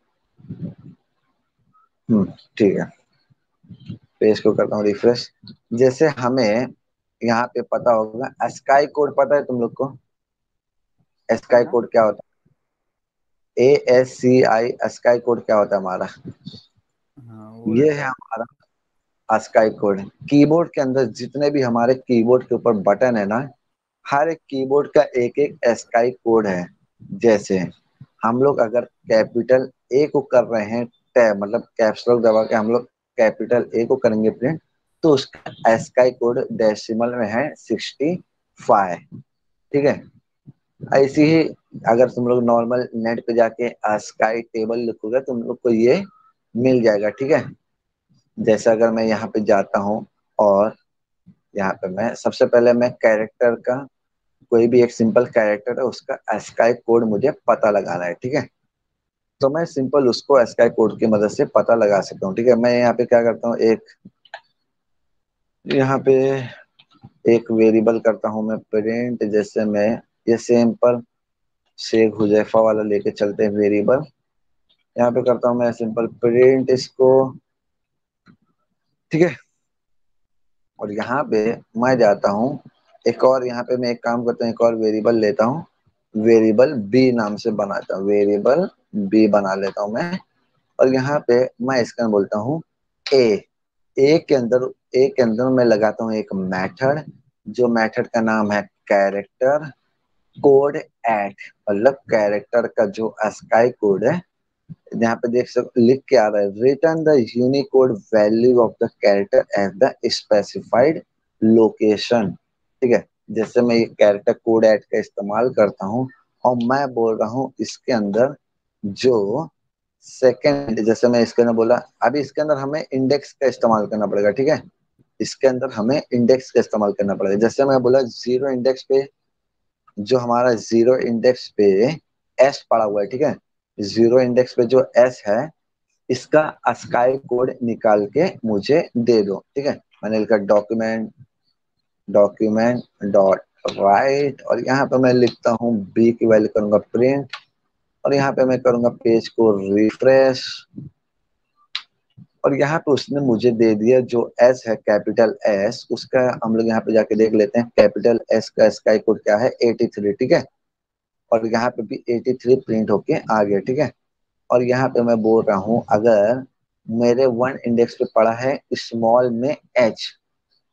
ठीक है। पेज को करता हूँ रिफ्रेश। जैसे हमें यहाँ पे पता होगा स्काई कोड, पता है तुम लोग को क्या स्काई ना। कोड क्या होता है? ASCI स्काई कोड क्या होता है हमारा? हाँ वो ये रहता है है। हमारा स्काई कोड। कीबोर्ड के अंदर जितने भी हमारे कीबोर्ड के ऊपर बटन है ना, हर एक कीबोर्ड का एक एक स्काई कोड है। जैसे हम लोग अगर कैपिटल ए को कर रहे हैं, टैब मतलब कैप्स लॉक दबा के हम लोग कैपिटल ए को करेंगे प्रिंट, तो उसका स्काई कोड डेसिमल में है 65, ठीक है। ऐसे ही अगर तुम लोग नॉर्मल नेट पे जाके स्काई टेबल लिखोगे तुम लोग को ये मिल जाएगा, ठीक है। जैसे अगर मैं यहाँ पे जाता हूँ और यहाँ पे मैं सबसे पहले मैं कैरेक्टर का, कोई भी एक सिंपल कैरेक्टर है उसका स्काई कोड मुझे पता लगाना है, ठीक है। तो मैं सिंपल उसको स्काई कोड की मदद से पता लगा सकता हूँ, ठीक है। मैं यहाँ पे क्या करता हूँ, यहाँ पे एक वेरिएबल करता हूँ मैं प्रिंट। जैसे मैं ये सिंपल शेख हुजैफा वाला लेके चलते हैं वेरिएबल। यहाँ पे करता हूँ मैं सिंपल प्रिंट इसको, ठीक है। और यहाँ पे मैं जाता हूँ एक और, यहाँ पे मैं एक काम करता हूँ, एक और वेरिएबल लेता हूँ, वेरिएबल बी नाम से बनाता हूँ, वेरिएबल बी बना लेता हूँ मैं। और यहाँ पे मैं इसका बोलता हूँ ए। ए के अंदर मैं लगाता हूँ एक मेथड, जो मेथड का नाम है कैरेक्टर कोड एट, मतलब कैरेक्टर का जो स्काई कोड है। यहाँ पे देख सकते लिख के आ रहा है return the Unicode value of the character at the specified location, ठीक है। जैसे मैं ये कैरेक्टर कोड ऐड का इस्तेमाल करता हूँ और मैं बोल रहा हूँ इसके अंदर जो सेकंड, जैसे मैं इसके अंदर बोला, अभी इसके अंदर हमें इंडेक्स का इस्तेमाल करना पड़ेगा, ठीक है। इसके अंदर हमें इंडेक्स का इस्तेमाल करना पड़ेगा। जैसे मैं बोला जीरो इंडेक्स पे, जो हमारा जीरो इंडेक्स पे एस पड़ा हुआ है, ठीक है। जीरो इंडेक्स पे जो एस है इसका स्काई कोड निकाल के मुझे दे दो, ठीक है। मैंने लिखा डॉक्यूमेंट डॉक्यूमेंट डॉट राइट और यहाँ पे मैं लिखता हूँ बी की वैल्यू करूंगा प्रिंट। और यहाँ पे मैं करूंगा पेज को रिफ्रेश और यहाँ पे उसने मुझे दे दिया जो एस है कैपिटल एस, उसका हम लोग यहाँ पे जाके देख लेते हैं। कैपिटल एस का स्काई कोड क्या है 83, ठीक है। और यहाँ पे भी 83 प्रिंट होके आ गया, ठीक है। और यहाँ पे मैं बोल रहा हूँ अगर मेरे वन इंडेक्स पे पड़ा है स्मॉल में एच,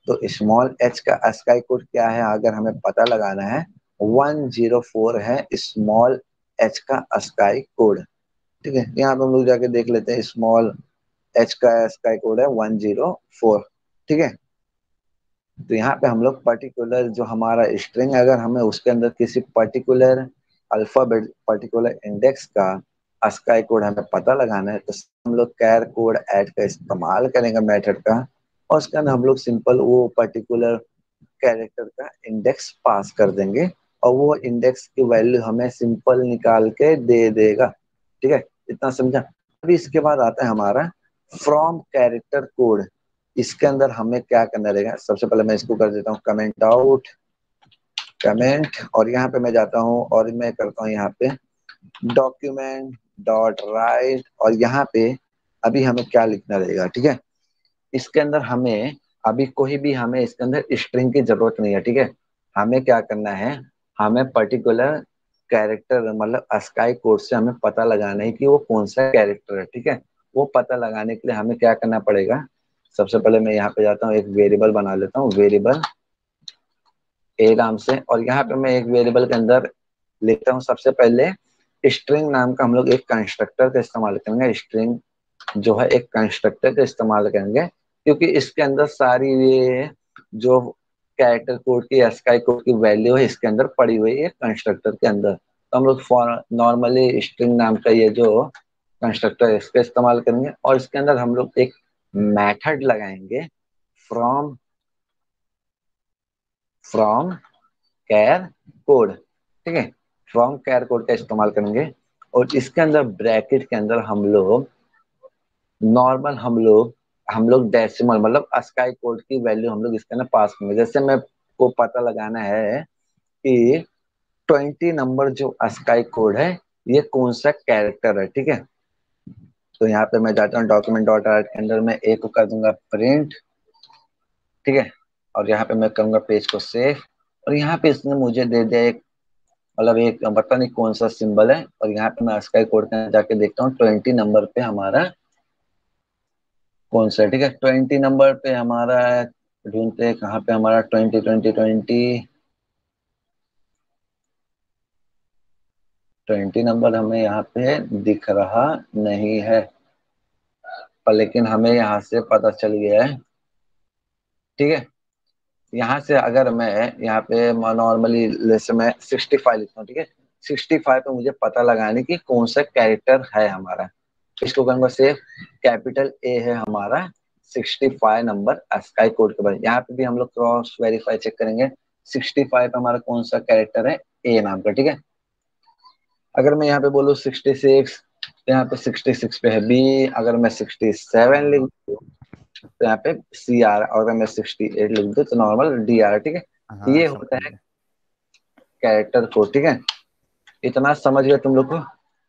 तो स्मॉल एच का स्काई कोड क्या है अगर हमें पता लगाना है, 104 है स्मॉल एच का स्काई कोड। ठीक है, यहाँ पे हम लोग जाके देख लेते हैं, स्मॉल एच का स्काई कोड है 104। ठीक है, तो यहाँ पे हम लोग पर्टिकुलर जो हमारा स्ट्रिंग, अगर हमें उसके अंदर किसी पर्टिकुलर अल्फाबेट पर्टिकुलर इंडेक्स का स्काई कोड हमें पता लगाना है, तो हम लोग कैर कोड ऐड का इस्तेमाल करेंगे मेथड का, और उसके अंदर हम लोग सिंपल वो पर्टिकुलर कैरेक्टर का इंडेक्स पास कर देंगे, और वो इंडेक्स की वैल्यू हमें सिंपल निकाल के दे देगा। ठीक है, इतना समझा। अभी इसके बाद आता है हमारा फ्रॉम कैरेक्टर कोड। इसके अंदर हमें क्या करना रहेगा, सबसे पहले मैं इसको कर देता हूँ कमेंट आउट, कमेंट, और यहाँ पे मैं जाता हूँ और मैं करता हूँ यहाँ पे डॉक्यूमेंट डॉट राइट, और यहाँ पे अभी हमें क्या लिखना रहेगा। ठीक है, इसके अंदर हमें अभी कोई भी हमें इसके अंदर स्ट्रिंग की जरूरत नहीं है। ठीक है, हमें क्या करना है, हमें पर्टिकुलर कैरेक्टर मतलब अस्काई कोड से हमें पता लगाना है कि वो कौन सा कैरेक्टर है। ठीक है, वो पता लगाने के लिए हमें क्या करना पड़ेगा, सबसे पहले मैं यहाँ पे जाता हूँ, एक वेरिएबल बना लेता हूँ, वेरिएबल ए नाम से, और यहाँ पे मैं एक वेरिएबल के अंदर लिखता हूँ सबसे पहले स्ट्रिंग नाम का हम लोग एक कंस्ट्रक्टर का इस्तेमाल करेंगे। स्ट्रिंग जो है एक कंस्ट्रक्टर का इस्तेमाल करेंगे, क्योंकि इसके अंदर सारी ये जो कैरेक्टर कोड की स्काई कोड की वैल्यू है इसके अंदर पड़ी हुई है कंस्ट्रक्टर के अंदर। तो हम लोग नॉर्मली स्ट्रिंग नाम का ये जो कंस्ट्रक्टर है इसका इस्तेमाल करेंगे, और इसके अंदर हम लोग एक मेथड लगाएंगे, फ्रॉम फ्रॉम कैर कोड। ठीक है, फ्रॉम कैर कोड का इस्तेमाल करेंगे, और इसके अंदर ब्रैकेट के अंदर हम लोग नॉर्मल हम लोग डेसिमल मतलब अस्काई कोड की वैल्यू हम लोग इसके अंदर पास करेंगे। जैसे मैं को पता लगाना है कि 20 नंबर जो अस्काई कोड है ये कौन सा कैरेक्टर है। ठीक है, तो यहाँ पे मैं जाता हूँ डॉक्यूमेंट डॉट आर्ट के अंदर मैं एक को कर दूंगा प्रिंट। ठीक है, और यहाँ पे मैं करूंगा पेज को सेव, और यहाँ पे इसने मुझे दे दिया एक मतलब एक पता नहीं कौन सा सिंबल है, और यहाँ पे मैं अस्काई कोड के अंदर जाके देखता हूँ 20 नंबर पे हमारा कौन सा है। ठीक है, 20 नंबर पे हमारा ढूंढते हैं कहाँ पे हमारा 20 नंबर हमें यहाँ पे दिख रहा नहीं है, पर लेकिन हमें यहाँ से पता चल गया है। ठीक है, यहाँ से अगर मैं यहाँ पे नॉर्मली जैसे मैं 65 लिखता हूँ। ठीक है, 65 पे मुझे पता लगाने की कौन सा कैरेक्टर है हमारा, इसको करूंगा सेव। कैपिटल ए है हमारा 65 नंबर स्काई कोड के बाद, यहाँ पे भी हम लोग क्रॉस वेरीफाई चेक करेंगे 65 पे हमारा कौन सा कैरेक्टर है, ए नाम का। ठीक है, अगर मैं यहाँ पे बोलूँ 66, तो यहाँ पे 66 पे है बी, अगर मैं 67 लिख दूँ तो यहाँ पे सी आर, और अगर मैं 68 लिख दूँ तो नॉर्मल डी आर। ठीक है, हाँ ये समझ होता है गया। Character code. ठीक है, इतना समझ गए तुम लोग को।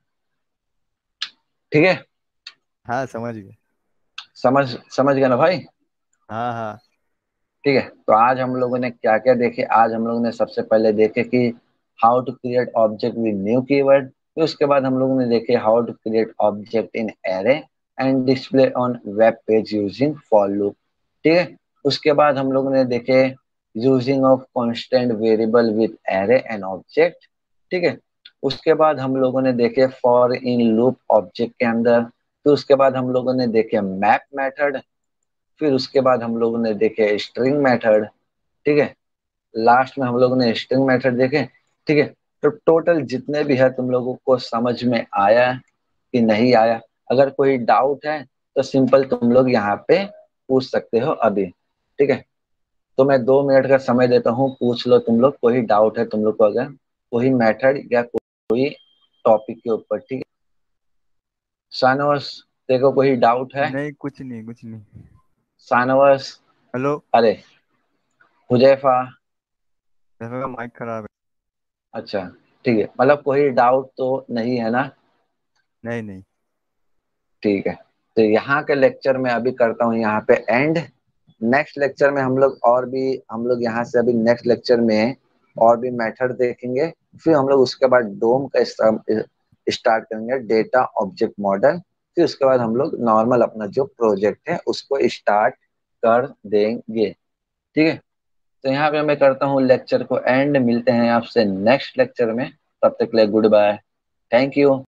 ठीक है, हाँ समझ गया। समझ समझ गया ना भाई। हाँ हाँ। ठीक है, तो आज हम लोगों ने क्या क्या देखे, आज हम लोगों ने सबसे पहले देखे कि how to create object with new keyword, फिर उसके बाद हम लोगों ने देखे how to create object in array and display on web page using for loop. ठीक है, उसके बाद हम लोगों ने देखे using of constant variable with array and object. ठीक है, उसके बाद हम लोगों ने देखे फॉर इन लूप ऑब्जेक्ट के अंदर, फिर उसके बाद हम लोगों ने देखे मैप मेथड, फिर उसके बाद हम लोगों ने देखे स्ट्रिंग मेथड। ठीक है, लास्ट में हम लोगों ने स्ट्रिंग मेथड देखे। ठीक है, तो टोटल जितने भी है तुम लोगों को समझ में आया कि नहीं आया, अगर कोई डाउट है तो सिंपल तुम लोग यहाँ पे पूछ सकते हो अभी। ठीक है, तो मैं 2 मिनट का समय देता हूँ, पूछ लो तुम लोग, कोई डाउट है तुम लोग को अगर कोई मेथड या कोई टॉपिक के ऊपर। ठीक है, शानवास देखो कोई डाउट है, नहीं कुछ नहीं कुछ नहीं। शानवास, हेलो। अरे हुजैफा, जैसा का माइक खराब है। अच्छा ठीक है, मतलब कोई डाउट तो नहीं है ना। नहीं नहीं। ठीक है, तो यहाँ के लेक्चर में अभी करता हूँ यहाँ पे एंड। नेक्स्ट लेक्चर में हम लोग यहाँ से अभी नेक्स्ट लेक्चर में और भी मेथड देखेंगे, फिर हम लोग उसके बाद डोम का स्टार्ट करेंगे, डेटा ऑब्जेक्ट मॉडल, फिर उसके बाद हम लोग नॉर्मल अपना जो प्रोजेक्ट है उसको स्टार्ट कर देंगे। ठीक है। तो यहाँ पे मैं करता हूँ लेक्चर को एंड, मिलते हैं आपसे नेक्स्ट लेक्चर में। तब तक के लिए गुड बाय। Thank you.